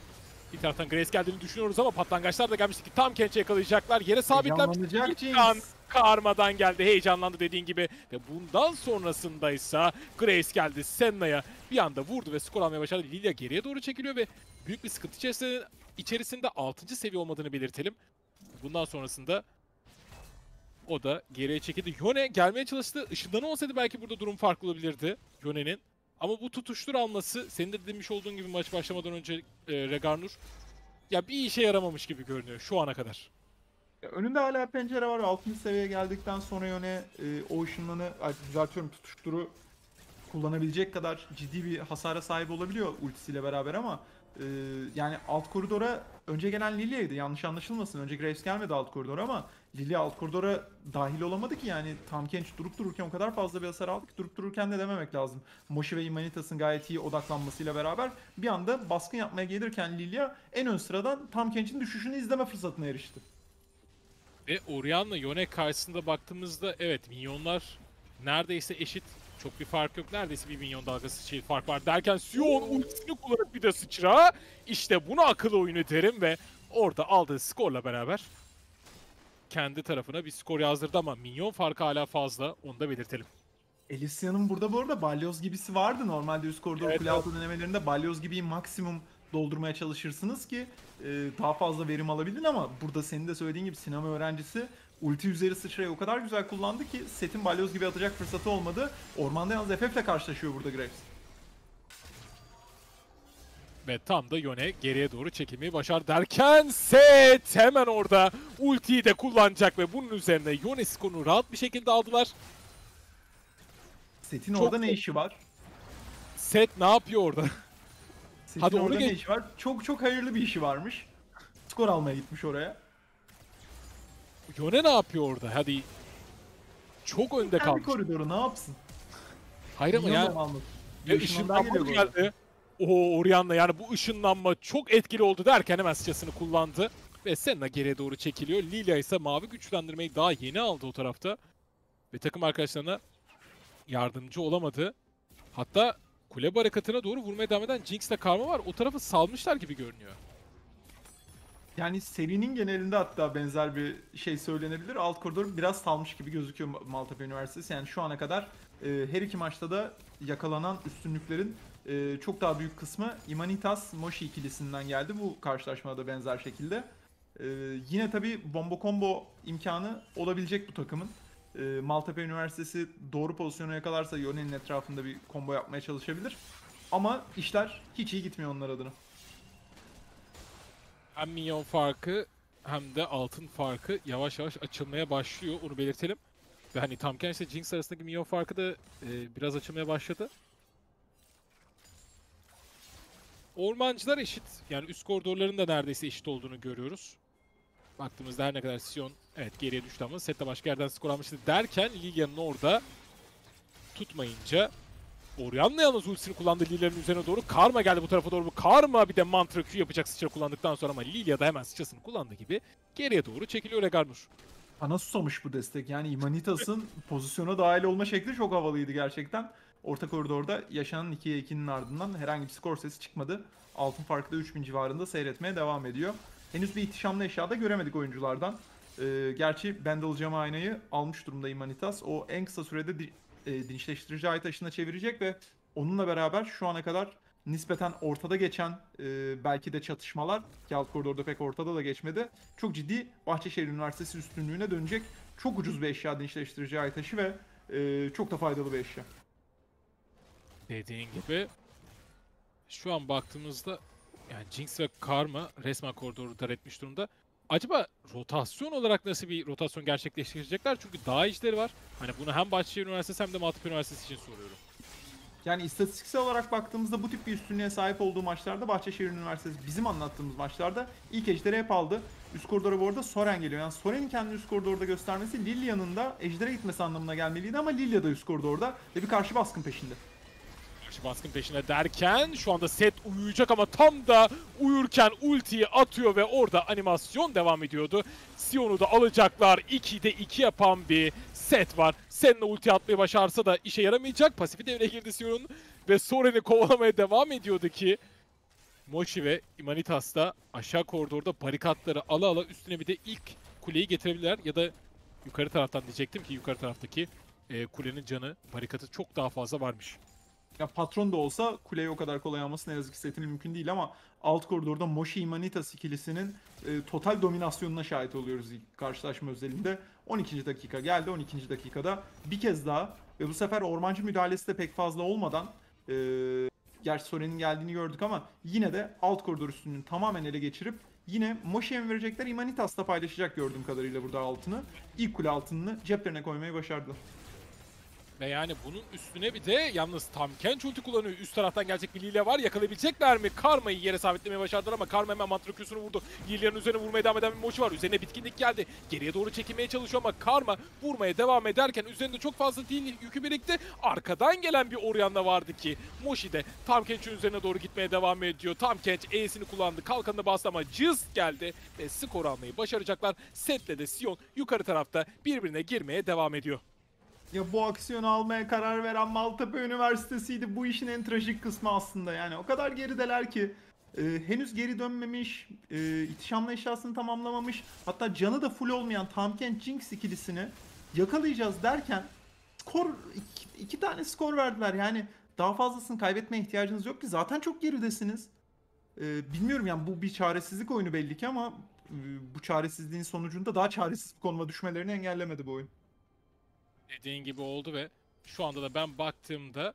Bir taraftan Grace geldiğini düşünüyoruz ama patlangaçlar da gelmişti ki tam Kench'i yakalayacaklar. Yere sabitlenmişti. Heyecanlanacak Bir an Jinx. Karma'dan geldi. Heyecanlandı dediğin gibi. Ve bundan sonrasındaysa Grace geldi Senna'ya. Bir anda vurdu ve skor almaya başladı. Lilia geriye doğru çekiliyor ve büyük bir sıkıntı içerisinde 6. seviye olmadığını belirtelim. Bundan sonrasında o da geriye çekildi. Yone gelmeye çalıştı. Işından olsaydı belki burada durum farklı olabilirdi Yone'nin. Ama bu tutuştur alması, senin de demiş olduğun gibi maç başlamadan önce Regarnur, ya bir işe yaramamış gibi görünüyor şu ana kadar. Önünde hala pencere var. 6. seviyeye geldikten sonra Yone o ışınlanı, düzeltiyorum, tutuşturu kullanabilecek kadar ciddi bir hasara sahip olabiliyor ultisiyle beraber ama yani alt koridora önce gelen Lilia'ydı, yanlış anlaşılmasın. Önce Graves gelmedi alt koridora ama Lilia alt koridora dahil olamadı ki, yani Tahm Kench durup dururken o kadar fazla bir hasar aldı ki, durup dururken de dememek lazım. Moshi ve Imanitas'ın gayet iyi odaklanmasıyla beraber bir anda baskın yapmaya gelirken Lilia en ön sıradan Tahm Kench'in düşüşünü izleme fırsatına erişti. Ve Orianna Yone karşısında baktığımızda evet, minyonlar neredeyse eşit. Çok bir fark yok. Neredeyse bir minyon dalgası fark var derken Sion ultisini kullanıp bir de sıçra. İşte buna akıl oyunu derim ve orada aldığı skorla beraber kendi tarafına bir skor yazdırdı ama minyon farkı hala fazla. Onu da belirtelim. Elysia'nın burada bu arada balyoz gibisi vardı. Normalde üst koridor Evet, kule altı denemelerinde balyoz gibi maksimum doldurmaya çalışırsınız ki daha fazla verim alabilin ama burada senin de söylediğin gibi sinema öğrencisi ulti üzeri sıçrayı o kadar güzel kullandı ki setin balyoz gibi atacak fırsatı olmadı. Ormanda yalnız FF'le karşılaşıyor burada Graves. Ve tam da Yone geriye doğru çekilmeyi başar derken Set hemen orada ultiyi de kullanacak ve bunun üzerine Yone skorunu rahat bir şekilde aldılar. Setin Çok orada ne işi var? Set ne yapıyor orada? Setin Hadi onu orada ne geç. işi var? Çok çok hayırlı bir işi varmış. Skor almaya gitmiş oraya. Yone ne yapıyor orada? Hadi. Çok önde Kendi kalmış. koridoru ne yapsın? Hayır ama Minyon ya. da almadı. Ve Bir ışınlanma ışınlanma geliyor bu arada. geldi. O Orianna, yani bu ışınlanma çok etkili oldu derken hemen sıçrasını kullandı. Ve Senna geriye doğru çekiliyor. Lilia ise mavi güçlendirmeyi daha yeni aldı o tarafta. Ve takım arkadaşlarına yardımcı olamadı. Hatta kule barakatına doğru vurmaya devam eden Jinx'le Karma var. O tarafı salmışlar gibi görünüyor. Yani serinin genelinde hatta benzer bir şey söylenebilir. Alt koridor biraz salmış gibi gözüküyor Maltepe Üniversitesi. Yani şu ana kadar her iki maçta da yakalanan üstünlüklerin çok daha büyük kısmı Imanitas-Moshi ikilisinden geldi. Bu karşılaşmada da benzer şekilde. Yine tabii bomba combo imkanı olabilecek bu takımın. Maltepe Üniversitesi doğru pozisyonu yakalarsa Yone'nin etrafında bir combo yapmaya çalışabilir. Ama işler hiç iyi gitmiyor onlar adına. Hem minyon farkı hem de altın farkı yavaş yavaş açılmaya başlıyor. Onu belirtelim. Ve hani Tahm Kench ile Jinx arasındaki minyon farkı da biraz açılmaya başladı. Ormancılar eşit. Yani üst koridorların da neredeyse eşit olduğunu görüyoruz. Baktığımızda her ne kadar Sion evet geriye düştü ama Set de başka yerden skor almıştı derken Lilia'nın orada tutmayınca Orianna yalnız ultisini kullandı Lilia'nın üzerine doğru. Karma geldi bu tarafa doğru. Karma bir de mantra Q yapacak sıçra kullandıktan sonra ama Lilia da hemen sıçrasını kullandığı gibi geriye doğru çekiliyor Regarnur. Bana susamış bu destek. Yani Imanitas'ın pozisyona dahil olma şekli çok havalıydı gerçekten. Orta koridorda yaşanan 2'ye 2'nin ardından herhangi bir skor sesi çıkmadı. Altın farkı da 3000 civarında seyretmeye devam ediyor. Henüz bir ihtişamlı eşya da göremedik oyunculardan. Gerçi Bendel Cam aynayı almış durumda Imanitas. O en kısa sürede dinçleştirici ay taşına çevirecek ve onunla beraber şu ana kadar nispeten ortada geçen belki de çatışmalar, ki alt koridorda pek ortada da geçmedi, çok ciddi Bahçeşehir Üniversitesi üstünlüğüne dönecek. Çok ucuz bir eşya dinçleştirici ay taşı ve çok da faydalı bir eşya. Dediğin gibi şu an baktığımızda yani Jinx ve Karma resmen koridoru dar etmiş durumda. Acaba rotasyon olarak nasıl bir rotasyon gerçekleştirecekler? Çünkü daha işleri var. Hani bunu hem Bahçeşehir Üniversitesi hem de Maltepe Üniversitesi için soruyorum. Yani istatistiksel olarak baktığımızda bu tip bir üstünlüğe sahip olduğu maçlarda Bahçeşehir Üniversitesi bizim anlattığımız maçlarda ilk ejderi hep aldı. Üst koridora bu arada Soren geliyor. Yani Soren'in kendini üst koridorda göstermesi Lilia'nın da ejdere gitmesi anlamına gelmeliydi ama Lilia da üst koridorda ve bir karşı baskın peşinde. Karşı baskın peşine derken şu anda Set uyuyacak ama tam da uyurken ultiyi atıyor ve orada animasyon devam ediyordu. Sion'u da alacaklar. 2'de 2 yapan bir Set var. Senna ulti atmayı başarsa da işe yaramayacak. Pasifi devreye girdi Sion'un ve Soren'i kovalamaya devam ediyordu ki Moshi ve Imanitas da aşağı koridorda barikatları ala ala üstüne bir de ilk kuleyi getirebilirler ya da yukarı taraftan diyecektim ki yukarı taraftaki kulenin canı barikatı çok daha fazla varmış. Ya patron da olsa kuleyi o kadar kolay alması ne yazık ki setin mümkün değil ama alt koridorda Moshi Imanitas ikilisinin total dominasyonuna şahit oluyoruz ilk karşılaşma özelinde. 12. dakika geldi. 12. dakikada bir kez daha ve bu sefer ormancı müdahalesi de pek fazla olmadan gerçi Soren'in geldiğini gördük ama yine de alt koridor üstünlüğünü tamamen ele geçirip yine Moshi'ye mi verecekler, Imanitas'la paylaşacak gördüğüm kadarıyla burada altını. İlk kule altınını ceplerine koymayı başardılar. Ve yani bunun üstüne bir de yalnız Tahm Kench ulti kullanıyor. Üst taraftan gelecek bir Lilia var. Yakalayabilecekler mi? Karma'yı yere sabitlemeye başardılar ama Karma hemen mantra Q'sunu vurdu. Lilia'nın üzerine vurmaya devam eden bir Moshi var. Üzerine bitkinlik geldi. Geriye doğru çekilmeye çalışıyor ama Karma vurmaya devam ederken üzerinde çok fazla değil yükü birikti. Arkadan gelen bir Orianna vardı ki Moshi de Tahm Kench'in üzerine doğru gitmeye devam ediyor. Tahm Kench E'sini kullandı. Kalkanını bastı ama cız geldi ve skor almayı başaracaklar. Set'le de Sion yukarı tarafta birbirine girmeye devam ediyor. Ya bu aksiyonu almaya karar veren Maltepe Üniversitesi'ydi. Bu işin en trajik kısmı aslında. Yani o kadar gerideler ki henüz geri dönmemiş, ihtişamlı eşyasını tamamlamamış. Hatta canı da full olmayan Tahm Kench Jinx ikilisini yakalayacağız derken skor iki tane skor verdiler. Yani daha fazlasını kaybetmeye ihtiyacınız yok ki. Zaten çok geridesiniz. Bilmiyorum yani bu bir çaresizlik oyunu belli ki ama bu çaresizliğin sonucunda daha çaresiz bir konuma düşmelerini engellemedi bu oyun. Dediğin gibi oldu ve şu anda da ben baktığımda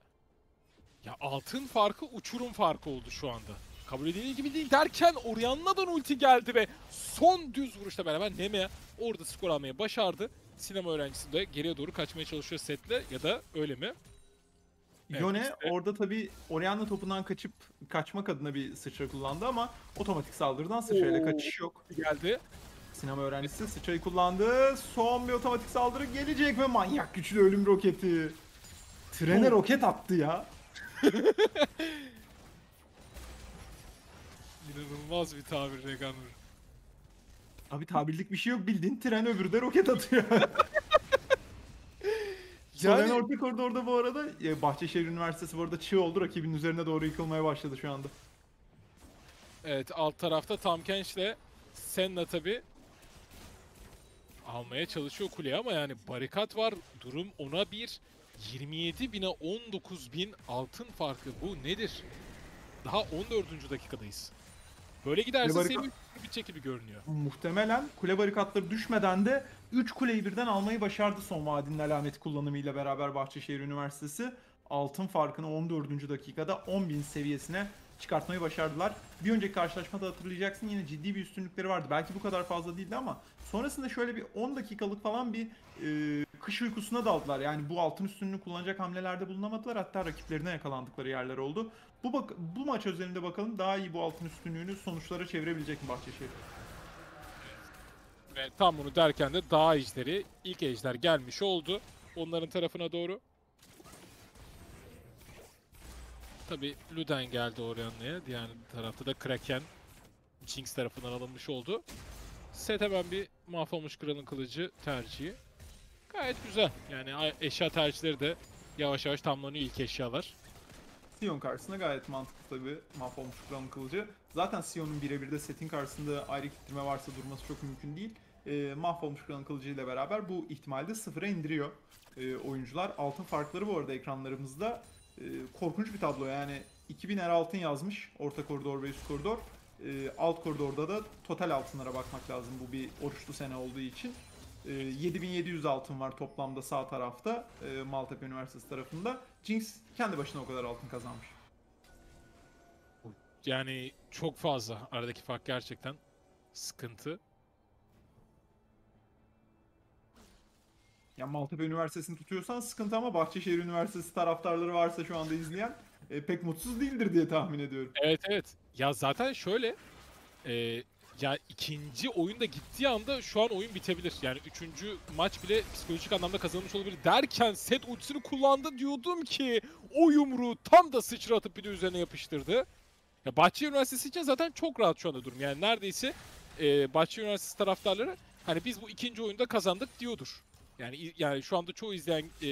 ya altın farkı uçurum farkı oldu şu anda. Kabul edildiği gibi değil derken Orianna'dan ulti geldi ve son düz vuruşla beraber Nemea orada skor almayı başardı. Sinema öğrencisi de geriye doğru kaçmaya çalışıyor setle ya da öyle mi? Evet, Yone işte. orada tabii Orianna topundan kaçıp kaçmak adına bir sıçra kullandı ama otomatik saldırıdan sıçrayla kaçış yok. Geldi. Sinema öğrencisi sıçrayı kullandı. Son bir otomatik saldırı gelecek ve manyak güçlü ölüm roketi. Trene roket attı ya. İnanılmaz bir tabir Reganur. Abi tabirlik bir şey yok, bildiğin tren öbürü de roket atıyor. Soren orta koridorda bu arada Bahçeşehir Üniversitesi bu arada çığ oldu. Rakibinin üzerine doğru yıkılmaya başladı şu anda. Evet alt tarafta Tahm Kench'le Senna tabi almaya çalışıyor kuleyi ama yani barikat var. Durum 10'a 1. 27.000'e 19.000 altın farkı. Bu nedir? Daha 14. dakikadayız. Böyle giderse Kule seviye bitecek gibi görünüyor. Muhtemelen kule barikatları düşmeden de 3 kuleyi birden almayı başardı son vadinin alameti kullanımıyla beraber Bahçeşehir Üniversitesi. Altın farkını 14. dakikada 10.000 seviyesine çıkartmayı başardılar. Bir önceki karşılaşmada hatırlayacaksın yine ciddi bir üstünlükleri vardı. Belki bu kadar fazla değildi ama sonrasında şöyle bir 10 dakikalık falan bir kış uykusuna daldılar. Yani bu altın üstünlüğünü kullanacak hamlelerde bulunamadılar. Hatta rakiplerine yakalandıkları yerler oldu. Bu maç özelinde bakalım daha iyi bu altın üstünlüğünü sonuçlara çevirebilecek mi Bahçeşehir? Ve tam bunu derken de dağ ejderi, ilk ejder gelmiş oldu. Onların tarafına doğru. Tabi Luden geldi Orianna'ya. Diğer tarafta da Kraken Jinx tarafından alınmış oldu. Set hemen bir mahvolmuş kralın kılıcı tercihi. Gayet güzel. Yani eşya tercihleri de yavaş yavaş tamamlanıyor ilk eşyalar. Sion karşısında gayet mantıklı tabii mahvolmuş kralın kılıcı. Zaten Sion'un birebir de setin karşısında ayrı kitleme varsa durması çok mümkün değil. Mahvolmuş kralın kılıcı ile beraber bu ihtimali de sıfıra indiriyor oyuncular. Altın farkları bu arada ekranlarımızda korkunç bir tablo yani 2000 er altın yazmış orta koridor ve üst koridor. Alt koridorda da total altınlara bakmak lazım bu bir oruçlu sene olduğu için. 7700 altın var toplamda sağ tarafta Maltepe Üniversitesi tarafında. Jinx kendi başına o kadar altın kazanmış. Yani çok fazla. Aradaki fark gerçekten sıkıntı. Ya Maltepe Üniversitesi'ni tutuyorsan sıkıntı ama Bahçeşehir Üniversitesi taraftarları varsa şu anda izleyen pek mutsuz değildir diye tahmin ediyorum. Evet evet. Ya zaten şöyle ya ikinci oyunda gittiği anda şu an oyun bitebilir. Yani üçüncü maç bile psikolojik anlamda kazanılmış olabilir derken set ultisini kullandı diyordum ki o yumruğu tam da sıçratıp bir de üzerine yapıştırdı. Ya Bahçeşehir Üniversitesi için zaten çok rahat şu anda durum. Yani neredeyse Bahçeşehir Üniversitesi taraftarları hani biz bu ikinci oyunda kazandık diyordur. Yani şu anda çoğu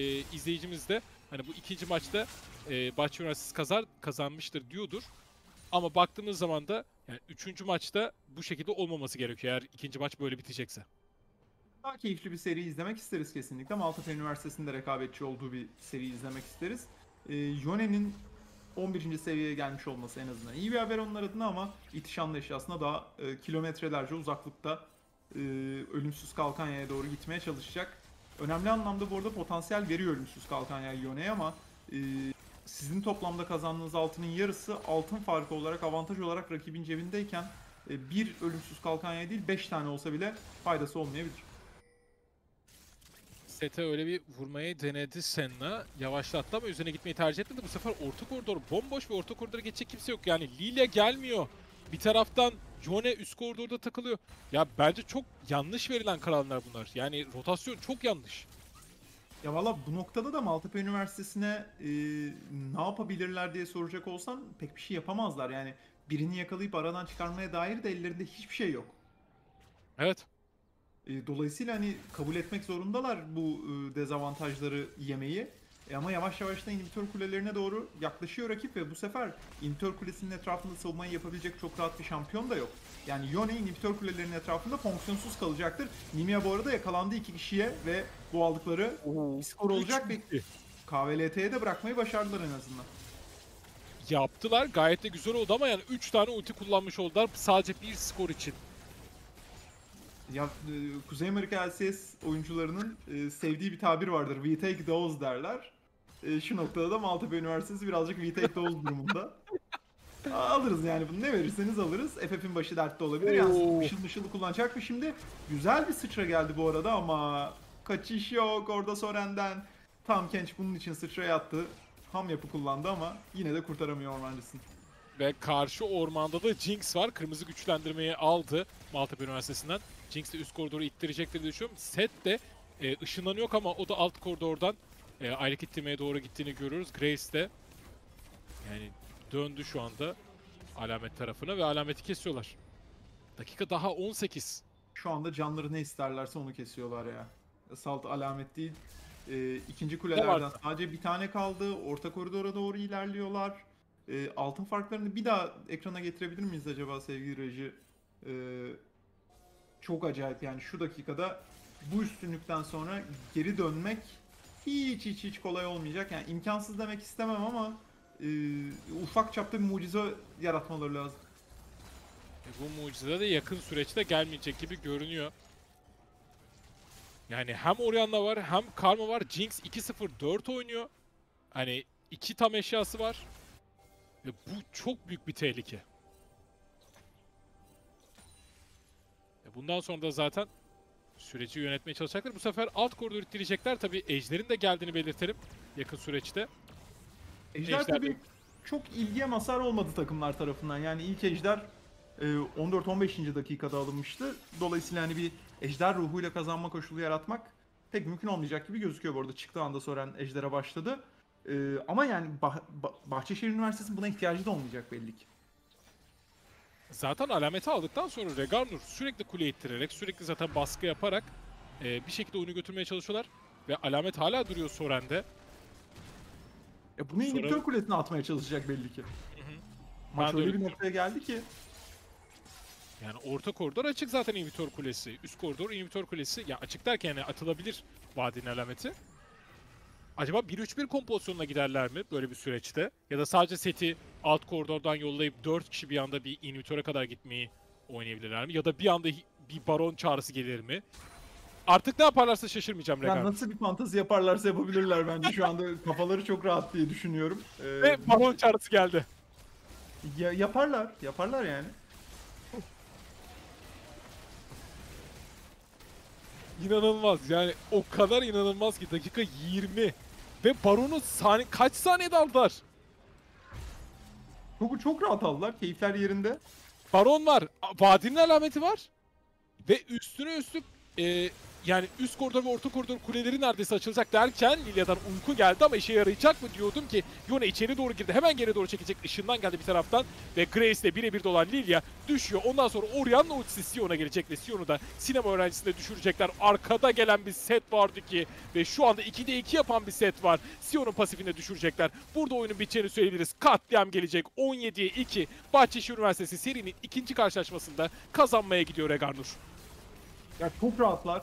izleyicimiz de hani bu ikinci maçta Bahçeşehir Üniversitesi kazanmıştır diyordur. Ama baktığımız zaman da yani 3. maçta bu şekilde olmaması gerekiyor eğer ikinci maç böyle bitecekse. Daha keyifli bir seri izlemek isteriz kesinlikle. Maltepe Üniversitesi'nde rekabetçi olduğu bir seri izlemek isteriz. Yone'nin 11. seviyeye gelmiş olması en azından iyi bir haber onlar adına ama İhtişamlı Eşyası'na daha kilometrelerce uzaklıkta Ölümsüz Kalkanya'ya doğru gitmeye çalışacak. Önemli anlamda bu arada potansiyel veriyor Ölümsüz Kalkanya Yone'ye ama e, sizin toplamda kazandığınız altının yarısı altın farkı olarak avantaj olarak rakibin cebindeyken bir Ölümsüz Kalkanya değil 5 tane olsa bile faydası olmayabilir. Sete öyle bir vurmayı denedi Senna. Yavaşlattı ama üzerine gitmeyi tercih etmedi. Bu sefer orta koridor bomboş ve orta koridora geçecek kimse yok. Yani Lilia gelmiyor. Bir taraftan Yone üst koridorda takılıyor. Ya bence çok yanlış verilen kararlar bunlar. Yani rotasyon çok yanlış. Ya valla bu noktada da Maltepe Üniversitesi'ne ne yapabilirler diye soracak olsan pek bir şey yapamazlar. Yani birini yakalayıp aradan çıkarmaya dair de ellerinde hiçbir şey yok. Evet. Dolayısıyla hani kabul etmek zorundalar bu dezavantajları yemeyi. Ama yavaş yavaş da inhibitör kulelerine doğru yaklaşıyor rakip ve bu sefer inhibitör kulesinin etrafında savunmayı yapabilecek çok rahat bir şampiyon da yok. Yani Yone inhibitör kulelerinin etrafında fonksiyonsuz kalacaktır. Nimiya bu arada yakalandı 2 kişiye ve bu aldıkları bir skor olacak ve KVLT'ye de bırakmayı başardılar en azından. Yaptılar. Gayet de güzel oldu ama yani 3 tane ulti kullanmış oldular sadece bir skor için. Ya Kuzey Amerika LCS oyuncularının sevdiği bir tabir vardır. We take those derler. Şu noktada da Maltepe Üniversitesi birazcık we take those durumunda. Alırız yani bunu ne verirseniz alırız. FF'in başı dertte olabilir. Yani mışıl mışıl kullanacak mı şimdi? Güzel bir sıçra geldi bu arada ama kaçış yok orada Soren'den. Tam Kench bunun için sıçraya attı. Ham yapı kullandı ama yine de kurtaramıyor ormancısını. Ve karşı ormanda da Jinx var. Kırmızı güçlendirmeyi aldı Maltepe Üniversitesi'nden. Jinx de üst koridoru ittirecektir diye düşünüyorum. Set de ışınlanıyor ama o da alt koridordan ayrık ittirmeye doğru gittiğini görüyoruz. Grace de yani döndü şu anda alamet tarafına ve alameti kesiyorlar. Dakika daha 18. Şu anda canları ne isterlerse onu kesiyorlar ya. Salt alamet değil. İkinci kulelerden sadece bir tane kaldı. Orta koridora doğru ilerliyorlar. Altın farklarını bir daha ekrana getirebilir miyiz acaba sevgili reji? Çok acayip yani şu dakikada bu üstünlükten sonra geri dönmek hiç kolay olmayacak. Yani imkansız demek istemem ama ufak çapta bir mucize yaratmaları lazım. Bu mucize de yakın süreçte gelmeyecek gibi görünüyor. Yani hem Orianna var hem Karma var. Jinx 2-0-4 oynuyor. Hani 2 tam eşyası var. Ve bu çok büyük bir tehlike. Bundan sonra da zaten süreci yönetmeye çalışacaklar. Bu sefer alt koridoru ittirecekler. Tabii Ejder'in de geldiğini belirtelim yakın süreçte. Ejder tabii çok ilgiye mazhar olmadı takımlar tarafından. Yani ilk Ejder 14-15. dakikada alınmıştı. Dolayısıyla hani bir Ejder ruhuyla kazanma koşulu yaratmak pek mümkün olmayacak gibi gözüküyor bu arada. Çıktığı anda Soren Ejder'e başladı. Ama yani Bahçeşehir Üniversitesi'nin buna ihtiyacı da olmayacak belli ki. Zaten alameti aldıktan sonra Regarnur sürekli kule ittirerek, sürekli zaten baskı yaparak bir şekilde oyunu götürmeye çalışıyorlar. Ve alamet hala duruyor Soren'de. Bunu inhibitör kulesine atmaya çalışacak belli ki. Maç öyle bir noktaya geldi ki. Yani orta koridor açık zaten inhibitör kulesi. Üst koridor inhibitör kulesi. Ya açık derken yani atılabilir vadinin alameti. Acaba 1-3-1 kompozisyonuna giderler mi böyle bir süreçte? Ya da sadece seti alt koridordan yollayıp 4 kişi bir anda bir inhibitöre kadar gitmeyi oynayabilirler mi? Ya da bir anda bir baron çağrısı gelir mi? Artık ne yaparlarsa şaşırmayacağım Regan. Nasıl bir fantezi yaparlarsa yapabilirler bence şu anda kafaları çok rahat diye düşünüyorum. Ve baron çağrısı geldi. Yaparlar yani. İnanılmaz yani o kadar inanılmaz ki dakika 20 ve baronu kaç saniyede aldılar? Çok rahat aldılar. Keyifler yerinde. Baron var, vadinin alameti var ve üstüne üstlük e, yani üst koridor ve orta koridor kuleleri neredeyse açılacak derken Lilia'dan uyku geldi ama işe yarayacak mı diyordum ki Yone içeri doğru girdi. Hemen geri doğru çekecek. Işından geldi bir taraftan ve Grace ile birebir dolan Lilia düşüyor. Ondan sonra Orianna ultisi Sion'a gelecek ve Sion'u da sinema öğrencisinde düşürecekler. Arkada gelen bir set vardı ki ve şu anda 2'de 2 yapan bir set var. Sion'un pasifinde düşürecekler. Burada oyunun biteceğini söyleyebiliriz. Katliam gelecek. 17'ye 2. Bahçeşehir Üniversitesi serinin ikinci karşılaşmasında kazanmaya gidiyor Egarnur. Ya çok rahatlar.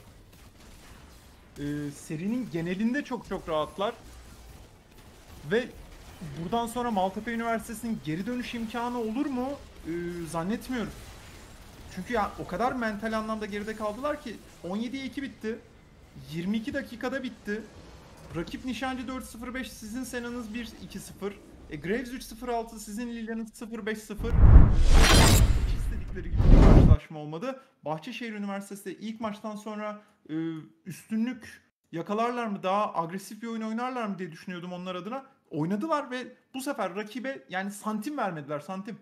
Serinin genelinde çok rahatlar. Ve buradan sonra Maltepe Üniversitesi'nin geri dönüş imkanı olur mu? Zannetmiyorum. Çünkü ya o kadar mental anlamda geride kaldılar ki 17'ye 2 bitti. 22 dakikada bitti. Rakip Nişancı 4-0-5, sizin Sena'nız 1-2-0. Graves 3-0-6, sizin Lilia'nız 0-5-0. Hiç istedikleri gibi bir karşılaşma olmadı. Bahçeşehir Üniversitesi de ilk maçtan sonra üstünlük yakalarlar mı, daha agresif bir oyun oynarlar mı diye düşünüyordum onlar adına. Oynadılar ve bu sefer rakibe yani santim vermediler, santim.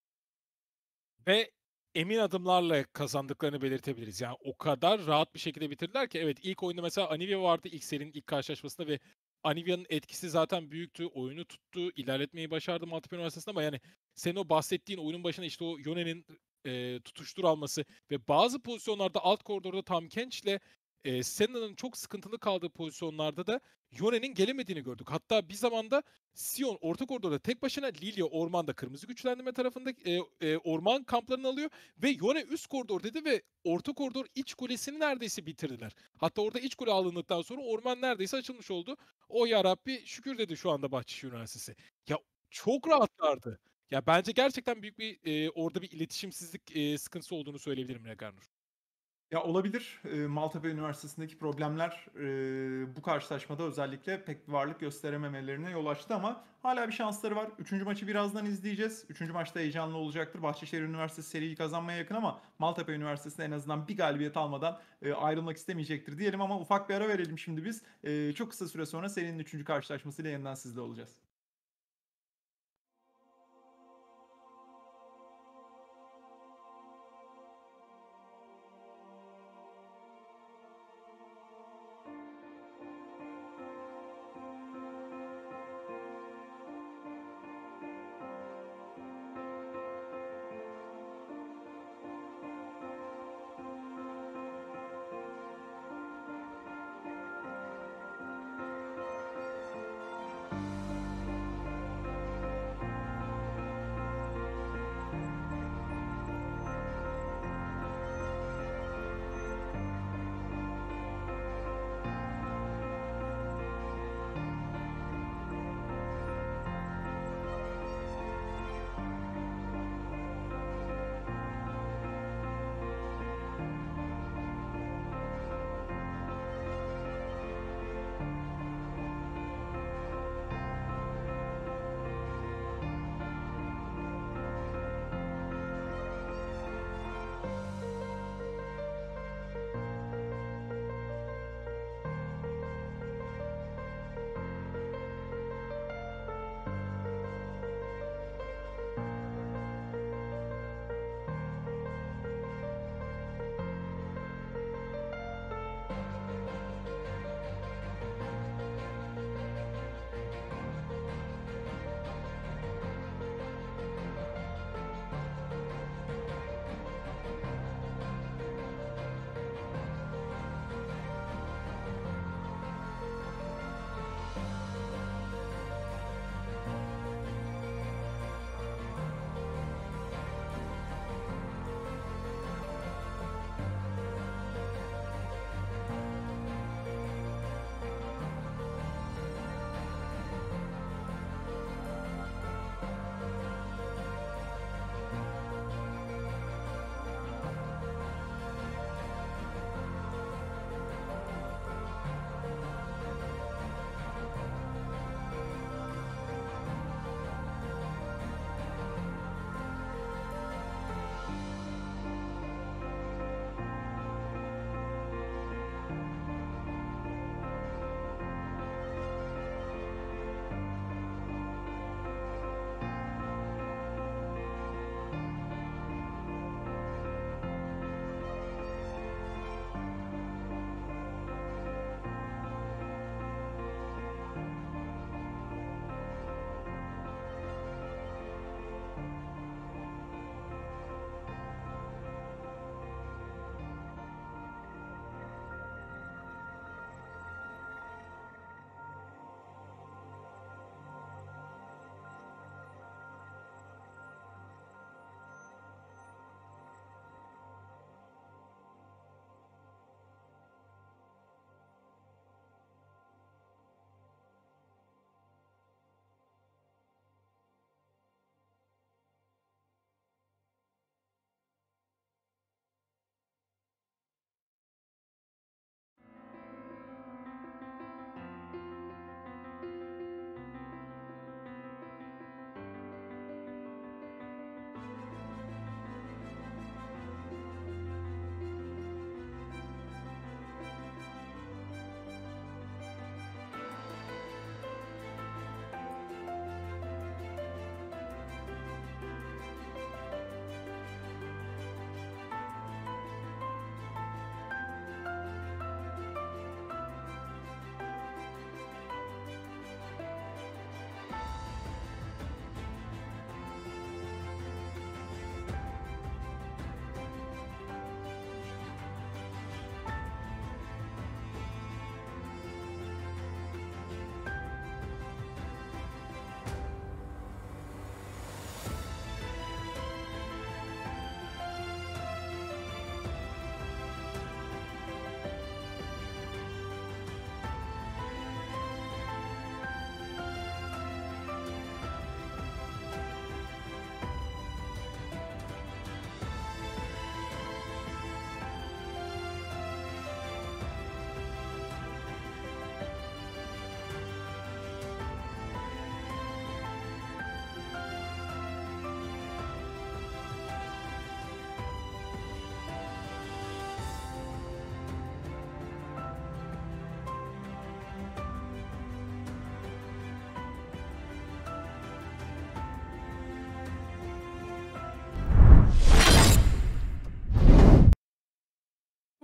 Ve emin adımlarla kazandıklarını belirtebiliriz. Yani o kadar rahat bir şekilde bitirdiler ki evet ilk oyunda mesela Anivia vardı ilk serinin ilk karşılaşmasında ve Anivia'nın etkisi zaten büyüktü. Oyunu tuttu, ilerletmeyi başardı Maltepe Üniversitesi'nde ama yani senin o bahsettiğin oyunun başına işte o Yone'nin tutuştur alması ve bazı pozisyonlarda alt koridorda Tam Kench'le Senna'nın çok sıkıntılı kaldığı pozisyonlarda da Yone'nin gelemediğini gördük. Hatta bir zamanda Sion orta koridorda tek başına, Lilia ormanda kırmızı güçlendirme tarafında orman kamplarını alıyor ve Yone üst koridor dedi ve orta koridor iç kulesini neredeyse bitirdiler. Hatta orada iç kule alındıktan sonra orman neredeyse açılmış oldu. O yarabbi şükür dedi şu anda Bahçeşehir Üniversitesi. Ya çok rahatlardı. Ya bence gerçekten büyük bir orada bir iletişimsizlik sıkıntısı olduğunu söyleyebilirim Regarnur. Ya olabilir. Maltepe Üniversitesi'ndeki problemler bu karşılaşmada özellikle pek bir varlık gösterememelerine yol açtı ama hala bir şansları var. Üçüncü maçı birazdan izleyeceğiz. Üçüncü maçta heyecanlı olacaktır. Bahçeşehir Üniversitesi seriyi kazanmaya yakın ama Maltepe Üniversitesi en azından bir galibiyet almadan ayrılmak istemeyecektir diyelim ama ufak bir ara verelim şimdi biz. Çok kısa süre sonra serinin üçüncü karşılaşmasıyla yeniden sizle olacağız.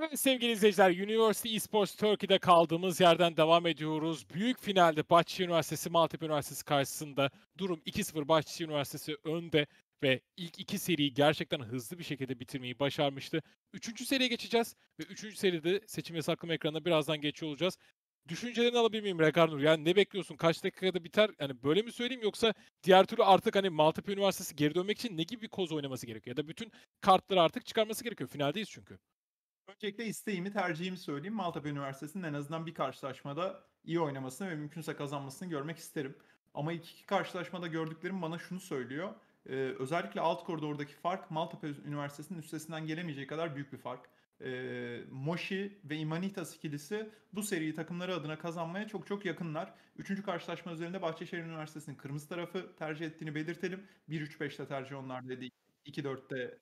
Evet sevgili izleyiciler, University Esports Turkey'de kaldığımız yerden devam ediyoruz. Büyük finalde Bahçeşehir Üniversitesi Maltepe Üniversitesi karşısında durum 2-0, Bahçeşehir Üniversitesi önde ve ilk iki seriyi gerçekten hızlı bir şekilde bitirmeyi başarmıştı. Üçüncü seriye geçeceğiz ve üçüncü seride seçim yasaklama ekranına birazdan geçiyor olacağız. Düşüncelerini alabilir miyim Regarnur? Yani ne bekliyorsun? Kaç dakikada biter? Yani böyle mi söyleyeyim, yoksa diğer türlü artık hani Maltepe Üniversitesi geri dönmek için ne gibi bir koz oynaması gerekiyor? Ya da bütün kartları artık çıkarması gerekiyor. Finaldeyiz çünkü. Öncelikle isteğimi, tercihimi söyleyeyim. Maltepe Üniversitesi'nin en azından bir karşılaşmada iyi oynamasını ve mümkünse kazanmasını görmek isterim. Ama ilk iki karşılaşmada gördüklerim bana şunu söylüyor. Özellikle alt koridordaki fark Maltepe Üniversitesi'nin üstesinden gelemeyeceği kadar büyük bir fark. Moshi ve Imanitas ikilisi bu seriyi takımları adına kazanmaya çok çok yakınlar. Üçüncü karşılaşma üzerinde Bahçeşehir Üniversitesi'nin kırmızı tarafı tercih ettiğini belirtelim. 1-3-5'te tercih onlar dedi. 2-4'te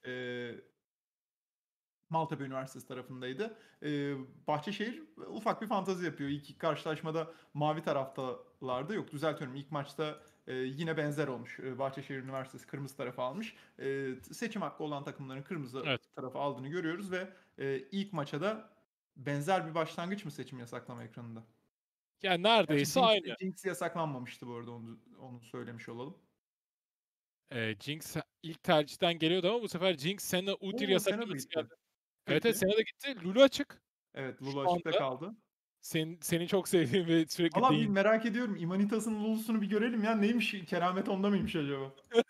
Maltepe Üniversitesi tarafındaydı. Bahçeşehir ufak bir fantazi yapıyor. İlk karşılaşmada mavi taraftalardı. Yok, düzeltiyorum. İlk maçta yine benzer olmuş. Bahçeşehir Üniversitesi kırmızı tarafı almış. Seçim hakkı olan takımların kırmızı Evet. tarafı aldığını görüyoruz ve ilk maça da benzer bir başlangıç mı seçim yasaklama ekranında? Yani Gerçi neredeyse aynı. Jinx yasaklanmamıştı bu arada, onu söylemiş olalım. Jinx ilk tercihten geliyordu ama bu sefer Jinx, Senna, Udyr Oo, Senna da yasaklaması gitti. geldi. Evet, evet, Peki. Senna da gitti. Lulu açık. Evet, Şu Lulu açıkta anda kaldı. senin çok sevdiğin ve sürekli Valla bir değin. merak ediyorum. Imanitas'ın Lulu'sunu bir görelim ya. Neymiş? Keramet onda mıymış acaba?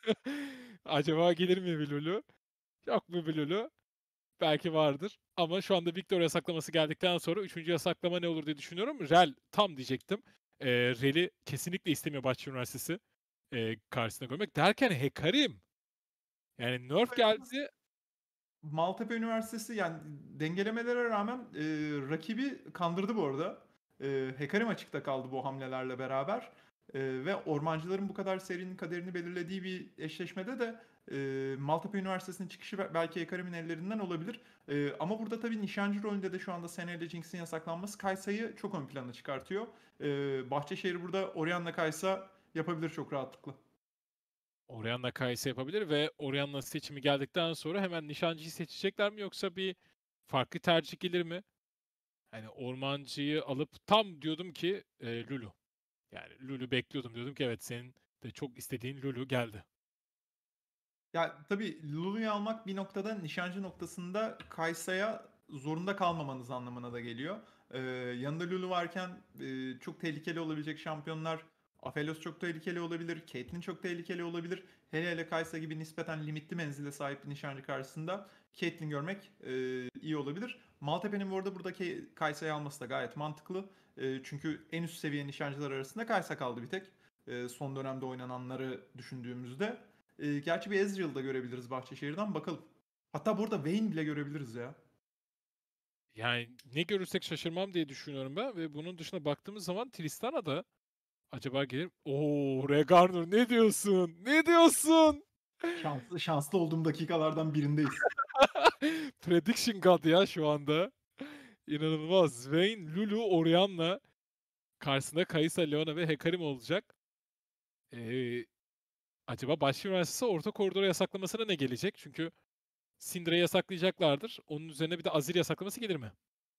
Acaba gelir mi bir Lulu? Yok mu bir Lulu? Belki vardır. Ama şu anda Victor yasaklaması geldikten sonra üçüncü yasaklama ne olur diye düşünüyorum. Rel tam diyecektim. Rel'i kesinlikle istemiyor Bahçeşehir Üniversitesi karşısına görmek. Derken Hekarim. Yani Nerf geldi. Maltepe Üniversitesi yani dengelemelere rağmen rakibi kandırdı bu arada. Hekarim açıkta kaldı bu hamlelerle beraber. Ve ormancıların bu kadar serinin kaderini belirlediği bir eşleşmede de Maltepe Üniversitesi'nin çıkışı belki Hekarim'in ellerinden olabilir. Ama burada tabii nişancı rolünde de şu anda Sene ile Jinx'in yasaklanması Kaysa'yı çok ön plana çıkartıyor. Bahçeşehir burada Orianna Kaysa yapabilir çok rahatlıkla. Orianna Kayısı yapabilir ve Orianna seçimi geldikten sonra hemen nişancıyı seçecekler mi, yoksa bir farklı tercih gelir mi? Hani ormancıyı alıp tam diyordum ki Lulu. Yani Lulu bekliyordum, diyordum ki evet, senin de çok istediğin Lulu geldi. Ya tabii Lulu'yu almak bir noktada nişancı noktasında Kaysa'ya zorunda kalmamanız anlamına da geliyor. Yanında Lulu varken çok tehlikeli olabilecek şampiyonlar Aphelios çok tehlikeli olabilir, Caitlyn çok tehlikeli olabilir. Hele hele Kaysa gibi nispeten limitli menzile sahip bir nişancı karşısında Caitlyn görmek iyi olabilir. Maltepe'nin bu arada buradaki Kaysa'yı alması da gayet mantıklı. Çünkü en üst seviye nişancılar arasında Kaysa kaldı bir tek. Son dönemde oynananları düşündüğümüzde. Gerçi bir Ezreal'da görebiliriz Bahçeşehir'den, bakalım. Hatta burada Vayne bile görebiliriz ya. Yani ne görürsek şaşırmam diye düşünüyorum ben ve bunun dışına baktığımız zaman Tristana da acaba gelir. Oo, Regarnur, ne diyorsun? Ne diyorsun? Şanslı olduğum dakikalardan birindeyiz. Prediction God ya şu anda. İnanılmaz. Vayne, Lulu, Orianna karşısında Kayısa, Leona ve Hekarim olacak. Ee, Acaba Bahçeşehir Üniversitesi orta koridora yasaklamasına ne gelecek? Çünkü Syndra'yı yasaklayacaklardır. Onun üzerine bir de Azir yasaklaması gelir mi?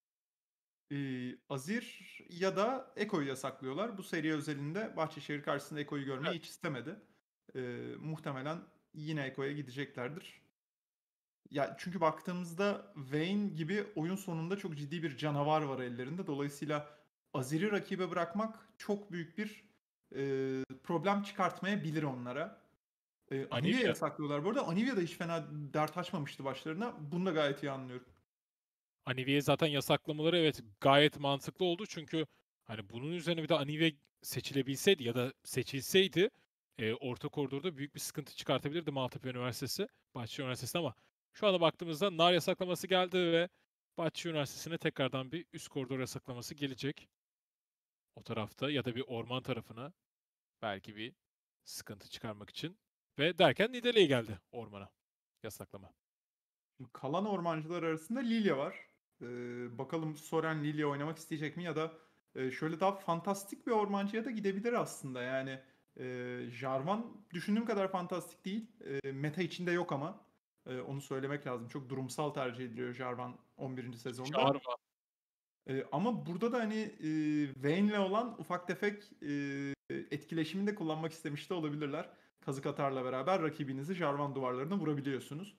Azir ya da Ekko'yu yasaklıyorlar. Bu seri özelinde Bahçeşehir karşısında Ekko'yu görmeyi Evet. hiç istemedi. Muhtemelen yine Ekko'ya gideceklerdir. Ya çünkü baktığımızda Vayne gibi oyun sonunda çok ciddi bir canavar var ellerinde. Dolayısıyla Azir'i rakibe bırakmak çok büyük bir problem çıkartmayabilir onlara. Anivia'yı Anivia. yasaklıyorlar bu arada. Anivia da hiç fena dert açmamıştı başlarına. Bunu da gayet iyi anlıyorum. Anivia'yı zaten yasaklamaları evet gayet mantıklı oldu. Çünkü hani bunun üzerine bir de Anivia seçilebilseydi ya da seçilseydi orta koridorda büyük bir sıkıntı çıkartabilirdi Maltepe Üniversitesi, Bahçeşehir Üniversitesi, ama şu anda baktığımızda nar yasaklaması geldi ve Bahçeşehir Üniversitesi'ne tekrardan bir üst koridor yasaklaması gelecek. O tarafta ya da bir orman tarafına belki bir sıkıntı çıkarmak için. Ve derken Nidalee'ye geldi ormana yasaklama. Kalan ormancılar arasında Lilia var. Bakalım Soren Lilia oynamak isteyecek mi ya da şöyle daha fantastik bir ormancıya da gidebilir aslında. Yani Jarvan düşündüğüm kadar fantastik değil. Meta içinde yok ama. Onu söylemek lazım. Çok durumsal tercih ediliyor Jarvan 11. sezonda. Jarvan. Ama burada da hani Vayne'le olan ufak tefek etkileşimini de kullanmak istemiş de olabilirler. Kazık atarla beraber rakibinizi Jarvan duvarlarına vurabiliyorsunuz.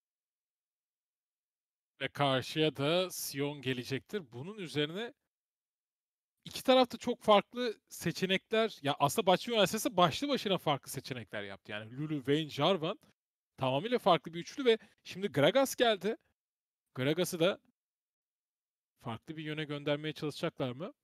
Ve karşıya da Sion gelecektir. Bunun üzerine iki tarafta çok farklı seçenekler, ya aslında Bahçe Üniversitesi başlı başına farklı seçenekler yaptı. Yani Lulu, Vayne, Jarvan tamamıyla farklı bir üçlü ve şimdi Gragas geldi. Gragas'ı da farklı bir yöne göndermeye çalışacaklar mı?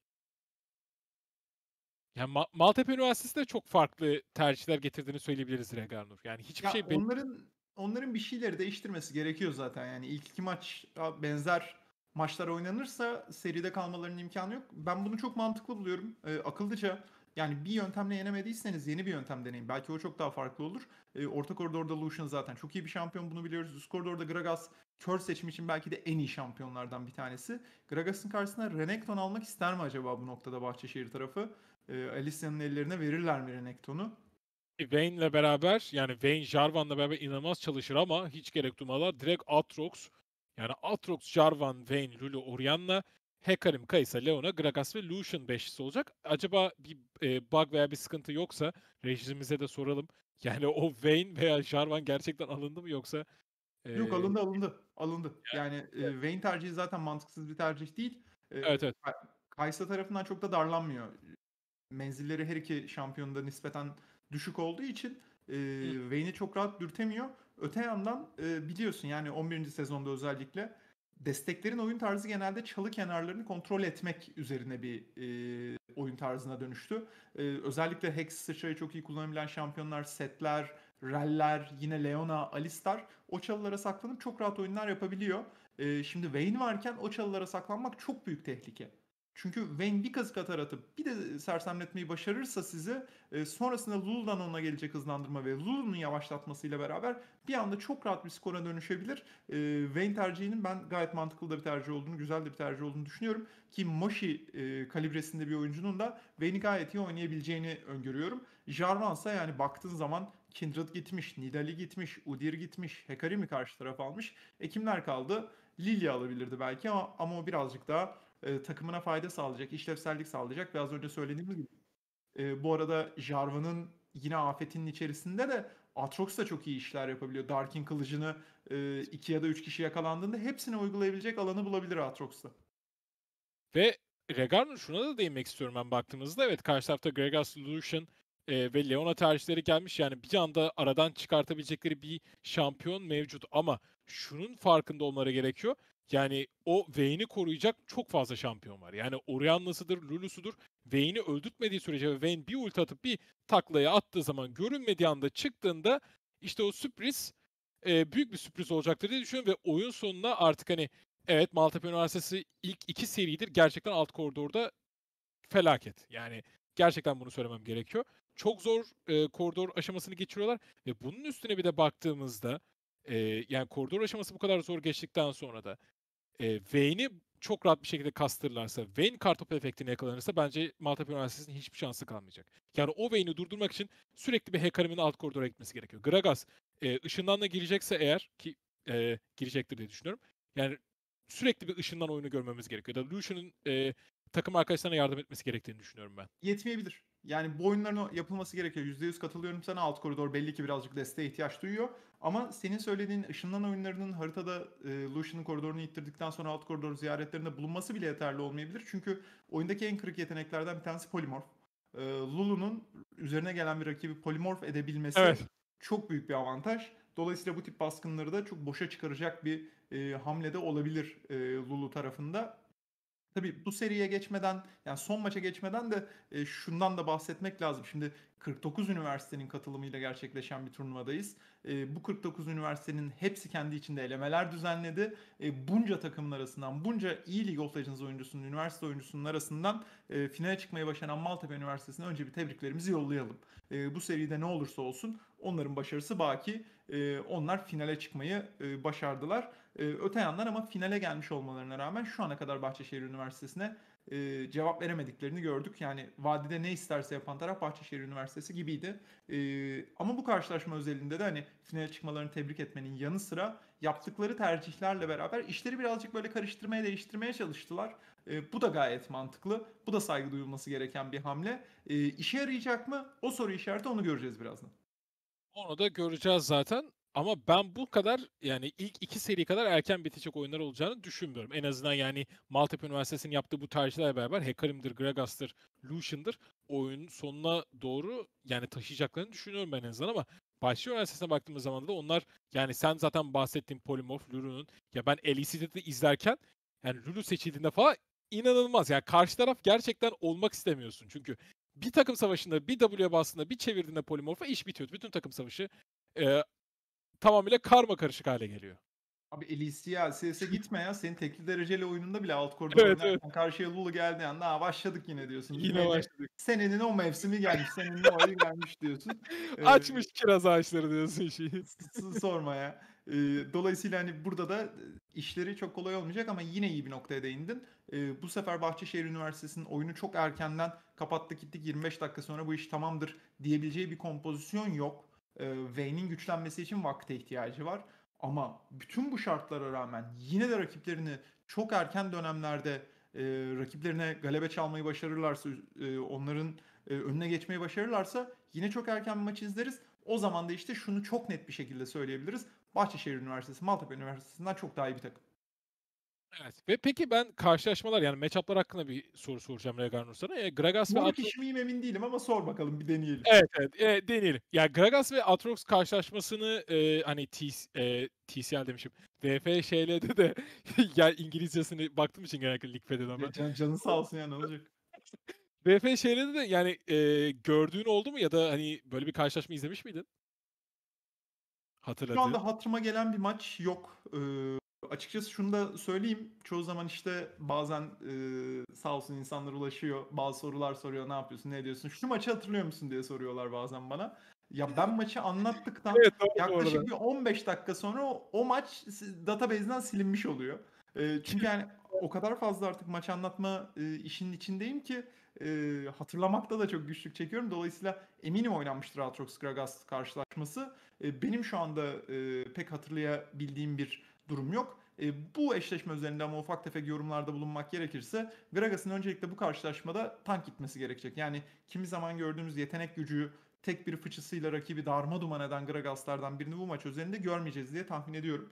Yani Maltepe Üniversitesi de çok farklı tercihler getirdiğini söyleyebiliriz Regarnur. Yani hiçbir Ya şey belli. onların bir şeyleri değiştirmesi gerekiyor zaten. Yani ilk iki maç benzer maçlar oynanırsa seride kalmalarının imkanı yok. Ben bunu çok mantıklı buluyorum. Akıllıca, yani bir yöntemle yenemediyseniz yeni bir yöntem deneyin. Belki o çok daha farklı olur. Orta koridorda Lucian zaten çok iyi bir şampiyon, bunu biliyoruz. Üst koridorda Gragas Kör seçimi için belki de en iyi şampiyonlardan bir tanesi. Gragas'ın karşısına Renekton almak ister mi acaba bu noktada Bahçeşehir tarafı? Alicia'nın ellerine verirler mi Renekton'u? Vayne'le beraber, yani Vayne Jarvan'la beraber inanılmaz çalışır ama hiç gerek duymalar. Direkt Aatrox. Yani Aatrox, Jarvan, Vayne, Lulu, Orianna, Hecarim, Kai'Sa, Leona, Gragas ve Lucian beşlisi olacak. Acaba bir bug veya bir sıkıntı yoksa rejimize de soralım. Yani o Vayne veya Jarvan gerçekten alındı mı yoksa Yok, e, alındı, alındı. Alındı. yani, Yani Vayne tercihi zaten mantıksız bir tercih değil. evet evet. Kaysa tarafından çok da darlanmıyor. Menzilleri her iki şampiyonda nispeten düşük olduğu için Hı. Vayne'i çok rahat dürtemiyor. Öte yandan biliyorsun yani 11. sezonda özellikle desteklerin oyun tarzı genelde çalı kenarlarını kontrol etmek üzerine bir oyun tarzına dönüştü. Özellikle Hex sıçrayı çok iyi kullanabilen şampiyonlar, Setler, Rell'ler, yine Leona, Alistar o çalılara saklanıp çok rahat oyunlar yapabiliyor. Şimdi Vayne varken o çalılara saklanmak çok büyük tehlike. Çünkü Wayne bir kazık atar atıp bir de sersemletmeyi başarırsa sizi, sonrasında Lulu'dan ona gelecek hızlandırma ve Lulu'nun yavaşlatmasıyla beraber bir anda çok rahat bir skora dönüşebilir. Wayne tercihinin ben gayet mantıklı da bir tercih olduğunu, güzel de bir tercih olduğunu düşünüyorum. Ki Moshi kalibresinde bir oyuncunun da Wayne'i gayet iyi oynayabileceğini öngörüyorum. Jarvan ise yani baktığın zaman Kindred gitmiş, Nidalee gitmiş, Udyr gitmiş, Hecarim'i karşı tarafa almış. Kimler kaldı? Lilia alabilirdi belki ama o birazcık daha takımına fayda sağlayacak, işlevsellik sağlayacak ve az önce söylediğimiz gibi bu arada Jarvan'ın yine afetinin içerisinde de Aatrox da çok iyi işler yapabiliyor. Darkin kılıcını 2 ya da 3 kişi yakalandığında hepsini uygulayabilecek alanı bulabilir Aatrox'ta. Ve Regar'ın şuna da değinmek istiyorum ben baktığımızda. Evet, karşı tarafta Gragas, Lucian ve Leona tercihleri gelmiş. Yani bir anda aradan çıkartabilecekleri bir şampiyon mevcut. Ama şunun farkında olmaları gerekiyor. Yani o Vayne'i koruyacak çok fazla şampiyon var. Yani Orianna'sıdır, Lulu'sudur. Vayne'i öldürtmediği sürece ve Vayne bir ulti atıp bir taklaya attığı zaman, görünmediği anda çıktığında işte o sürpriz büyük bir sürpriz olacaktır diye düşünüyorum. Ve oyun sonuna artık hani, evet, Maltepe Üniversitesi ilk iki seridir gerçekten alt koridorda felaket. Yani gerçekten bunu söylemem gerekiyor. Çok zor koridor aşamasını geçiriyorlar ve bunun üstüne bir de baktığımızda yani koridor aşaması bu kadar zor geçtikten sonra da Vayne'i çok rahat bir şekilde kastırırlarsa, Vayne kartopu efektine yakalanırsa bence Maltepe Üniversitesi'nin hiçbir şansı kalmayacak. Yani o Vayne'i durdurmak için sürekli bir Hecarim'in alt koridora gitmesi gerekiyor. Gragas ışından da girecekse eğer ki girecektir diye düşünüyorum. Yani sürekli bir ışından oyunu görmemiz gerekiyor. Ya da Lucian'ın takım arkadaşlarına yardım etmesi gerektiğini düşünüyorum ben. Yetmeyebilir. Yani bu oyunların yapılması gerekiyor. %100 katılıyorum sana. Alt koridor belli ki birazcık desteğe ihtiyaç duyuyor. Ama senin söylediğin ışınlan oyunlarının haritada Lucian'ın koridorunu ittirdikten sonra alt koridor ziyaretlerinde bulunması bile yeterli olmayabilir. Çünkü oyundaki en kırık yeteneklerden bir tanesi polimorf. Lulu'nun üzerine gelen bir rakibi polimorf edebilmesi Evet. çok büyük bir avantaj. Dolayısıyla bu tip baskınları da çok boşa çıkaracak bir hamle de olabilir Lulu tarafında. Tabii bu seriye geçmeden, yani son maça geçmeden de şundan da bahsetmek lazım. Şimdi 49 üniversitenin katılımıyla gerçekleşen bir turnuvadayız. Bu 49 üniversitenin hepsi kendi içinde elemeler düzenledi. Bunca takımın arasından, bunca iyi League of Legends oyuncusunun, üniversite oyuncusunun arasından finale çıkmayı başaran Maltepe Üniversitesi'ne önce bir tebriklerimizi yollayalım. Bu seride ne olursa olsun onların başarısı baki. Onlar finale çıkmayı başardılar. Öte yandan ama finale gelmiş olmalarına rağmen şu ana kadar Bahçeşehir Üniversitesi'ne cevap veremediklerini gördük. Yani vadide ne isterse yapan taraf Bahçeşehir Üniversitesi gibiydi. Ama bu karşılaşma özelinde de hani finale çıkmalarını tebrik etmenin yanı sıra yaptıkları tercihlerle beraber işleri birazcık böyle karıştırmaya, değiştirmeye çalıştılar. Bu da gayet mantıklı. Bu da saygı duyulması gereken bir hamle. İşe yarayacak mı? O soru işareti, onu göreceğiz birazdan. Onu da göreceğiz zaten ama ben bu kadar, yani, ilk 2 seri kadar erken bitecek oyunlar olacağını düşünmüyorum. En azından, yani, Maltepe Üniversitesi'nin yaptığı bu tercihlerle beraber Hecarim'dir, Gragas'tır, Lucian'dır oyunun sonuna doğru, yani, taşıyacaklarını düşünüyorum ben en azından ama Bahçeşehir Üniversitesi'ne baktığımız zaman da onlar, yani, sen zaten bahsettiğin Polymorph, Lulu'nun ya ben LEC'de izlerken, yani, Lulu seçildiğinde falan inanılmaz. Yani, karşı taraf gerçekten olmak istemiyorsun. Çünkü bir takım savaşında bir W'ye bastığında bir çevirdiğinde Polymorph'a iş bitiyordu. Bütün takım savaşı eee, tamamıyla karmakarışık hâle geliyor. Abi Elysia, CS'e gitme ya. Senin tekli dereceli oyununda bile alt koridor Evet, evet. oynarken karşıya Lulu geldiği anda "A, başladık yine." diyorsun. Yine Yine başladık. senenin o mevsimi gelmiş, senenin o ayı gelmiş diyorsun. Açmış kiraz ağaçları diyorsun şeyi. Sorma ya. Dolayısıyla hani burada da işleri çok kolay olmayacak ama yine iyi bir noktaya değindin. Bu sefer Bahçeşehir Üniversitesi'nin oyunu çok erkenden kapattık gittik 25 dakika sonra bu iş tamamdır diyebileceği bir kompozisyon yok. Vayne'in güçlenmesi için vakte ihtiyacı var. Ama bütün bu şartlara rağmen yine de rakiplerini çok erken dönemlerde rakiplerine galebe çalmayı başarırlarsa, onların önüne geçmeyi başarırlarsa yine çok erken bir maç izleriz. O zaman da işte şunu çok net bir şekilde söyleyebiliriz. Bahçeşehir Üniversitesi, Maltepe Üniversitesi'nden çok daha iyi bir takım. Evet ve peki ben karşılaşmalar, yani matchup'lar hakkında bir soru soracağım Reganur sana. Gragas ve Doğru Aatrox. kişi miyim emin değilim ama sor bakalım, bir deneyelim. Evet, evet, deneyelim. Ya, Gragas ve Aatrox karşılaşmasını, hani, TCL demişim, DFŞL'de de ya İngilizcesine baktığım için genellikle Wikipedia'dan ben. Canı sağ olsun ya, ne olacak? DFŞ'de de, yani, gördüğün oldu mu ya da, hani, böyle bir karşılaşma izlemiş miydin? Şu Hatırladığın. anda hatırıma gelen bir maç yok. Açıkçası şunu da söyleyeyim. Çoğu zaman işte bazen sağ olsun insanlar ulaşıyor. Bazı sorular soruyor. Ne yapıyorsun, ne ediyorsun? Şu maçı hatırlıyor musun diye soruyorlar bazen bana. Ya ben maçı anlattıktan Evet, doğru bu arada. yaklaşık bir 15 dakika sonra o maç database'den silinmiş oluyor. Çünkü yani o kadar fazla artık maç anlatma işinin içindeyim ki hatırlamakta da çok güçlük çekiyorum. Dolayısıyla eminim oynanmıştır Aatrox Gragas karşılaşması. Benim şu anda pek hatırlayabildiğim bir durum yok. Bu eşleşme üzerinde ama ufak tefek yorumlarda bulunmak gerekirse Gragas'ın öncelikle bu karşılaşmada tank gitmesi gerekecek. Yani kimi zaman gördüğümüz yetenek gücü tek bir fıçısıyla rakibi darma duman eden Gragas'lardan birini bu maç üzerinde görmeyeceğiz diye tahmin ediyorum.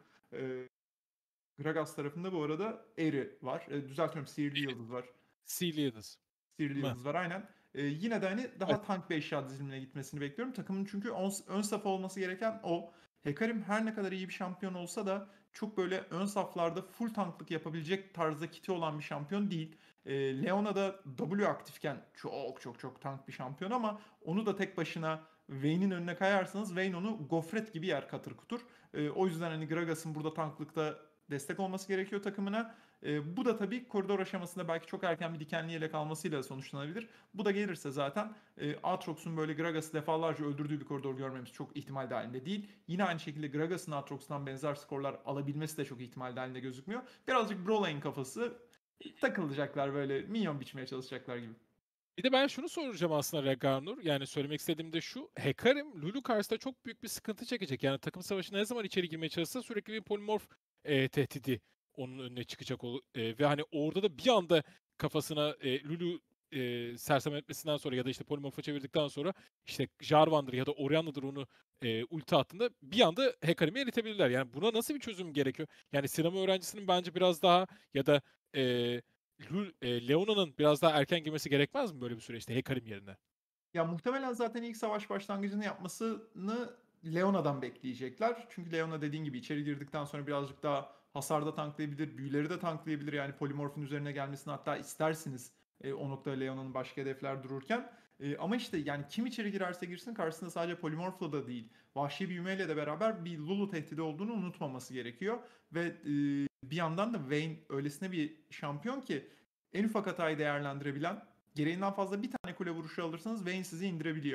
Gragas tarafında bu arada Eri var. Düzeltiyorum, Sihirli Yıldız var. Sealed Sihirli mı? Yıldız var aynen. Yine de hani Evet. daha tank bir eşya dizilimine gitmesini bekliyorum. Takımın çünkü ön saf olması gereken o. Hecarim her ne kadar iyi bir şampiyon olsa da çok böyle ön saflarda full tanklık yapabilecek tarzda kiti olan bir şampiyon değil. Leona da W aktifken çok çok çok tank bir şampiyon ama onu da tek başına Vayne'in önüne kayarsanız Vayne onu gofret gibi yer, katır kutur. O yüzden hani Gragas'ın burada tanklıkta destek olması gerekiyor takımına. Bu da tabii koridor aşamasında belki çok erken bir dikenli yelek almasıyla sonuçlanabilir. Bu da gelirse zaten Aatrox'un böyle Gragas'ı defalarca öldürdüğü bir koridor görmemiz çok ihtimal dahilinde değil. Yine aynı şekilde Gragas'ın Aatrox'tan benzer skorlar alabilmesi de çok ihtimal dahilinde gözükmüyor. Birazcık Brawlhalla kafası, takılacaklar böyle, minyon biçmeye çalışacaklar gibi. Bir de ben şunu soracağım aslında Reganur. Yani söylemek istediğim de şu. Hecarim Lulu karşısında çok büyük bir sıkıntı çekecek. Yani takım savaşına ne zaman içeri girmeye çalışsa sürekli bir polimorf tehdidi onun önüne çıkacak. Ve hani orada da bir anda kafasına Lulu sersem etmesinden sonra ya da işte polimorfa çevirdikten sonra işte Jarvan'dır ya da Orianna'dır onu ulti attığında bir anda Hecarim'i eritebilirler. Yani buna nasıl bir çözüm gerekiyor? Yani sinema öğrencisinin bence biraz daha ya da e, Leona'nın biraz daha erken girmesi gerekmez mi böyle bir süreçte Hecarim yerine? Ya muhtemelen zaten ilk savaş başlangıcını yapmasını Leona'dan bekleyecekler. Çünkü Leona dediğin gibi içeri girdikten sonra birazcık daha hasarda tanklayabilir, büyüleri de tanklayabilir. Yani polimorfun üzerine gelmesini hatta istersiniz o noktada Leona'nın başka hedefler dururken. Ama işte yani kim içeri girerse girsin karşısında sadece polimorfla da değil, vahşi büyümeyle de beraber bir Lulu tehdidi olduğunu unutmaması gerekiyor. Ve bir yandan da Vayne öylesine bir şampiyon ki en ufak hatayı değerlendirebilen, gereğinden fazla bir tane kule vuruşu alırsanız Vayne sizi indirebiliyor.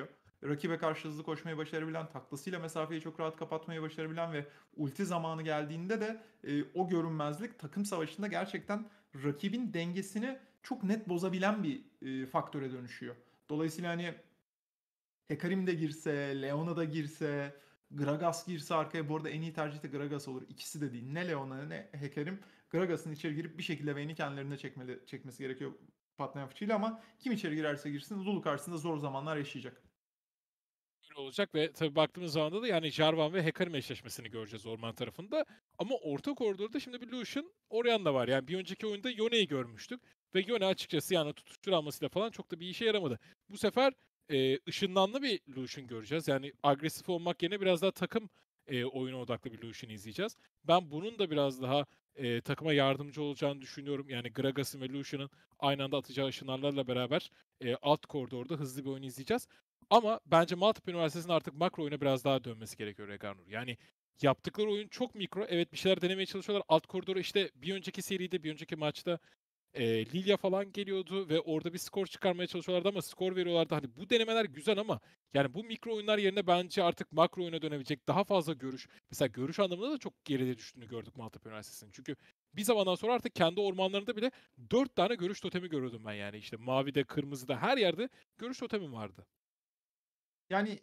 rakibe karşı hızlı koşmayı başarabilen, taklasıyla mesafeyi çok rahat kapatmayı başarabilen ve ulti zamanı geldiğinde de o görünmezlik takım savaşında gerçekten rakibin dengesini çok net bozabilen bir faktöre dönüşüyor. Dolayısıyla hani Hecarim de girse, Leona da girse, Gragas girse arkaya, bu arada en iyi tercih de Gragas olur. İkisi de değil. Ne Leona ne Hecarim. Gragas'ın içeri girip bir şekilde Vayne'i kendilerine çekmesi gerekiyor patlayan fıçıyla, ama kim içeri girerse girsin Lulu karşısında zor zamanlar yaşayacak. Öyle olacak ve tabii baktığımız zaman da yani Jarvan ve Hecarim eşleşmesini göreceğiz orman tarafında. Ama orta koridorda şimdi bir Lucian, Orianna var. Yani bir önceki oyunda Yone'yi görmüştük. Ve Yone açıkçası yani tutuştur almasıyla falan çok da bir işe yaramadı. Bu sefer ışınlanlı bir Lucian göreceğiz. Yani agresif olmak yerine biraz daha takım oyuna odaklı bir Lucian izleyeceğiz. Ben bunun da biraz daha takıma yardımcı olacağını düşünüyorum. Yani Gragas'ın ve Lucian'ın aynı anda atacağı ışınlarla beraber alt koridorda hızlı bir oyun izleyeceğiz. Ama bence Maltepe Üniversitesi'nin artık makro oyuna biraz daha dönmesi gerekiyor Reganur. Yani yaptıkları oyun çok mikro. Evet, bir şeyler denemeye çalışıyorlar. Alt koridoru işte bir önceki seride, bir önceki maçta Lilia falan geliyordu ve orada bir skor çıkarmaya çalışıyorlardı ama skor veriyorlardı. Hani bu denemeler güzel ama yani bu mikro oyunlar yerine bence artık makro oyuna dönebilecek daha fazla görüş. Mesela görüş anlamında da çok geride düştüğünü gördük Maltepe Üniversitesi'nin. Çünkü bir zamandan sonra artık kendi ormanlarında bile 4 tane görüş totemi görüyordum ben yani. İşte mavide, kırmızıda her yerde görüş totemi vardı. Yani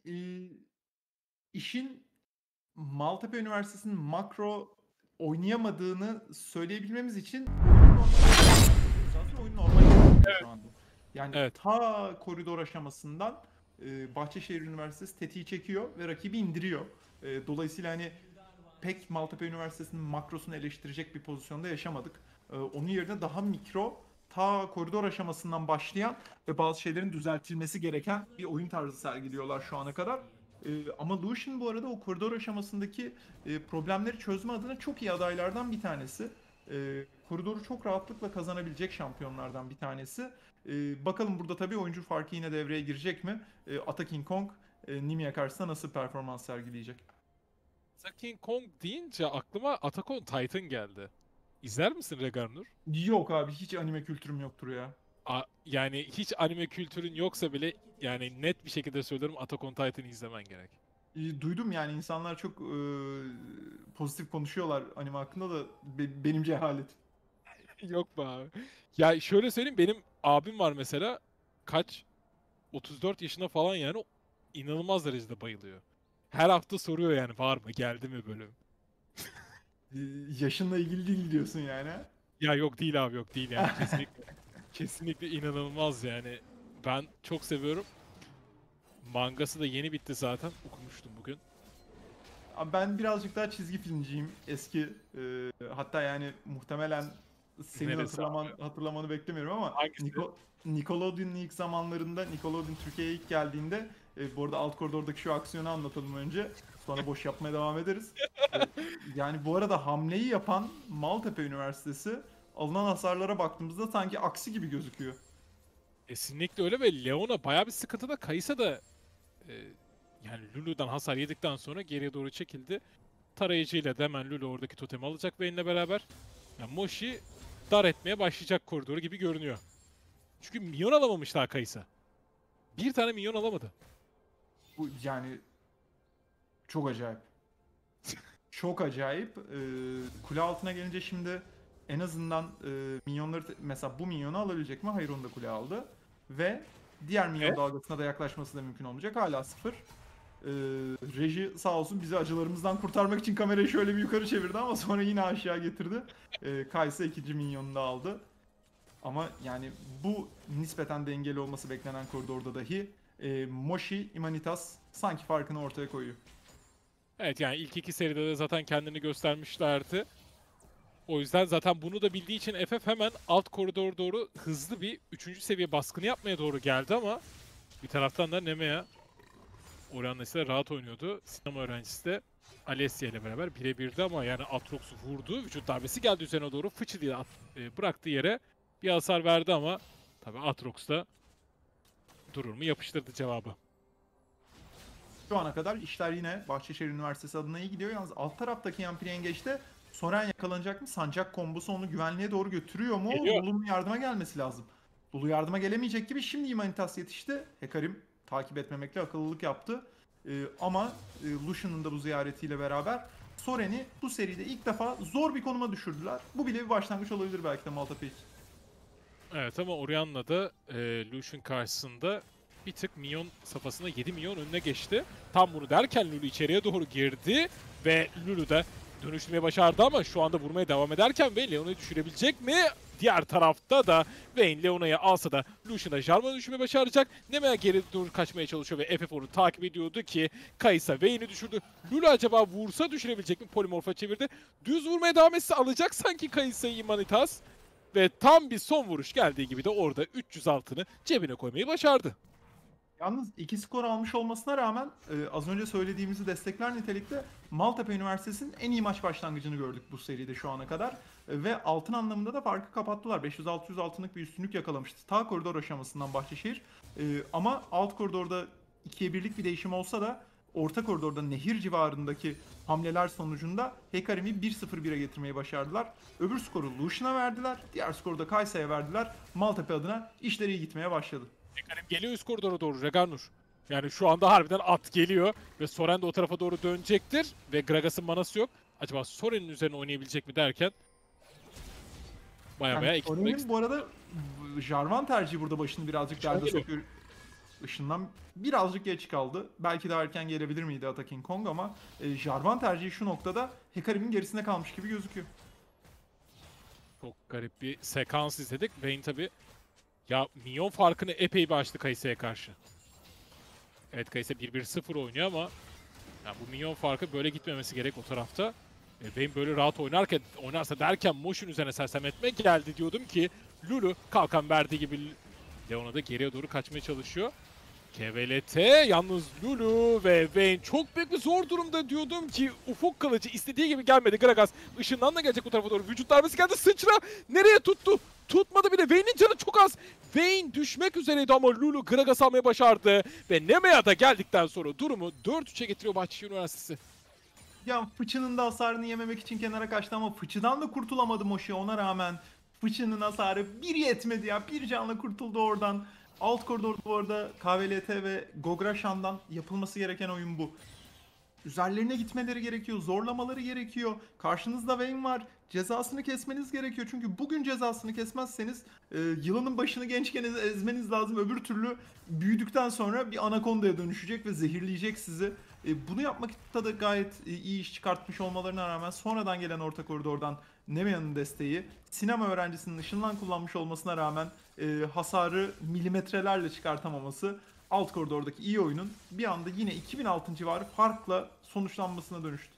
işin Maltepe Üniversitesi'nin makro oynayamadığını söyleyebilmemiz için oyun normal şu anda. Yani Evet. ta koridor aşamasından Bahçeşehir Üniversitesi tetiği çekiyor ve rakibi indiriyor. Dolayısıyla hani pek Maltepe Üniversitesi'nin makrosunu eleştirecek bir pozisyonda yaşamadık. Onun yerine daha mikro, ta koridor aşamasından başlayan ve bazı şeylerin düzeltilmesi gereken bir oyun tarzı sergiliyorlar şu ana kadar. Ama Lucian bu arada o koridor aşamasındaki problemleri çözme adına çok iyi adaylardan bir tanesi. Koridoru çok rahatlıkla kazanabilecek şampiyonlardan bir tanesi. Bakalım burada tabii oyuncu farkı yine devreye girecek mi? Ata King Kong Nimi'ye karşısında nasıl performans sergileyecek? King Kong deyince aklıma Attack on Titan geldi. İzler misin Regarnur? Yok abi, hiç anime kültürüm yoktur ya. Yani hiç anime kültürün yoksa bile yani net bir şekilde söylüyorum, Attack on Titan'ı izlemen gerek. Duydum yani, insanlar çok pozitif konuşuyorlar anime hakkında da benim cehalet. Yok be abi. Ya şöyle söyleyeyim, benim abim var mesela, kaç 34 yaşında falan, yani o inanılmaz derecede bayılıyor. Her hafta soruyor yani, var mı, geldi mi bölüm. E, Yaşınla ilgili değil diyorsun yani. Ya yok değil abi, yok değil yani, kesinlikle. Kesinlikle inanılmaz yani. Ben çok seviyorum. Mangası da yeni bitti zaten. Okumuştum bugün. Abi ben birazcık daha çizgi filmciyim. Eski hatta yani muhtemelen senin Neresi abi? hatırlamanı beklemiyorum ama Hangisi? Nickelodeon'un ilk zamanlarında, Nickelodeon Türkiye'ye ilk geldiğinde bu arada alt koridordaki şu aksiyonu anlatalım önce. Sonra boş yapmaya devam ederiz. E, Yani bu arada hamleyi yapan Maltepe Üniversitesi, alınan hasarlara baktığımızda sanki aksi gibi gözüküyor. Kesinlikle öyle ve Leona bayağı bir sıkıntıda. Kayısa da e, yani Lulu'dan hasar yedikten sonra geriye doğru çekildi. Tarayıcıyla da hemen Lulu oradaki totemi alacak Vayne'le beraber. Yani Moshi dar etmeye başlayacak koridoru gibi görünüyor. Çünkü minyon alamamış daha Kayısa. Bir tane minyon alamadı. Bu yani çok acayip. Çok acayip. Kule altına gelince şimdi en azından minyonları mesela bu minyonu alabilecek mi? Hayır, onu da kule aldı. Ve diğer E? minyon dalgasına da yaklaşması da mümkün olmayacak. Hala sıfır. Reji sağ olsun bizi acılarımızdan kurtarmak için kamerayı şöyle bir yukarı çevirdi ama sonra yine aşağı getirdi. Kaysa ikinci minyonunu da aldı. Ama yani bu nispeten dengeli olması beklenen koridorda dahi Moshi, Imanitas sanki farkını ortaya koyuyor. Evet, yani ilk iki seride de zaten kendini göstermişlerdi. O yüzden zaten bunu da bildiği için FF hemen alt koridor doğru hızlı bir 3. seviye baskını yapmaya doğru geldi ama bir taraftan da Nemea Orianna ise rahat oynuyordu. Sinema öğrencisi de Alessia ile beraber birebirdi ama yani Aatrox'u vurdu. Vücut darbesi geldi üzerine doğru. Fıçı diye bıraktığı yere bir hasar verdi ama tabii Aatrox da durur mu yapıştırdı cevabı. Şu ana kadar işler yine Bahçeşehir Üniversitesi adına iyi gidiyor. Yalnız alt taraftaki Yampiri Yengeç'te Soren yakalanacak mı? Sancak kombosu onu güvenliğe doğru götürüyor mu? Geliyor. Lulu'nun yardıma gelmesi lazım. Lulu yardıma gelemeyecek gibi, şimdi Humanitas yetişti. Hecarim takip etmemekle akıllılık yaptı. Ama Lucian'ın da bu ziyaretiyle beraber Soren'i bu seride ilk defa zor bir konuma düşürdüler. Bu bile bir başlangıç olabilir belki de Malta Page. Evet ama Orianna da Lucian karşısında bir tık minyon safhasında 7 milyon önüne geçti. Tam bunu derken Lulu içeriye doğru girdi ve Lulu da dönüştürmeyi başardı ama şu anda vurmaya devam ederken ve Leona'yı düşürebilecek mi? Diğer tarafta da Vayne Leona'yı alsa da Lucian'a Jarvan'ı düşürmeyi başaracak. Nemea geri doğru kaçmaya çalışıyor ve FF onu takip ediyordu ki Kayısa Vayne'i düşürdü. Lulu acaba vursa düşürebilecek mi? Polimorf'a çevirdi. Düz vurmaya devam etse alacak sanki Kayısa'yı Humanitas. Ve tam bir son vuruş geldiği gibi de orada 300 altını cebine koymayı başardı. Yalnız 2 skor almış olmasına rağmen az önce söylediğimizi destekler nitelikte Maltepe Üniversitesi'nin en iyi maç başlangıcını gördük bu seride şu ana kadar. Ve altın anlamında da farkı kapattılar. 500-600 altınlık bir üstünlük yakalamıştı. Ta koridor aşamasından Bahçeşehir. Ama alt koridorda 2'ye 1'lik bir değişim olsa da orta koridorda nehir civarındaki hamleler sonucunda Hecarim'i 1-0-1'e getirmeyi başardılar. Öbür skoru Lucian'a verdiler. Diğer skoru da Kaysa'ya verdiler. Maltepe adına işleri iyi gitmeye başladı. Hecarim geliyor üst koridora doğru Regarnur. Yani şu anda harbiden at geliyor ve Soren de o tarafa doğru dönecektir ve Gragas'ın manası yok. Acaba Soren'in üzerine oynayabilecek mi derken baya Yani Soren'in bu arada Jarvan tercihi burada başını birazcık derde sokuyor. Işından birazcık geç kaldı. Belki daha erken gelebilir miydi Ataking Kong ama Jarvan tercihi şu noktada Hecarim'in gerisinde kalmış gibi gözüküyor. Çok garip bir sekans izledik. Vayne tabi ya minyon farkını epey bir açtı Kayısa'ya karşı. Evet Kayısa 1-1-0 oynuyor ama yani bu minyon farkı böyle gitmemesi gerek o tarafta. Vayne böyle rahat oynarsa derken Motion üzerine sersemletme geldi diyordum ki Lulu kalkan verdiği gibi Leona da geriye doğru kaçmaya çalışıyor. KVLT yalnız Lulu ve Vayne çok büyük bir zor durumda diyordum ki ufuk kılıcı istediği gibi gelmedi. Gragas ışından da gelecek o tarafa doğru. Vücut darbesi geldi sıçra. Nereye tuttu? Tutmadı bile. Vayne'in canı çok az. Vayne düşmek üzereydi ama Lulu Gragas almayı başardı. Ve Nemea da geldikten sonra durumu 4-3'e getiriyor Bahçeşehir Üniversitesi. Ya fıçının da hasarını yememek için kenara kaçtı ama fıçıdan da kurtulamadı Moshi ona rağmen. Fıçının hasarı bir yetmedi ya. Bir canla kurtuldu oradan. Alt koridorda bu arada KVLT ve Gograshan'dan yapılması gereken oyun bu. Üzerlerine gitmeleri gerekiyor, zorlamaları gerekiyor. Karşınızda Vayne var, cezasını kesmeniz gerekiyor. Çünkü bugün cezasını kesmezseniz yılanın başını gençken ezmeniz lazım. Öbür türlü büyüdükten sonra bir anakondaya dönüşecek ve zehirleyecek sizi. Bunu yapmakta da gayet iyi iş çıkartmış olmalarına rağmen sonradan gelen orta koridordan Nemea'nın desteği, sinema öğrencisinin ışından kullanmış olmasına rağmen hasarı milimetrelerle çıkartamaması alt koridordaki iyi oyunun bir anda yine 2000 altın civarı farkla sonuçlanmasına dönüştü.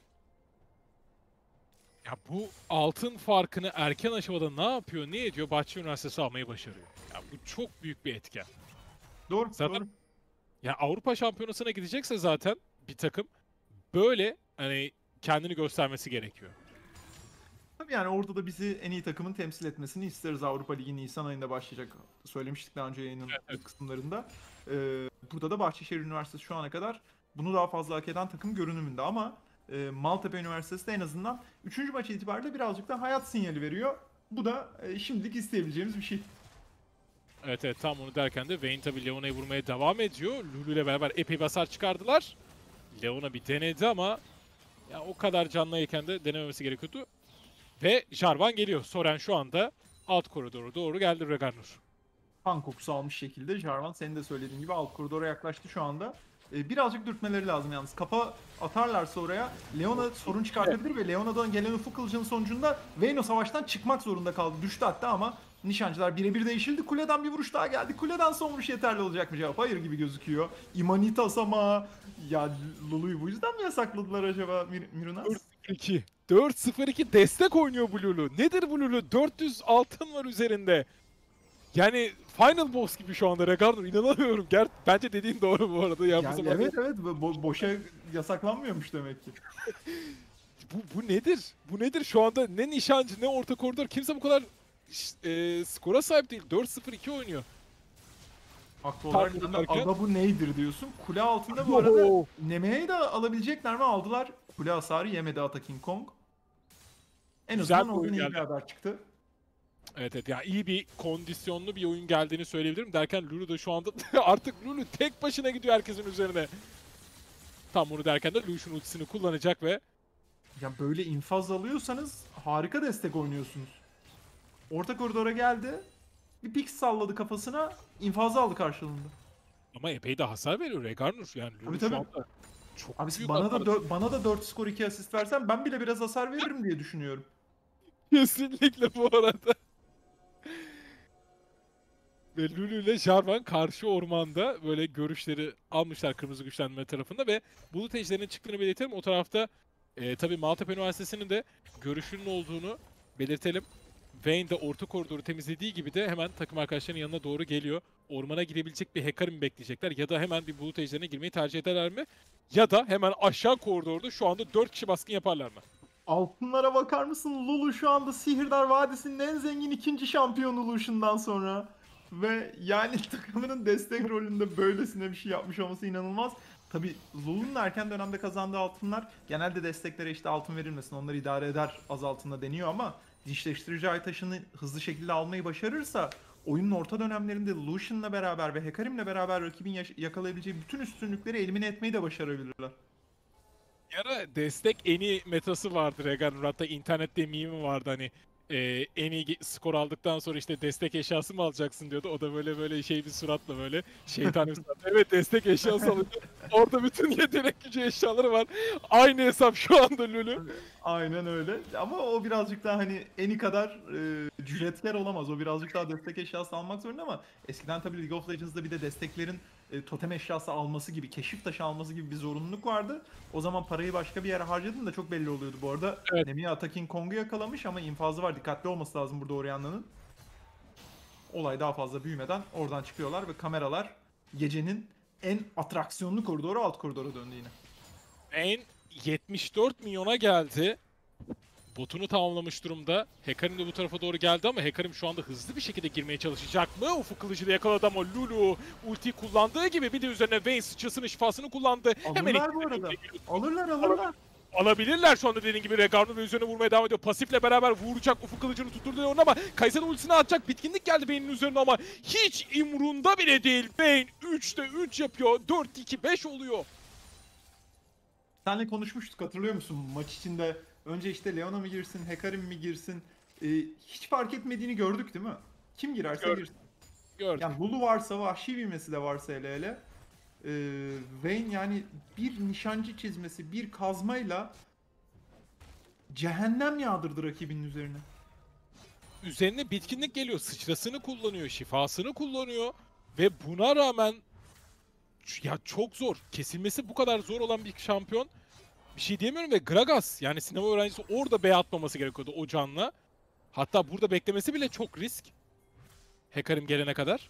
Ya bu altın farkını erken aşamada ne yapıyor, ne ediyor? Bahçeşehir Üniversitesi almayı başarıyor. Ya bu çok büyük bir etken. Doğru, Zaten doğru. ya Avrupa Şampiyonası'na gidecekse zaten bir takım böyle hani kendini göstermesi gerekiyor. Tabii yani orada da bizi en iyi takımın temsil etmesini isteriz. Avrupa Ligi Nisan ayında başlayacak. Söylemiştik daha önce yayının ilk kısımlarında. Burada da Bahçeşehir Üniversitesi şu ana kadar bunu daha fazla hak eden takım görünümünde ama Maltepe Üniversitesi de en azından 3. maç itibariyle birazcık da hayat sinyali veriyor. Bu da şimdilik isteyebileceğimiz bir şey. Evet evet tam onu derken de Vayne tabi Leona'yı vurmaya devam ediyor. Lulu ile beraber epey bir hasar çıkardılar. Leona bir denedi ama ya o kadar canlıyken de denememesi gerekiyordu. Ve Jarvan geliyor. Soren şu anda alt koridora doğru geldi Regarnur. Kan kokusu almış şekilde Jarvan senin de söylediğin gibi alt koridora yaklaştı şu anda. Birazcık dürtmeleri lazım yalnız. Kafa atarlarsa oraya Leona sorun çıkartabilir ve Leona'dan gelen ufuk kılıcının sonucunda Vayne savaştan çıkmak zorunda kaldı. Düştü hatta ama nişancılar birebir değişildi. Kuleden bir vuruş daha geldi. Kuleden son vuruş yeterli olacak mı cevap? Hayır gibi gözüküyor. Imanitas ama ya Lulu'yu bu yüzden mi yasakladılar acaba Mirunas? 4-0-2. 4-0-2 destek oynuyor bu Lulu. Nedir bu Lulu? 400 altın var üzerinde. Yani Final Boss gibi şu anda Regarnur inanamıyorum. Bence dediğin doğru bu arada. Ya Yani evet evet boşa yasaklanmıyormuş demek ki. Bu nedir? Bu nedir? Şu anda ne nişancı ne orta koridor kimse bu kadar skora sahip değil. 4-0-2 oynuyor. Haklı olarak Tam sen de derken- aga bu neydir diyorsun. Kule altında bu arada Nemea'yı da alabilecekler mi? Aldılar. Kule hasarı yemedi Ataking Kong. En Güzel azından bir oyun oradan iyi geldi. bir haber çıktı. Evet, evet, yani iyi bir kondisyonlu bir oyun geldiğini söyleyebilirim. Derken Lulu da şu anda artık Lulu tek başına gidiyor herkesin üzerine. Tam bunu derken de Lucian ultisini kullanacak ve Ya böyle infaz alıyorsanız harika destek oynuyorsunuz. Orta koridora geldi. Bir pik salladı kafasına. İnfazı aldı karşılığında. ama epey de hasar veriyor Regarnur. Yani Tabii Lulu şu tabii. anda çok Abi büyük bana hasar. da bana da 4 skor 2 asist versen ben bile biraz hasar veririm diye düşünüyorum. Kesinlikle bu arada. Ve Lulu ile Jarvan karşı ormanda böyle görüşleri almışlar kırmızı güçlendirme tarafında ve bulut ejderinin çıktığını belirtelim. O tarafta tabii Maltepe Üniversitesi'nin de görüşünün olduğunu belirtelim. Vayne de orta koridoru temizlediği gibi de hemen takım arkadaşlarının yanına doğru geliyor. Ormana girebilecek bir Hecarim mi bekleyecekler ya da hemen bir bulut ejderine girmeyi tercih ederler mi? Ya da hemen aşağı koridorda şu anda 4 kişi baskın yaparlar mı? Altınlara bakar mısın? Lulu şu anda Sihirdar Vadisi'nin en zengin ikinci şampiyonu Lucian'dan sonra. Ve yani takımının destek rolünde böylesine bir şey yapmış olması inanılmaz. Tabi Lulu'nun erken dönemde kazandığı altınlar genelde desteklere işte altın verilmesin onları idare eder az altında deniyor ama dişleştirici ay taşını hızlı şekilde almayı başarırsa oyunun orta dönemlerinde Lucian'la beraber ve Hecarim'le beraber rakibin yakalayabileceği bütün üstünlükleri elimine etmeyi de başarabilirler. Bir ara destek eni metası vardı Regan. Hatta internette meme vardı hani en iyi skor aldıktan sonra işte destek eşyası mı alacaksın diyordu. O da böyle böyle şey bir suratla böyle şeytan bir suratla. Evet destek eşyası alınca orada bütün yetenek gücü eşyaları var. Aynı hesap şu anda Lulu. Aynen öyle. Ama o birazcık daha hani eni kadar cüretkar olamaz. O birazcık daha destek eşyası almak zorunda ama eskiden tabii League of Legends'da bir de desteklerin totem eşyası alması gibi, keşif taşı alması gibi bir zorunluluk vardı. O zaman parayı başka bir yere harcadın da çok belli oluyordu bu arada. Evet. Nemiya Atakin Kong'u yakalamış ama infazı var. Dikkatli olması lazım burada Orianna'nın. Olay daha fazla büyümeden oradan çıkıyorlar ve kameralar gecenin en atraksiyonlu koridoru alt koridora döndü yine. En 74 milyona geldi. Botunu tamamlamış durumda. Hecarim de bu tarafa doğru geldi ama Hecarim şu anda hızlı bir şekilde girmeye çalışacak mı? Ufuk kılıcı da yakaladı ama Lulu ulti kullandığı gibi bir de üzerine Vayne sıçrasının şifasını kullandı. Hemen Alırlar bu arada. Alırlar. alabilirler şu anda dediğin gibi Regarnu ve üzerine vurmaya devam ediyor. Pasifle beraber vuracak Ufuk kılıcını tutturdu onu ama Kayse'de ultisini atacak. Bitkinlik geldi Vayne'in üzerine ama hiç imrunda bile değil. Vayne 3'te 3 yapıyor. 4-2-5 oluyor. Seninle konuşmuştuk hatırlıyor musun? Maç içinde önce işte Leona mı girsin, Hecarim mi girsin? Hiç fark etmediğini gördük değil mi? Kim girerse girsin. Gördük. Yani Lulu varsa, vahşi büyümesi de varsa hele hele. Vayne yani bir nişancı çizmesi, bir kazmayla cehennem yağdırdı rakibinin üzerine. Üzerine bitkinlik geliyor. Sıçrasını kullanıyor, şifasını kullanıyor ve buna rağmen ya çok zor. Kesilmesi bu kadar zor olan bir şampiyon. Bir şey diyemiyorum ve Gragas yani sinema öğrencisi orada bey atmaması gerekiyordu o canla. Hatta burada beklemesi bile çok risk. Hecarim gelene kadar.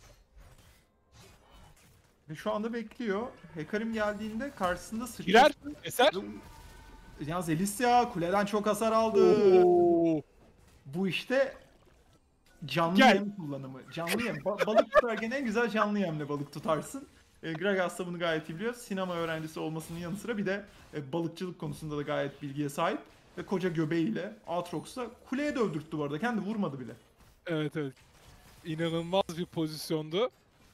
Ve şu anda bekliyor. Hecarim geldiğinde karşısında Girer, sıçrası... eser. Ya Zelisya kuleden çok hasar aldı. Oo. Bu işte canlı Gel. yem kullanımı. Canlı yem. Balık tutarken en güzel canlı yemle balık tutarsın. Gragas da bunu gayet iyi biliyor. Sinema öğrencisi olmasının yanı sıra bir de balıkçılık konusunda da gayet bilgiye sahip. Ve koca göbeğiyle Aatrox'la kuleye de öldürttü bu arada. Kendi vurmadı bile. Evet, evet. İnanılmaz bir pozisyondu.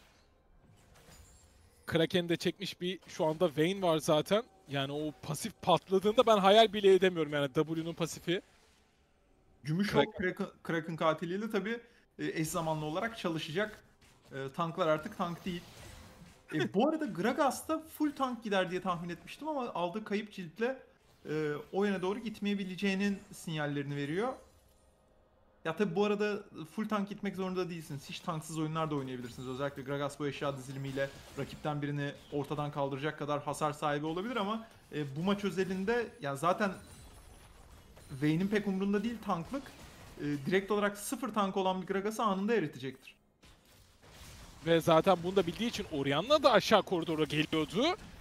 Kraken'de çekmiş bir şu anda Vayne var zaten. Yani o pasif patladığında ben hayal bile edemiyorum yani W'nun pasifi. Gümüşok Kraken katiliyle tabi eş zamanlı olarak çalışacak. Tanklar artık tank değil. Bu arada Gragas da full tank gider diye tahmin etmiştim ama aldığı kayıp ciltle o yöne doğru gitmeyebileceğinin sinyallerini veriyor. Ya tabi bu arada full tank gitmek zorunda değilsiniz. Hiç tanksız oyunlar da oynayabilirsiniz. Özellikle Gragas bu eşya dizilimiyle rakipten birini ortadan kaldıracak kadar hasar sahibi olabilir ama bu maç özelinde ya zaten Vayne'in pek umurunda değil tanklık. Direkt olarak sıfır tank olan bir Gragas'ı anında eritecektir. Ve zaten bunu da bildiği için Orianna da aşağı koridora geliyordu.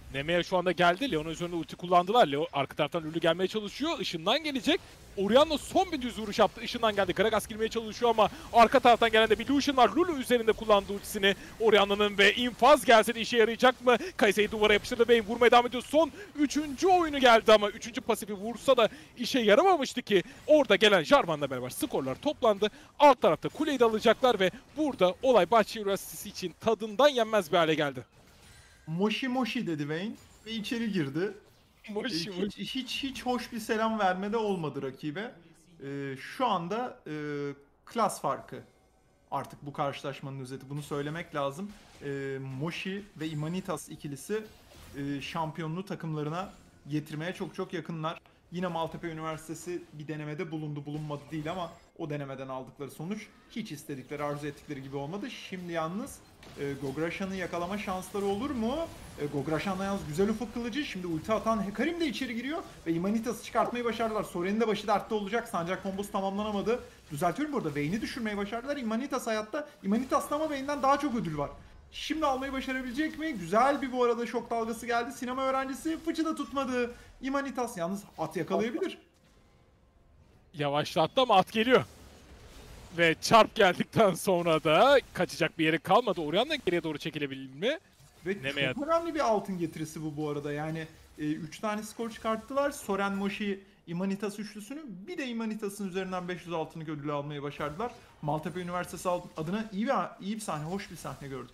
Nemea şu anda geldi. Leon'un üzerinde ulti kullandılar. Leo arka taraftan Lulu gelmeye çalışıyor. Işından gelecek. Orianna son bir düz vuruş yaptı. Işından geldi. Gragas girmeye çalışıyor ama arka taraftan gelen de bir Lucian var. Lulu üzerinde kullandı ultisini. Orianna'nın ve infaz gelse de işe yarayacak mı? Kai'Sa'yı duvara yapıştırdı. Vayne vurmaya devam ediyor. Son 3. oyunu geldi ama 3. pasifi vursa da işe yaramamıştı ki. Orada gelen Jarvan'la beraber skorlar toplandı. Alt tarafta kuleyi de alacaklar ve burada olay Bahçeşehir Üniversitesi için tadından yenmez bir hale geldi. Moshi Moshi dedi Vayne ve içeri girdi. Moshi moshi. Hiç hoş bir selam vermede olmadı rakibe. Şu anda klas farkı artık bu karşılaşmanın özeti. Bunu söylemek lazım. Moshi ve Imanitas ikilisi şampiyonluğu takımlarına getirmeye çok yakınlar. Yine Maltepe Üniversitesi bir denemede bulunmadı değil ama o denemeden aldıkları sonuç hiç istedikleri, arzu ettikleri gibi olmadı. Şimdi yalnız Gograshan'ı yakalama şansları olur mu? Gograshan'la yalnız güzel ufuk kılıcı. Şimdi ulti atan Hekarim de içeri giriyor ve Imanitas'ı çıkartmayı başardılar. Soren'in de başı dertte olacak. Sancak kombosu tamamlanamadı. Düzeltiyorum burada. Vayne'i düşürmeyi başardılar. Imanitas hayatta. Imanitas'ta ama Vayne'den daha çok ödül var. Şimdi almayı başarabilecek mi? Güzel bir bu arada şok dalgası geldi. Sinema öğrencisi fıçı da tutmadı. Imanitas yalnız at yakalayabilir. Yavaşlattı ama at geliyor. Ve çarp geldikten sonra da kaçacak bir yeri kalmadı. Orianna geriye doğru çekilebilir mi? Ve Nemea. çok önemli bir altın getirisi bu arada. Yani 3 tane skor çıkarttılar. Soren, Moshi, Imanitas üçlüsünü. Bir de Imanitas'ın üzerinden 500 altınlık ödülü almayı başardılar. Maltepe Üniversitesi adına iyi bir sahne, hoş bir sahne gördük.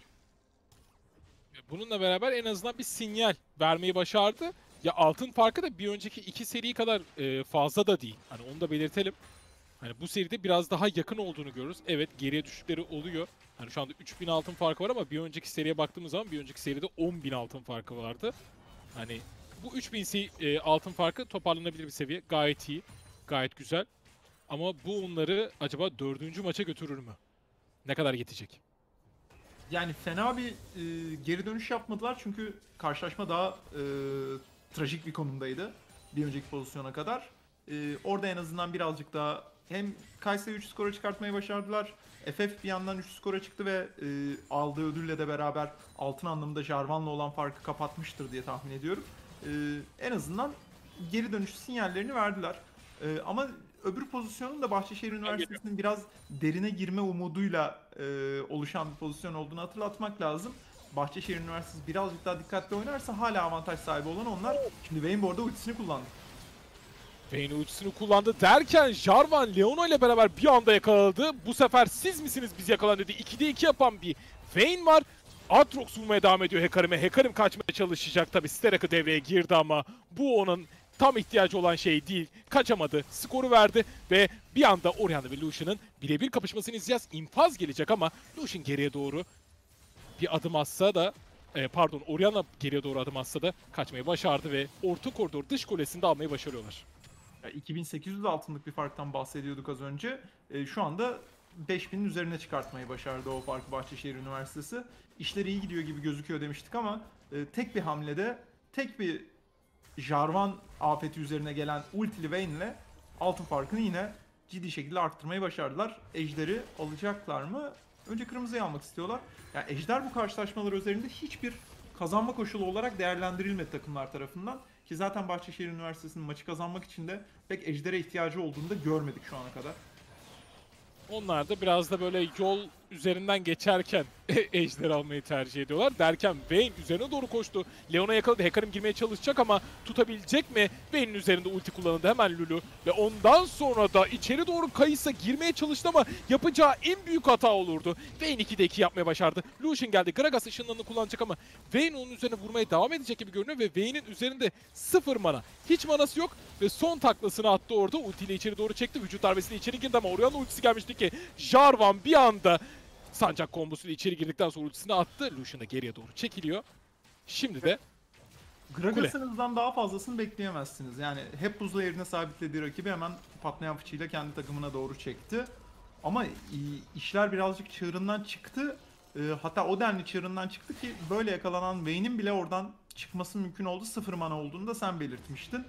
Bununla beraber en azından bir sinyal vermeyi başardı. Ya altın farkı da bir önceki 2 seri kadar fazla da değil. Hani onu da belirtelim. Hani bu seride biraz daha yakın olduğunu görürüz. Evet, geriye düşüşleri oluyor. Hani şu anda 3000 altın farkı var ama bir önceki seriye baktığımız zaman bir önceki seride 10.000 altın farkı vardı. Hani bu 3000 altın farkı toparlanabilir bir seviye. Gayet iyi. Gayet güzel. Ama bu onları acaba 4. maça götürür mü? Ne kadar yetecek? Yani fena bir geri dönüş yapmadılar çünkü karşılaşma daha trajik bir konumdaydı bir önceki pozisyona kadar. Orada en azından birazcık daha hem Kayseri 3 skora çıkartmayı başardılar. FF bir yandan 3 skora çıktı ve aldığı ödülle de beraber altın anlamında Jarvan'la olan farkı kapatmıştır diye tahmin ediyorum. En azından geri dönüş sinyallerini verdiler. Ama öbür pozisyonun da Bahçeşehir Üniversitesi'nin biraz derine girme umuduyla oluşan bir pozisyon olduğunu hatırlatmak lazım. Bahçeşehir Üniversitesi birazcık daha dikkatli oynarsa hala avantaj sahibi olan onlar. Şimdi Vayne bu arada ultisini kullandı. Vayne ultisini kullandı derken Jarvan Leona ile beraber bir anda yakaladı. Bu sefer siz misiniz biz yakalan dedi. 2'de 2 yapan bir Vayne var. Aatrox vurmaya devam ediyor Hekarim'e. Hekarim kaçmaya çalışacak tabi. Sterak'ı devreye girdi ama bu onun tam ihtiyacı olan şey değil. Kaçamadı. Skoru verdi ve bir anda Orianna ve Lucian'ın birebir kapışmasını izleyeceğiz. İnfaz gelecek ama Lucian geriye doğru bir adım atsa da Orianna geriye doğru adım atsa da kaçmayı başardı ve orta koridor dış kulesini de almayı başarıyorlar. 2800 altınlık bir farktan bahsediyorduk az önce. Şu anda 5000'in üzerine çıkartmayı başardı o farkı Bahçeşehir Üniversitesi. İşleri iyi gidiyor gibi gözüküyor demiştik ama tek bir hamlede, tek bir Jarvan afeti üzerine gelen ultili Vayne ile altın farkını yine ciddi şekilde arttırmayı başardılar. Ejder'i alacaklar mı? Önce kırmızıyı almak istiyorlar. Yani Ejder bu karşılaşmalar üzerinde hiçbir kazanma koşulu olarak değerlendirilmedi takımlar tarafından. Ki zaten Bahçeşehir Üniversitesi'nin maçı kazanmak için de pek Ejder'e ihtiyacı olduğunu da görmedik şu ana kadar. Onlar da biraz da böyle yol üzerinden geçerken Ejder almayı tercih ediyorlar. Derken Vayne üzerine doğru koştu. Leon'a yakaladı. Hekarim girmeye çalışacak ama tutabilecek mi? Vayne'in üzerinde ulti kullanıldı hemen Lulu. Ve ondan sonra da içeri doğru Kayısa girmeye çalıştı ama yapacağı en büyük hata olurdu. Vayne 2'de 2 yapmaya başardı. Lucian geldi. Gragas ışınlarını kullanacak ama Vayne onun üzerine vurmaya devam edecek gibi görünüyor ve Vayne'in üzerinde 0 mana. Hiç manası yok ve son taklasını attı orada. Ultiyle içeri doğru çekti. Vücut darbesiyle içeri girdi ama Orianna ultisi gelmişti ki Jarvan bir anda sancak kombosuyla içeri girdikten sonra ultisini attı. Lucian da geriye doğru çekiliyor. Şimdi de Gragas'ın hızdan daha fazlasını bekleyemezsiniz. Yani hep buzla yerine sabitlediği rakibi hemen patlayan fıçıyla kendi takımına doğru çekti. Ama işler birazcık çığırından çıktı. Hatta o denli çığırından çıktı ki böyle yakalanan Vayne'in bile oradan çıkması mümkün oldu. 0 mana olduğunu da sen belirtmiştin.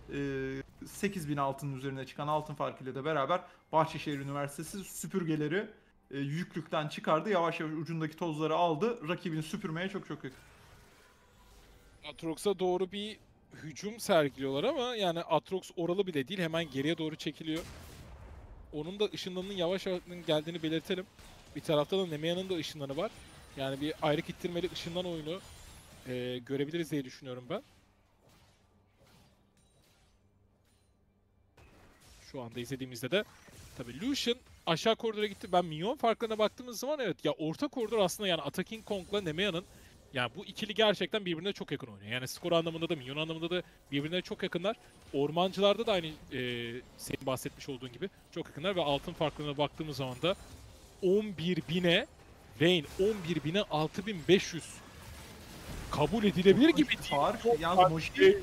8000 altının üzerine çıkan altın farkıyla da beraber Bahçeşehir Üniversitesi süpürgeleri yüklükten çıkardı. Yavaş yavaş ucundaki tozları aldı. Rakibini süpürmeye çok yakın. Aatrox'a doğru bir hücum sergiliyorlar ama yani Aatrox oralı bile değil, hemen geriye doğru çekiliyor. Onun da ışınlarının yavaş yavaş geldiğini belirtelim. Bir tarafta da Nemea'nın da ışınları var. Yani bir ayrık ittirmeli ışınlan oyunu görebiliriz diye düşünüyorum ben. Şu anda izlediğimizde de tabii Lucian aşağı koridora gitti. Ben minyon farklarına baktığımız zaman evet ya orta koridor aslında yani Attacking Kong'la Nemea'nın yani bu ikili gerçekten birbirine çok yakın oynuyor. Yani skor anlamında da minyon anlamında da birbirine çok yakınlar. Ormancılarda da aynı senin bahsetmiş olduğun gibi çok yakınlar ve altın farklarına baktığımız zaman da 11.000'e Vayne 11.000'e 6.500 kabul edilebilir gibi değil. Fark. Yalnız Moshi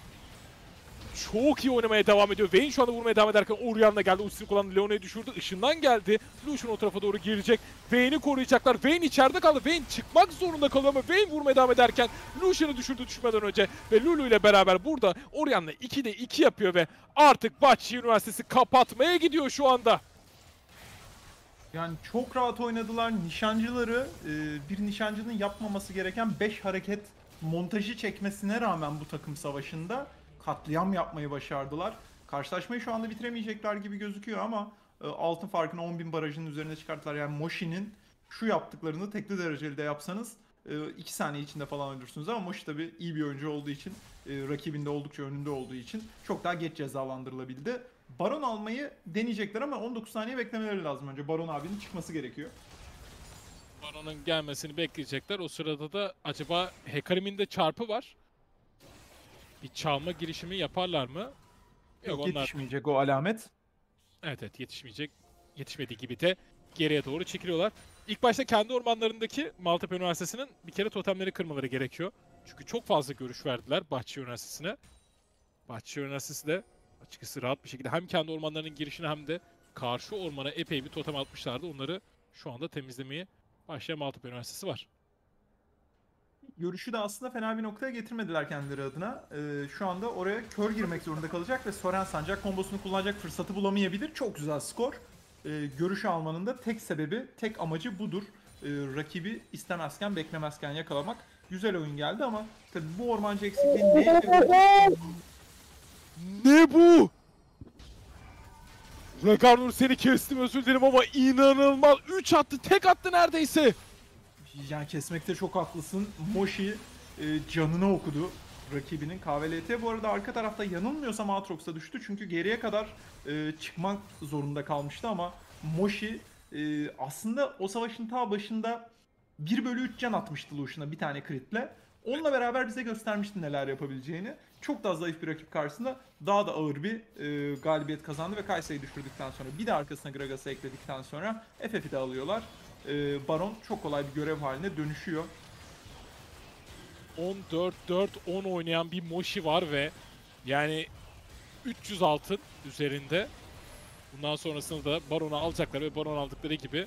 Çok iyi oynamaya devam ediyor. Vayne şu anda vurmaya devam ederken Orianna geldi. Ultisini kullandı. Leona'yı düşürdü. Işından geldi. Lucian o tarafa doğru girecek. Vayne'i koruyacaklar. Vayne içeride kaldı. Vayne çıkmak zorunda kalıyor ama Vayne vurmaya devam ederken Lucian'ı düşürdü düşmeden önce. Ve Lulu ile beraber burada Orianna 2'de 2 yapıyor ve artık Bahçeşehir Üniversitesi kapatmaya gidiyor şu anda. yani çok rahat oynadılar. Nişancıları bir nişancının yapmaması gereken 5 hareket montajı çekmesine rağmen bu takım savaşında katliam yapmayı başardılar. Karşılaşmayı şu anda bitiremeyecekler gibi gözüküyor ama altın farkını 10.000 barajının üzerine çıkarttılar. Yani Moshi'nin şu yaptıklarını tekli dereceli de yapsanız 2 saniye içinde falan ölürsünüz ama Moshi tabii iyi bir oyuncu olduğu için rakibinde oldukça önünde olduğu için çok daha geç cezalandırılabildi. Baron almayı deneyecekler ama 19 saniye beklemeleri lazım önce. Baron abinin çıkması gerekiyor. Baron'un gelmesini bekleyecekler. O sırada da acaba Hecarim'in de çarpı var. Bir çalma girişimi yaparlar mı? Yok, onlar yetişmeyecek o alamet. evet yetişmeyecek. Yetişmediği gibi de geriye doğru çekiliyorlar. İlk başta kendi ormanlarındaki Maltepe Üniversitesi'nin bir kere totemleri kırmaları gerekiyor. Çünkü çok fazla görüş verdiler Bahçeşehir Üniversitesi'ne. Bahçeşehir Üniversitesi de açıkçası rahat bir şekilde hem kendi ormanlarının girişine hem de karşı ormana epey bir totem atmışlardı. Onları şu anda temizlemeye başlayan Maltepe Üniversitesi var. Görüşü de aslında fena bir noktaya getirmediler kendileri adına. Şu anda oraya kör girmek zorunda kalacak ve Soren Sancak kombosunu kullanacak fırsatı bulamayabilir. Çok güzel skor. Görüş almanın da tek sebebi, tek amacı budur. Rakibi istemezken, beklemezken yakalamak. Güzel oyun geldi ama tabii bu ormancı eksikliği ne? Ne bu? Regarnur seni kestim özür dilerim ama inanılmaz. 3 attı, tek attı neredeyse. Yani kesmekte çok haklısın. Moshi canını okudu rakibinin. KVLT bu arada arka tarafta yanılmıyorsam Aatrox'a düştü. Çünkü geriye kadar çıkmak zorunda kalmıştı ama Moshi aslında o savaşın ta başında 1/3 can atmıştı Lucian'a bir tane kritle. Onunla beraber bize göstermişti neler yapabileceğini. Çok daha zayıf bir rakip karşısında daha da ağır bir galibiyet kazandı ve Kayseri'yi düşürdükten sonra bir de arkasına Gragas'ı ekledikten sonra FF'i de alıyorlar. Baron çok kolay bir görev haline dönüşüyor. 14-4-10 oynayan bir Moshi var ve yani 300 altın üzerinde. Bundan sonrasında da Baron'u alacaklar ve Baron aldıkları gibi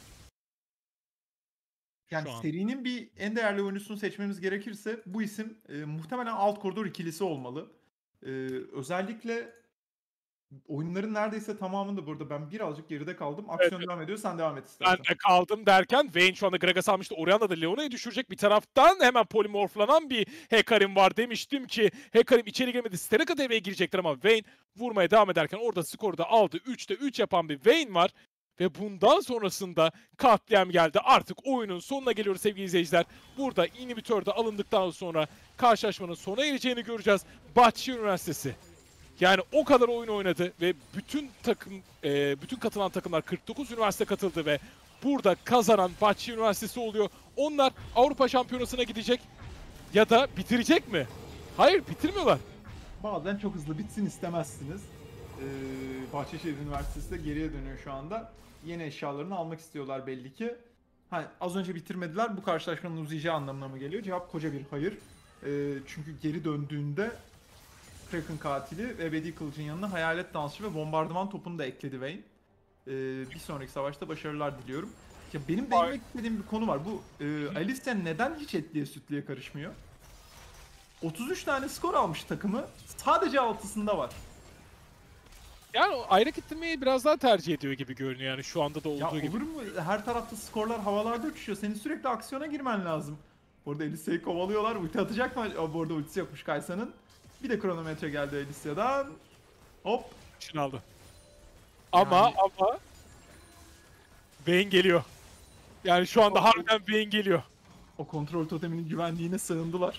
Yani şu an serinin bir en değerli oyuncusunu seçmemiz gerekirse bu isim muhtemelen alt koridor ikilisi olmalı. Özellikle oyunların neredeyse tamamında burada ben birazcık geride kaldım. Aksiyon evet, devam ediyor. Sen devam et ben istersen. de kaldım derken Vayne şu anda Gragas almıştı. Orianna da Leona'yı düşürecek. Bir taraftan hemen polimorflanan bir Hecarim var. Demiştim ki Hecarim içeri girmedi. Steraka devreye girecektir ama Vayne vurmaya devam ederken orada skoru da aldı. 3'te 3 yapan bir Vayne var. Ve bundan sonrasında katliam geldi. Artık oyunun sonuna geliyoruz sevgili izleyiciler. Burada inhibitör de alındıktan sonra karşılaşmanın sona ereceğini göreceğiz. Bahçeşehir Üniversitesi. Yani o kadar oyun oynadı ve bütün katılan takımlar 49 üniversite katıldı ve burada kazanan Bahçeşehir Üniversitesi oluyor. Onlar Avrupa Şampiyonası'na gidecek ya da bitirecek mi? Hayır, bitirmiyorlar. Bazen çok hızlı bitsin istemezsiniz. Bahçeşehir Üniversitesi de geriye dönüyor şu anda. Yeni eşyalarını almak istiyorlar belli ki. Az önce bitirmediler. Bu karşılaşmanın uzayacağı anlamına mı geliyor? Cevap koca bir hayır. Çünkü geri döndüğünde Kraken katili ve ebedi kılıcın yanına hayalet dansçı ve bombardıman topunu da ekledi Vayne. Bir sonraki savaşta başarılar diliyorum. Ya benim değinmek istediğim bir konu var. Bu Alicia neden hiç etliye sütlüye karışmıyor? 33 tane skor almış takımı. Sadece 6'sında var. Yani o ayrı kitlemeyi biraz daha tercih ediyor gibi görünüyor yani şu anda da Ya olduğu gibi. olur mu? Her tarafta skorlar havalarda uçuşuyor. Senin sürekli aksiyona girmen lazım. Bu arada Alicia'yı kovalıyorlar. Ulti atacak mı? Bu arada ultisi yokmuş Kaysa'nın. Bir de kronometre geldi Alicia'dan. Hop. için aldı. Yani Ama Vayne geliyor. Yani şu anda harbiden Vayne geliyor. o kontrol toteminin güvenliğine sığındılar.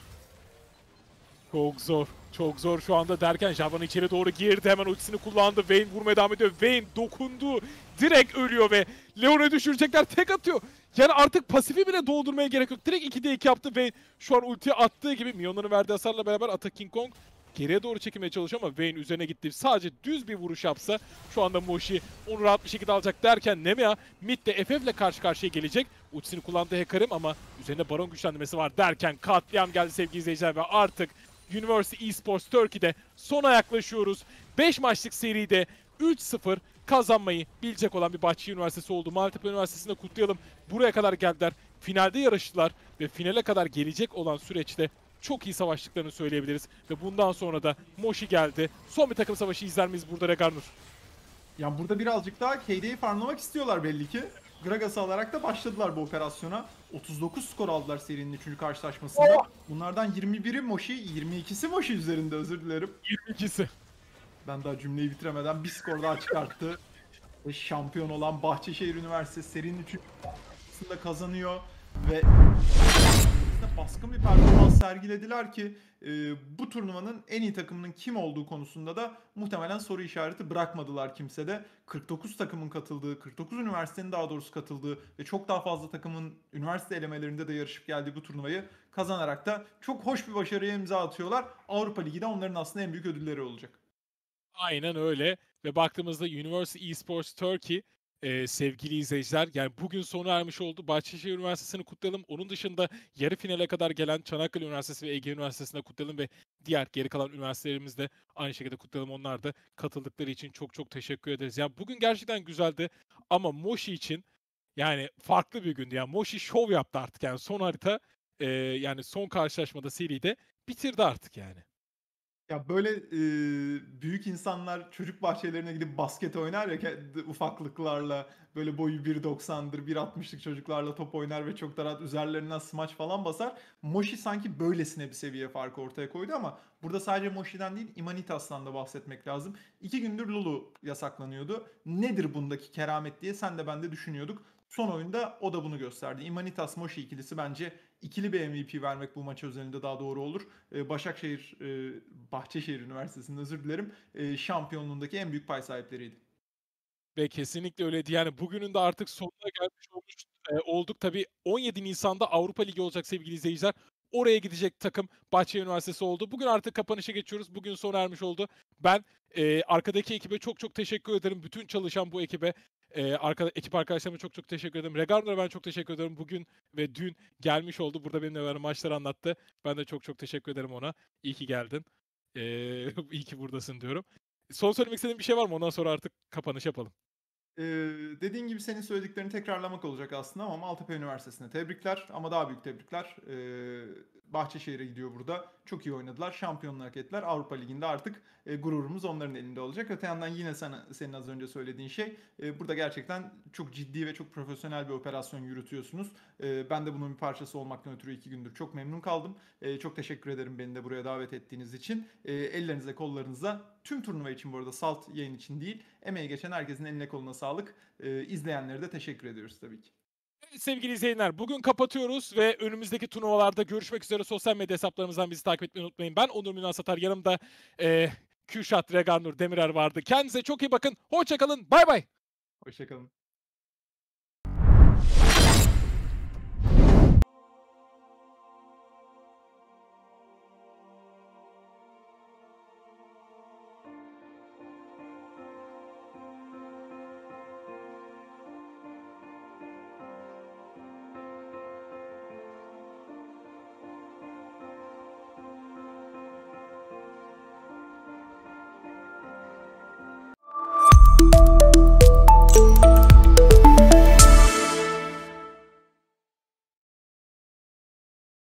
Çok zor. Çok zor şu anda derken Jarvan içeri doğru girdi. Hemen ultisini kullandı. Vayne vurmaya devam ediyor. Vayne dokundu. Direkt ölüyor ve Leon'u düşürecekler. Tek atıyor. Yani artık pasifi bile doldurmaya gerek yok. Direkt 2'de 2 yaptı. Vayne şu an ultiyi attığı gibi Minyonların verdiği hasarla beraber Ata King Kong geriye doğru çekilmeye çalışıyor ama Vayne üzerine gitti. Sadece düz bir vuruş yapsa şu anda Moshi onu rahat bir şekilde alacak derken Nemea mid de FF ile karşı karşıya gelecek. Ultisini kullandı Hecarim ama üzerinde Baron güçlendirmesi var derken katliam geldi sevgili izleyiciler ve artık University Esports Turkey'de sona yaklaşıyoruz. 5 maçlık seride 3-0 kazanmayı bilecek olan bir Bahçeşehir Üniversitesi oldu. Maltepe Üniversitesi'nde kutlayalım. Buraya kadar geldiler. Finalde yarıştılar ve finale kadar gelecek olan süreçte çok iyi savaştıklarını söyleyebiliriz. Ve bundan sonra da Moshi geldi. Son bir takım savaşı izler miyiz burada Regarnur? Yani burada birazcık daha KD'yi farmlamak istiyorlar belli ki. Gragas'ı alarak da başladılar bu operasyona. 39 skor aldılar serinin 3. karşılaşmasında. Bunlardan 21'i Moshi, 22'si Moshi üzerinde, özür dilerim. 22'si. Ben daha cümleyi bitiremeden bir skor daha çıkarttı. Ve şampiyon olan Bahçeşehir Üniversitesi serinin 3. karşılaşmasında kazanıyor. Ve baskın bir performans sergilediler ki bu turnuvanın en iyi takımının kim olduğu konusunda da muhtemelen soru işareti bırakmadılar kimsede. 49 takımın katıldığı, 49 üniversitenin daha doğrusu katıldığı ve çok daha fazla takımın üniversite elemelerinde de yarışıp geldiği bu turnuvayı kazanarak da çok hoş bir başarıya imza atıyorlar. Avrupa Ligi de onların aslında en büyük ödülleri olacak. Aynen öyle. Ve baktığımızda University Esports Turkey sevgili izleyiciler yani bugün sona ermiş oldu. Bahçeşehir Üniversitesi'ni kutlayalım. Onun dışında yarı finale kadar gelen Çanakkale Üniversitesi ve Ege Üniversitesi'ni kutlayalım ve diğer geri kalan üniversitelerimiz de aynı şekilde kutlayalım. Onlar da katıldıkları için çok çok teşekkür ederiz. Yani bugün gerçekten güzeldi ama Moshi için yani farklı bir gündü. Yani Moshi şov yaptı artık yani son harita yani son karşılaşmada seride bitirdi artık yani. Ya böyle büyük insanlar çocuk bahçelerine gidip basket oynar ya kendi ufaklıklarla, böyle boyu 1.90'dır 1.60'lık çocuklarla top oynar ve çok da rahat üzerlerinden smaç falan basar. Moshi sanki böylesine bir seviye farkı ortaya koydu ama burada sadece Moshi'den değil Imanitas'tan da bahsetmek lazım. 2 gündür Lulu yasaklanıyordu. Nedir bundaki keramet diye sen de ben de düşünüyorduk. Son oyunda o da bunu gösterdi. Imanitas Moshi ikilisi bence ikili bir MVP vermek bu maç özelinde daha doğru olur. Başakşehir, Bahçeşehir Üniversitesi'nin, özür dilerim, şampiyonluğundaki en büyük pay sahipleriydi. Ve kesinlikle öyleydi. Yani bugünün de artık sonuna gelmiş olduk. Tabii 17 Nisan'da Avrupa Ligi olacak sevgili izleyiciler. Oraya gidecek takım Bahçeşehir Üniversitesi oldu. Bugün artık kapanışa geçiyoruz. Bugün sona ermiş oldu. Ben arkadaki ekibe çok çok teşekkür ederim. Bütün çalışan bu ekibe, ekip arkadaşlarıma çok çok teşekkür ederim. Regarno'ya ben çok teşekkür ederim. Bugün ve dün gelmiş oldu. Burada benimle beraber maçları anlattı. Ben de çok çok teşekkür ederim ona. İyi ki geldin. İyi ki buradasın diyorum. Son söylemek istediğin bir şey var mı? Ondan sonra artık kapanış yapalım. Ee, Dediğin gibi senin söylediklerini tekrarlamak olacak aslında ama Maltepe Üniversitesi'ne tebrikler ama daha büyük tebrikler. Bahçeşehir'e gidiyor burada. Çok iyi oynadılar. Şampiyonluğu hak ettiler. Avrupa Ligi'nde artık gururumuz onların elinde olacak. Öte yandan yine senin az önce söylediğin şey, burada gerçekten çok ciddi ve çok profesyonel bir operasyon yürütüyorsunuz. Ben de bunun bir parçası olmaktan ötürü 2 gündür çok memnun kaldım. Çok teşekkür ederim beni de buraya davet ettiğiniz için. Ellerinize kollarınıza, tüm turnuva için bu arada, salt yayın için değil, emeği geçen herkesin eline koluna sağlık. İzleyenlere de teşekkür ediyoruz tabii ki. Evet, sevgili izleyenler bugün kapatıyoruz ve önümüzdeki turnuvalarda görüşmek üzere. Sosyal medya hesaplarımızdan bizi takip etmeyi unutmayın. Ben Onur Münal Satar. Yanımda Kürşat Reganur Demirer vardı. Kendinize çok iyi bakın. Hoşça kalın. Bay bay. Hoşçakalın.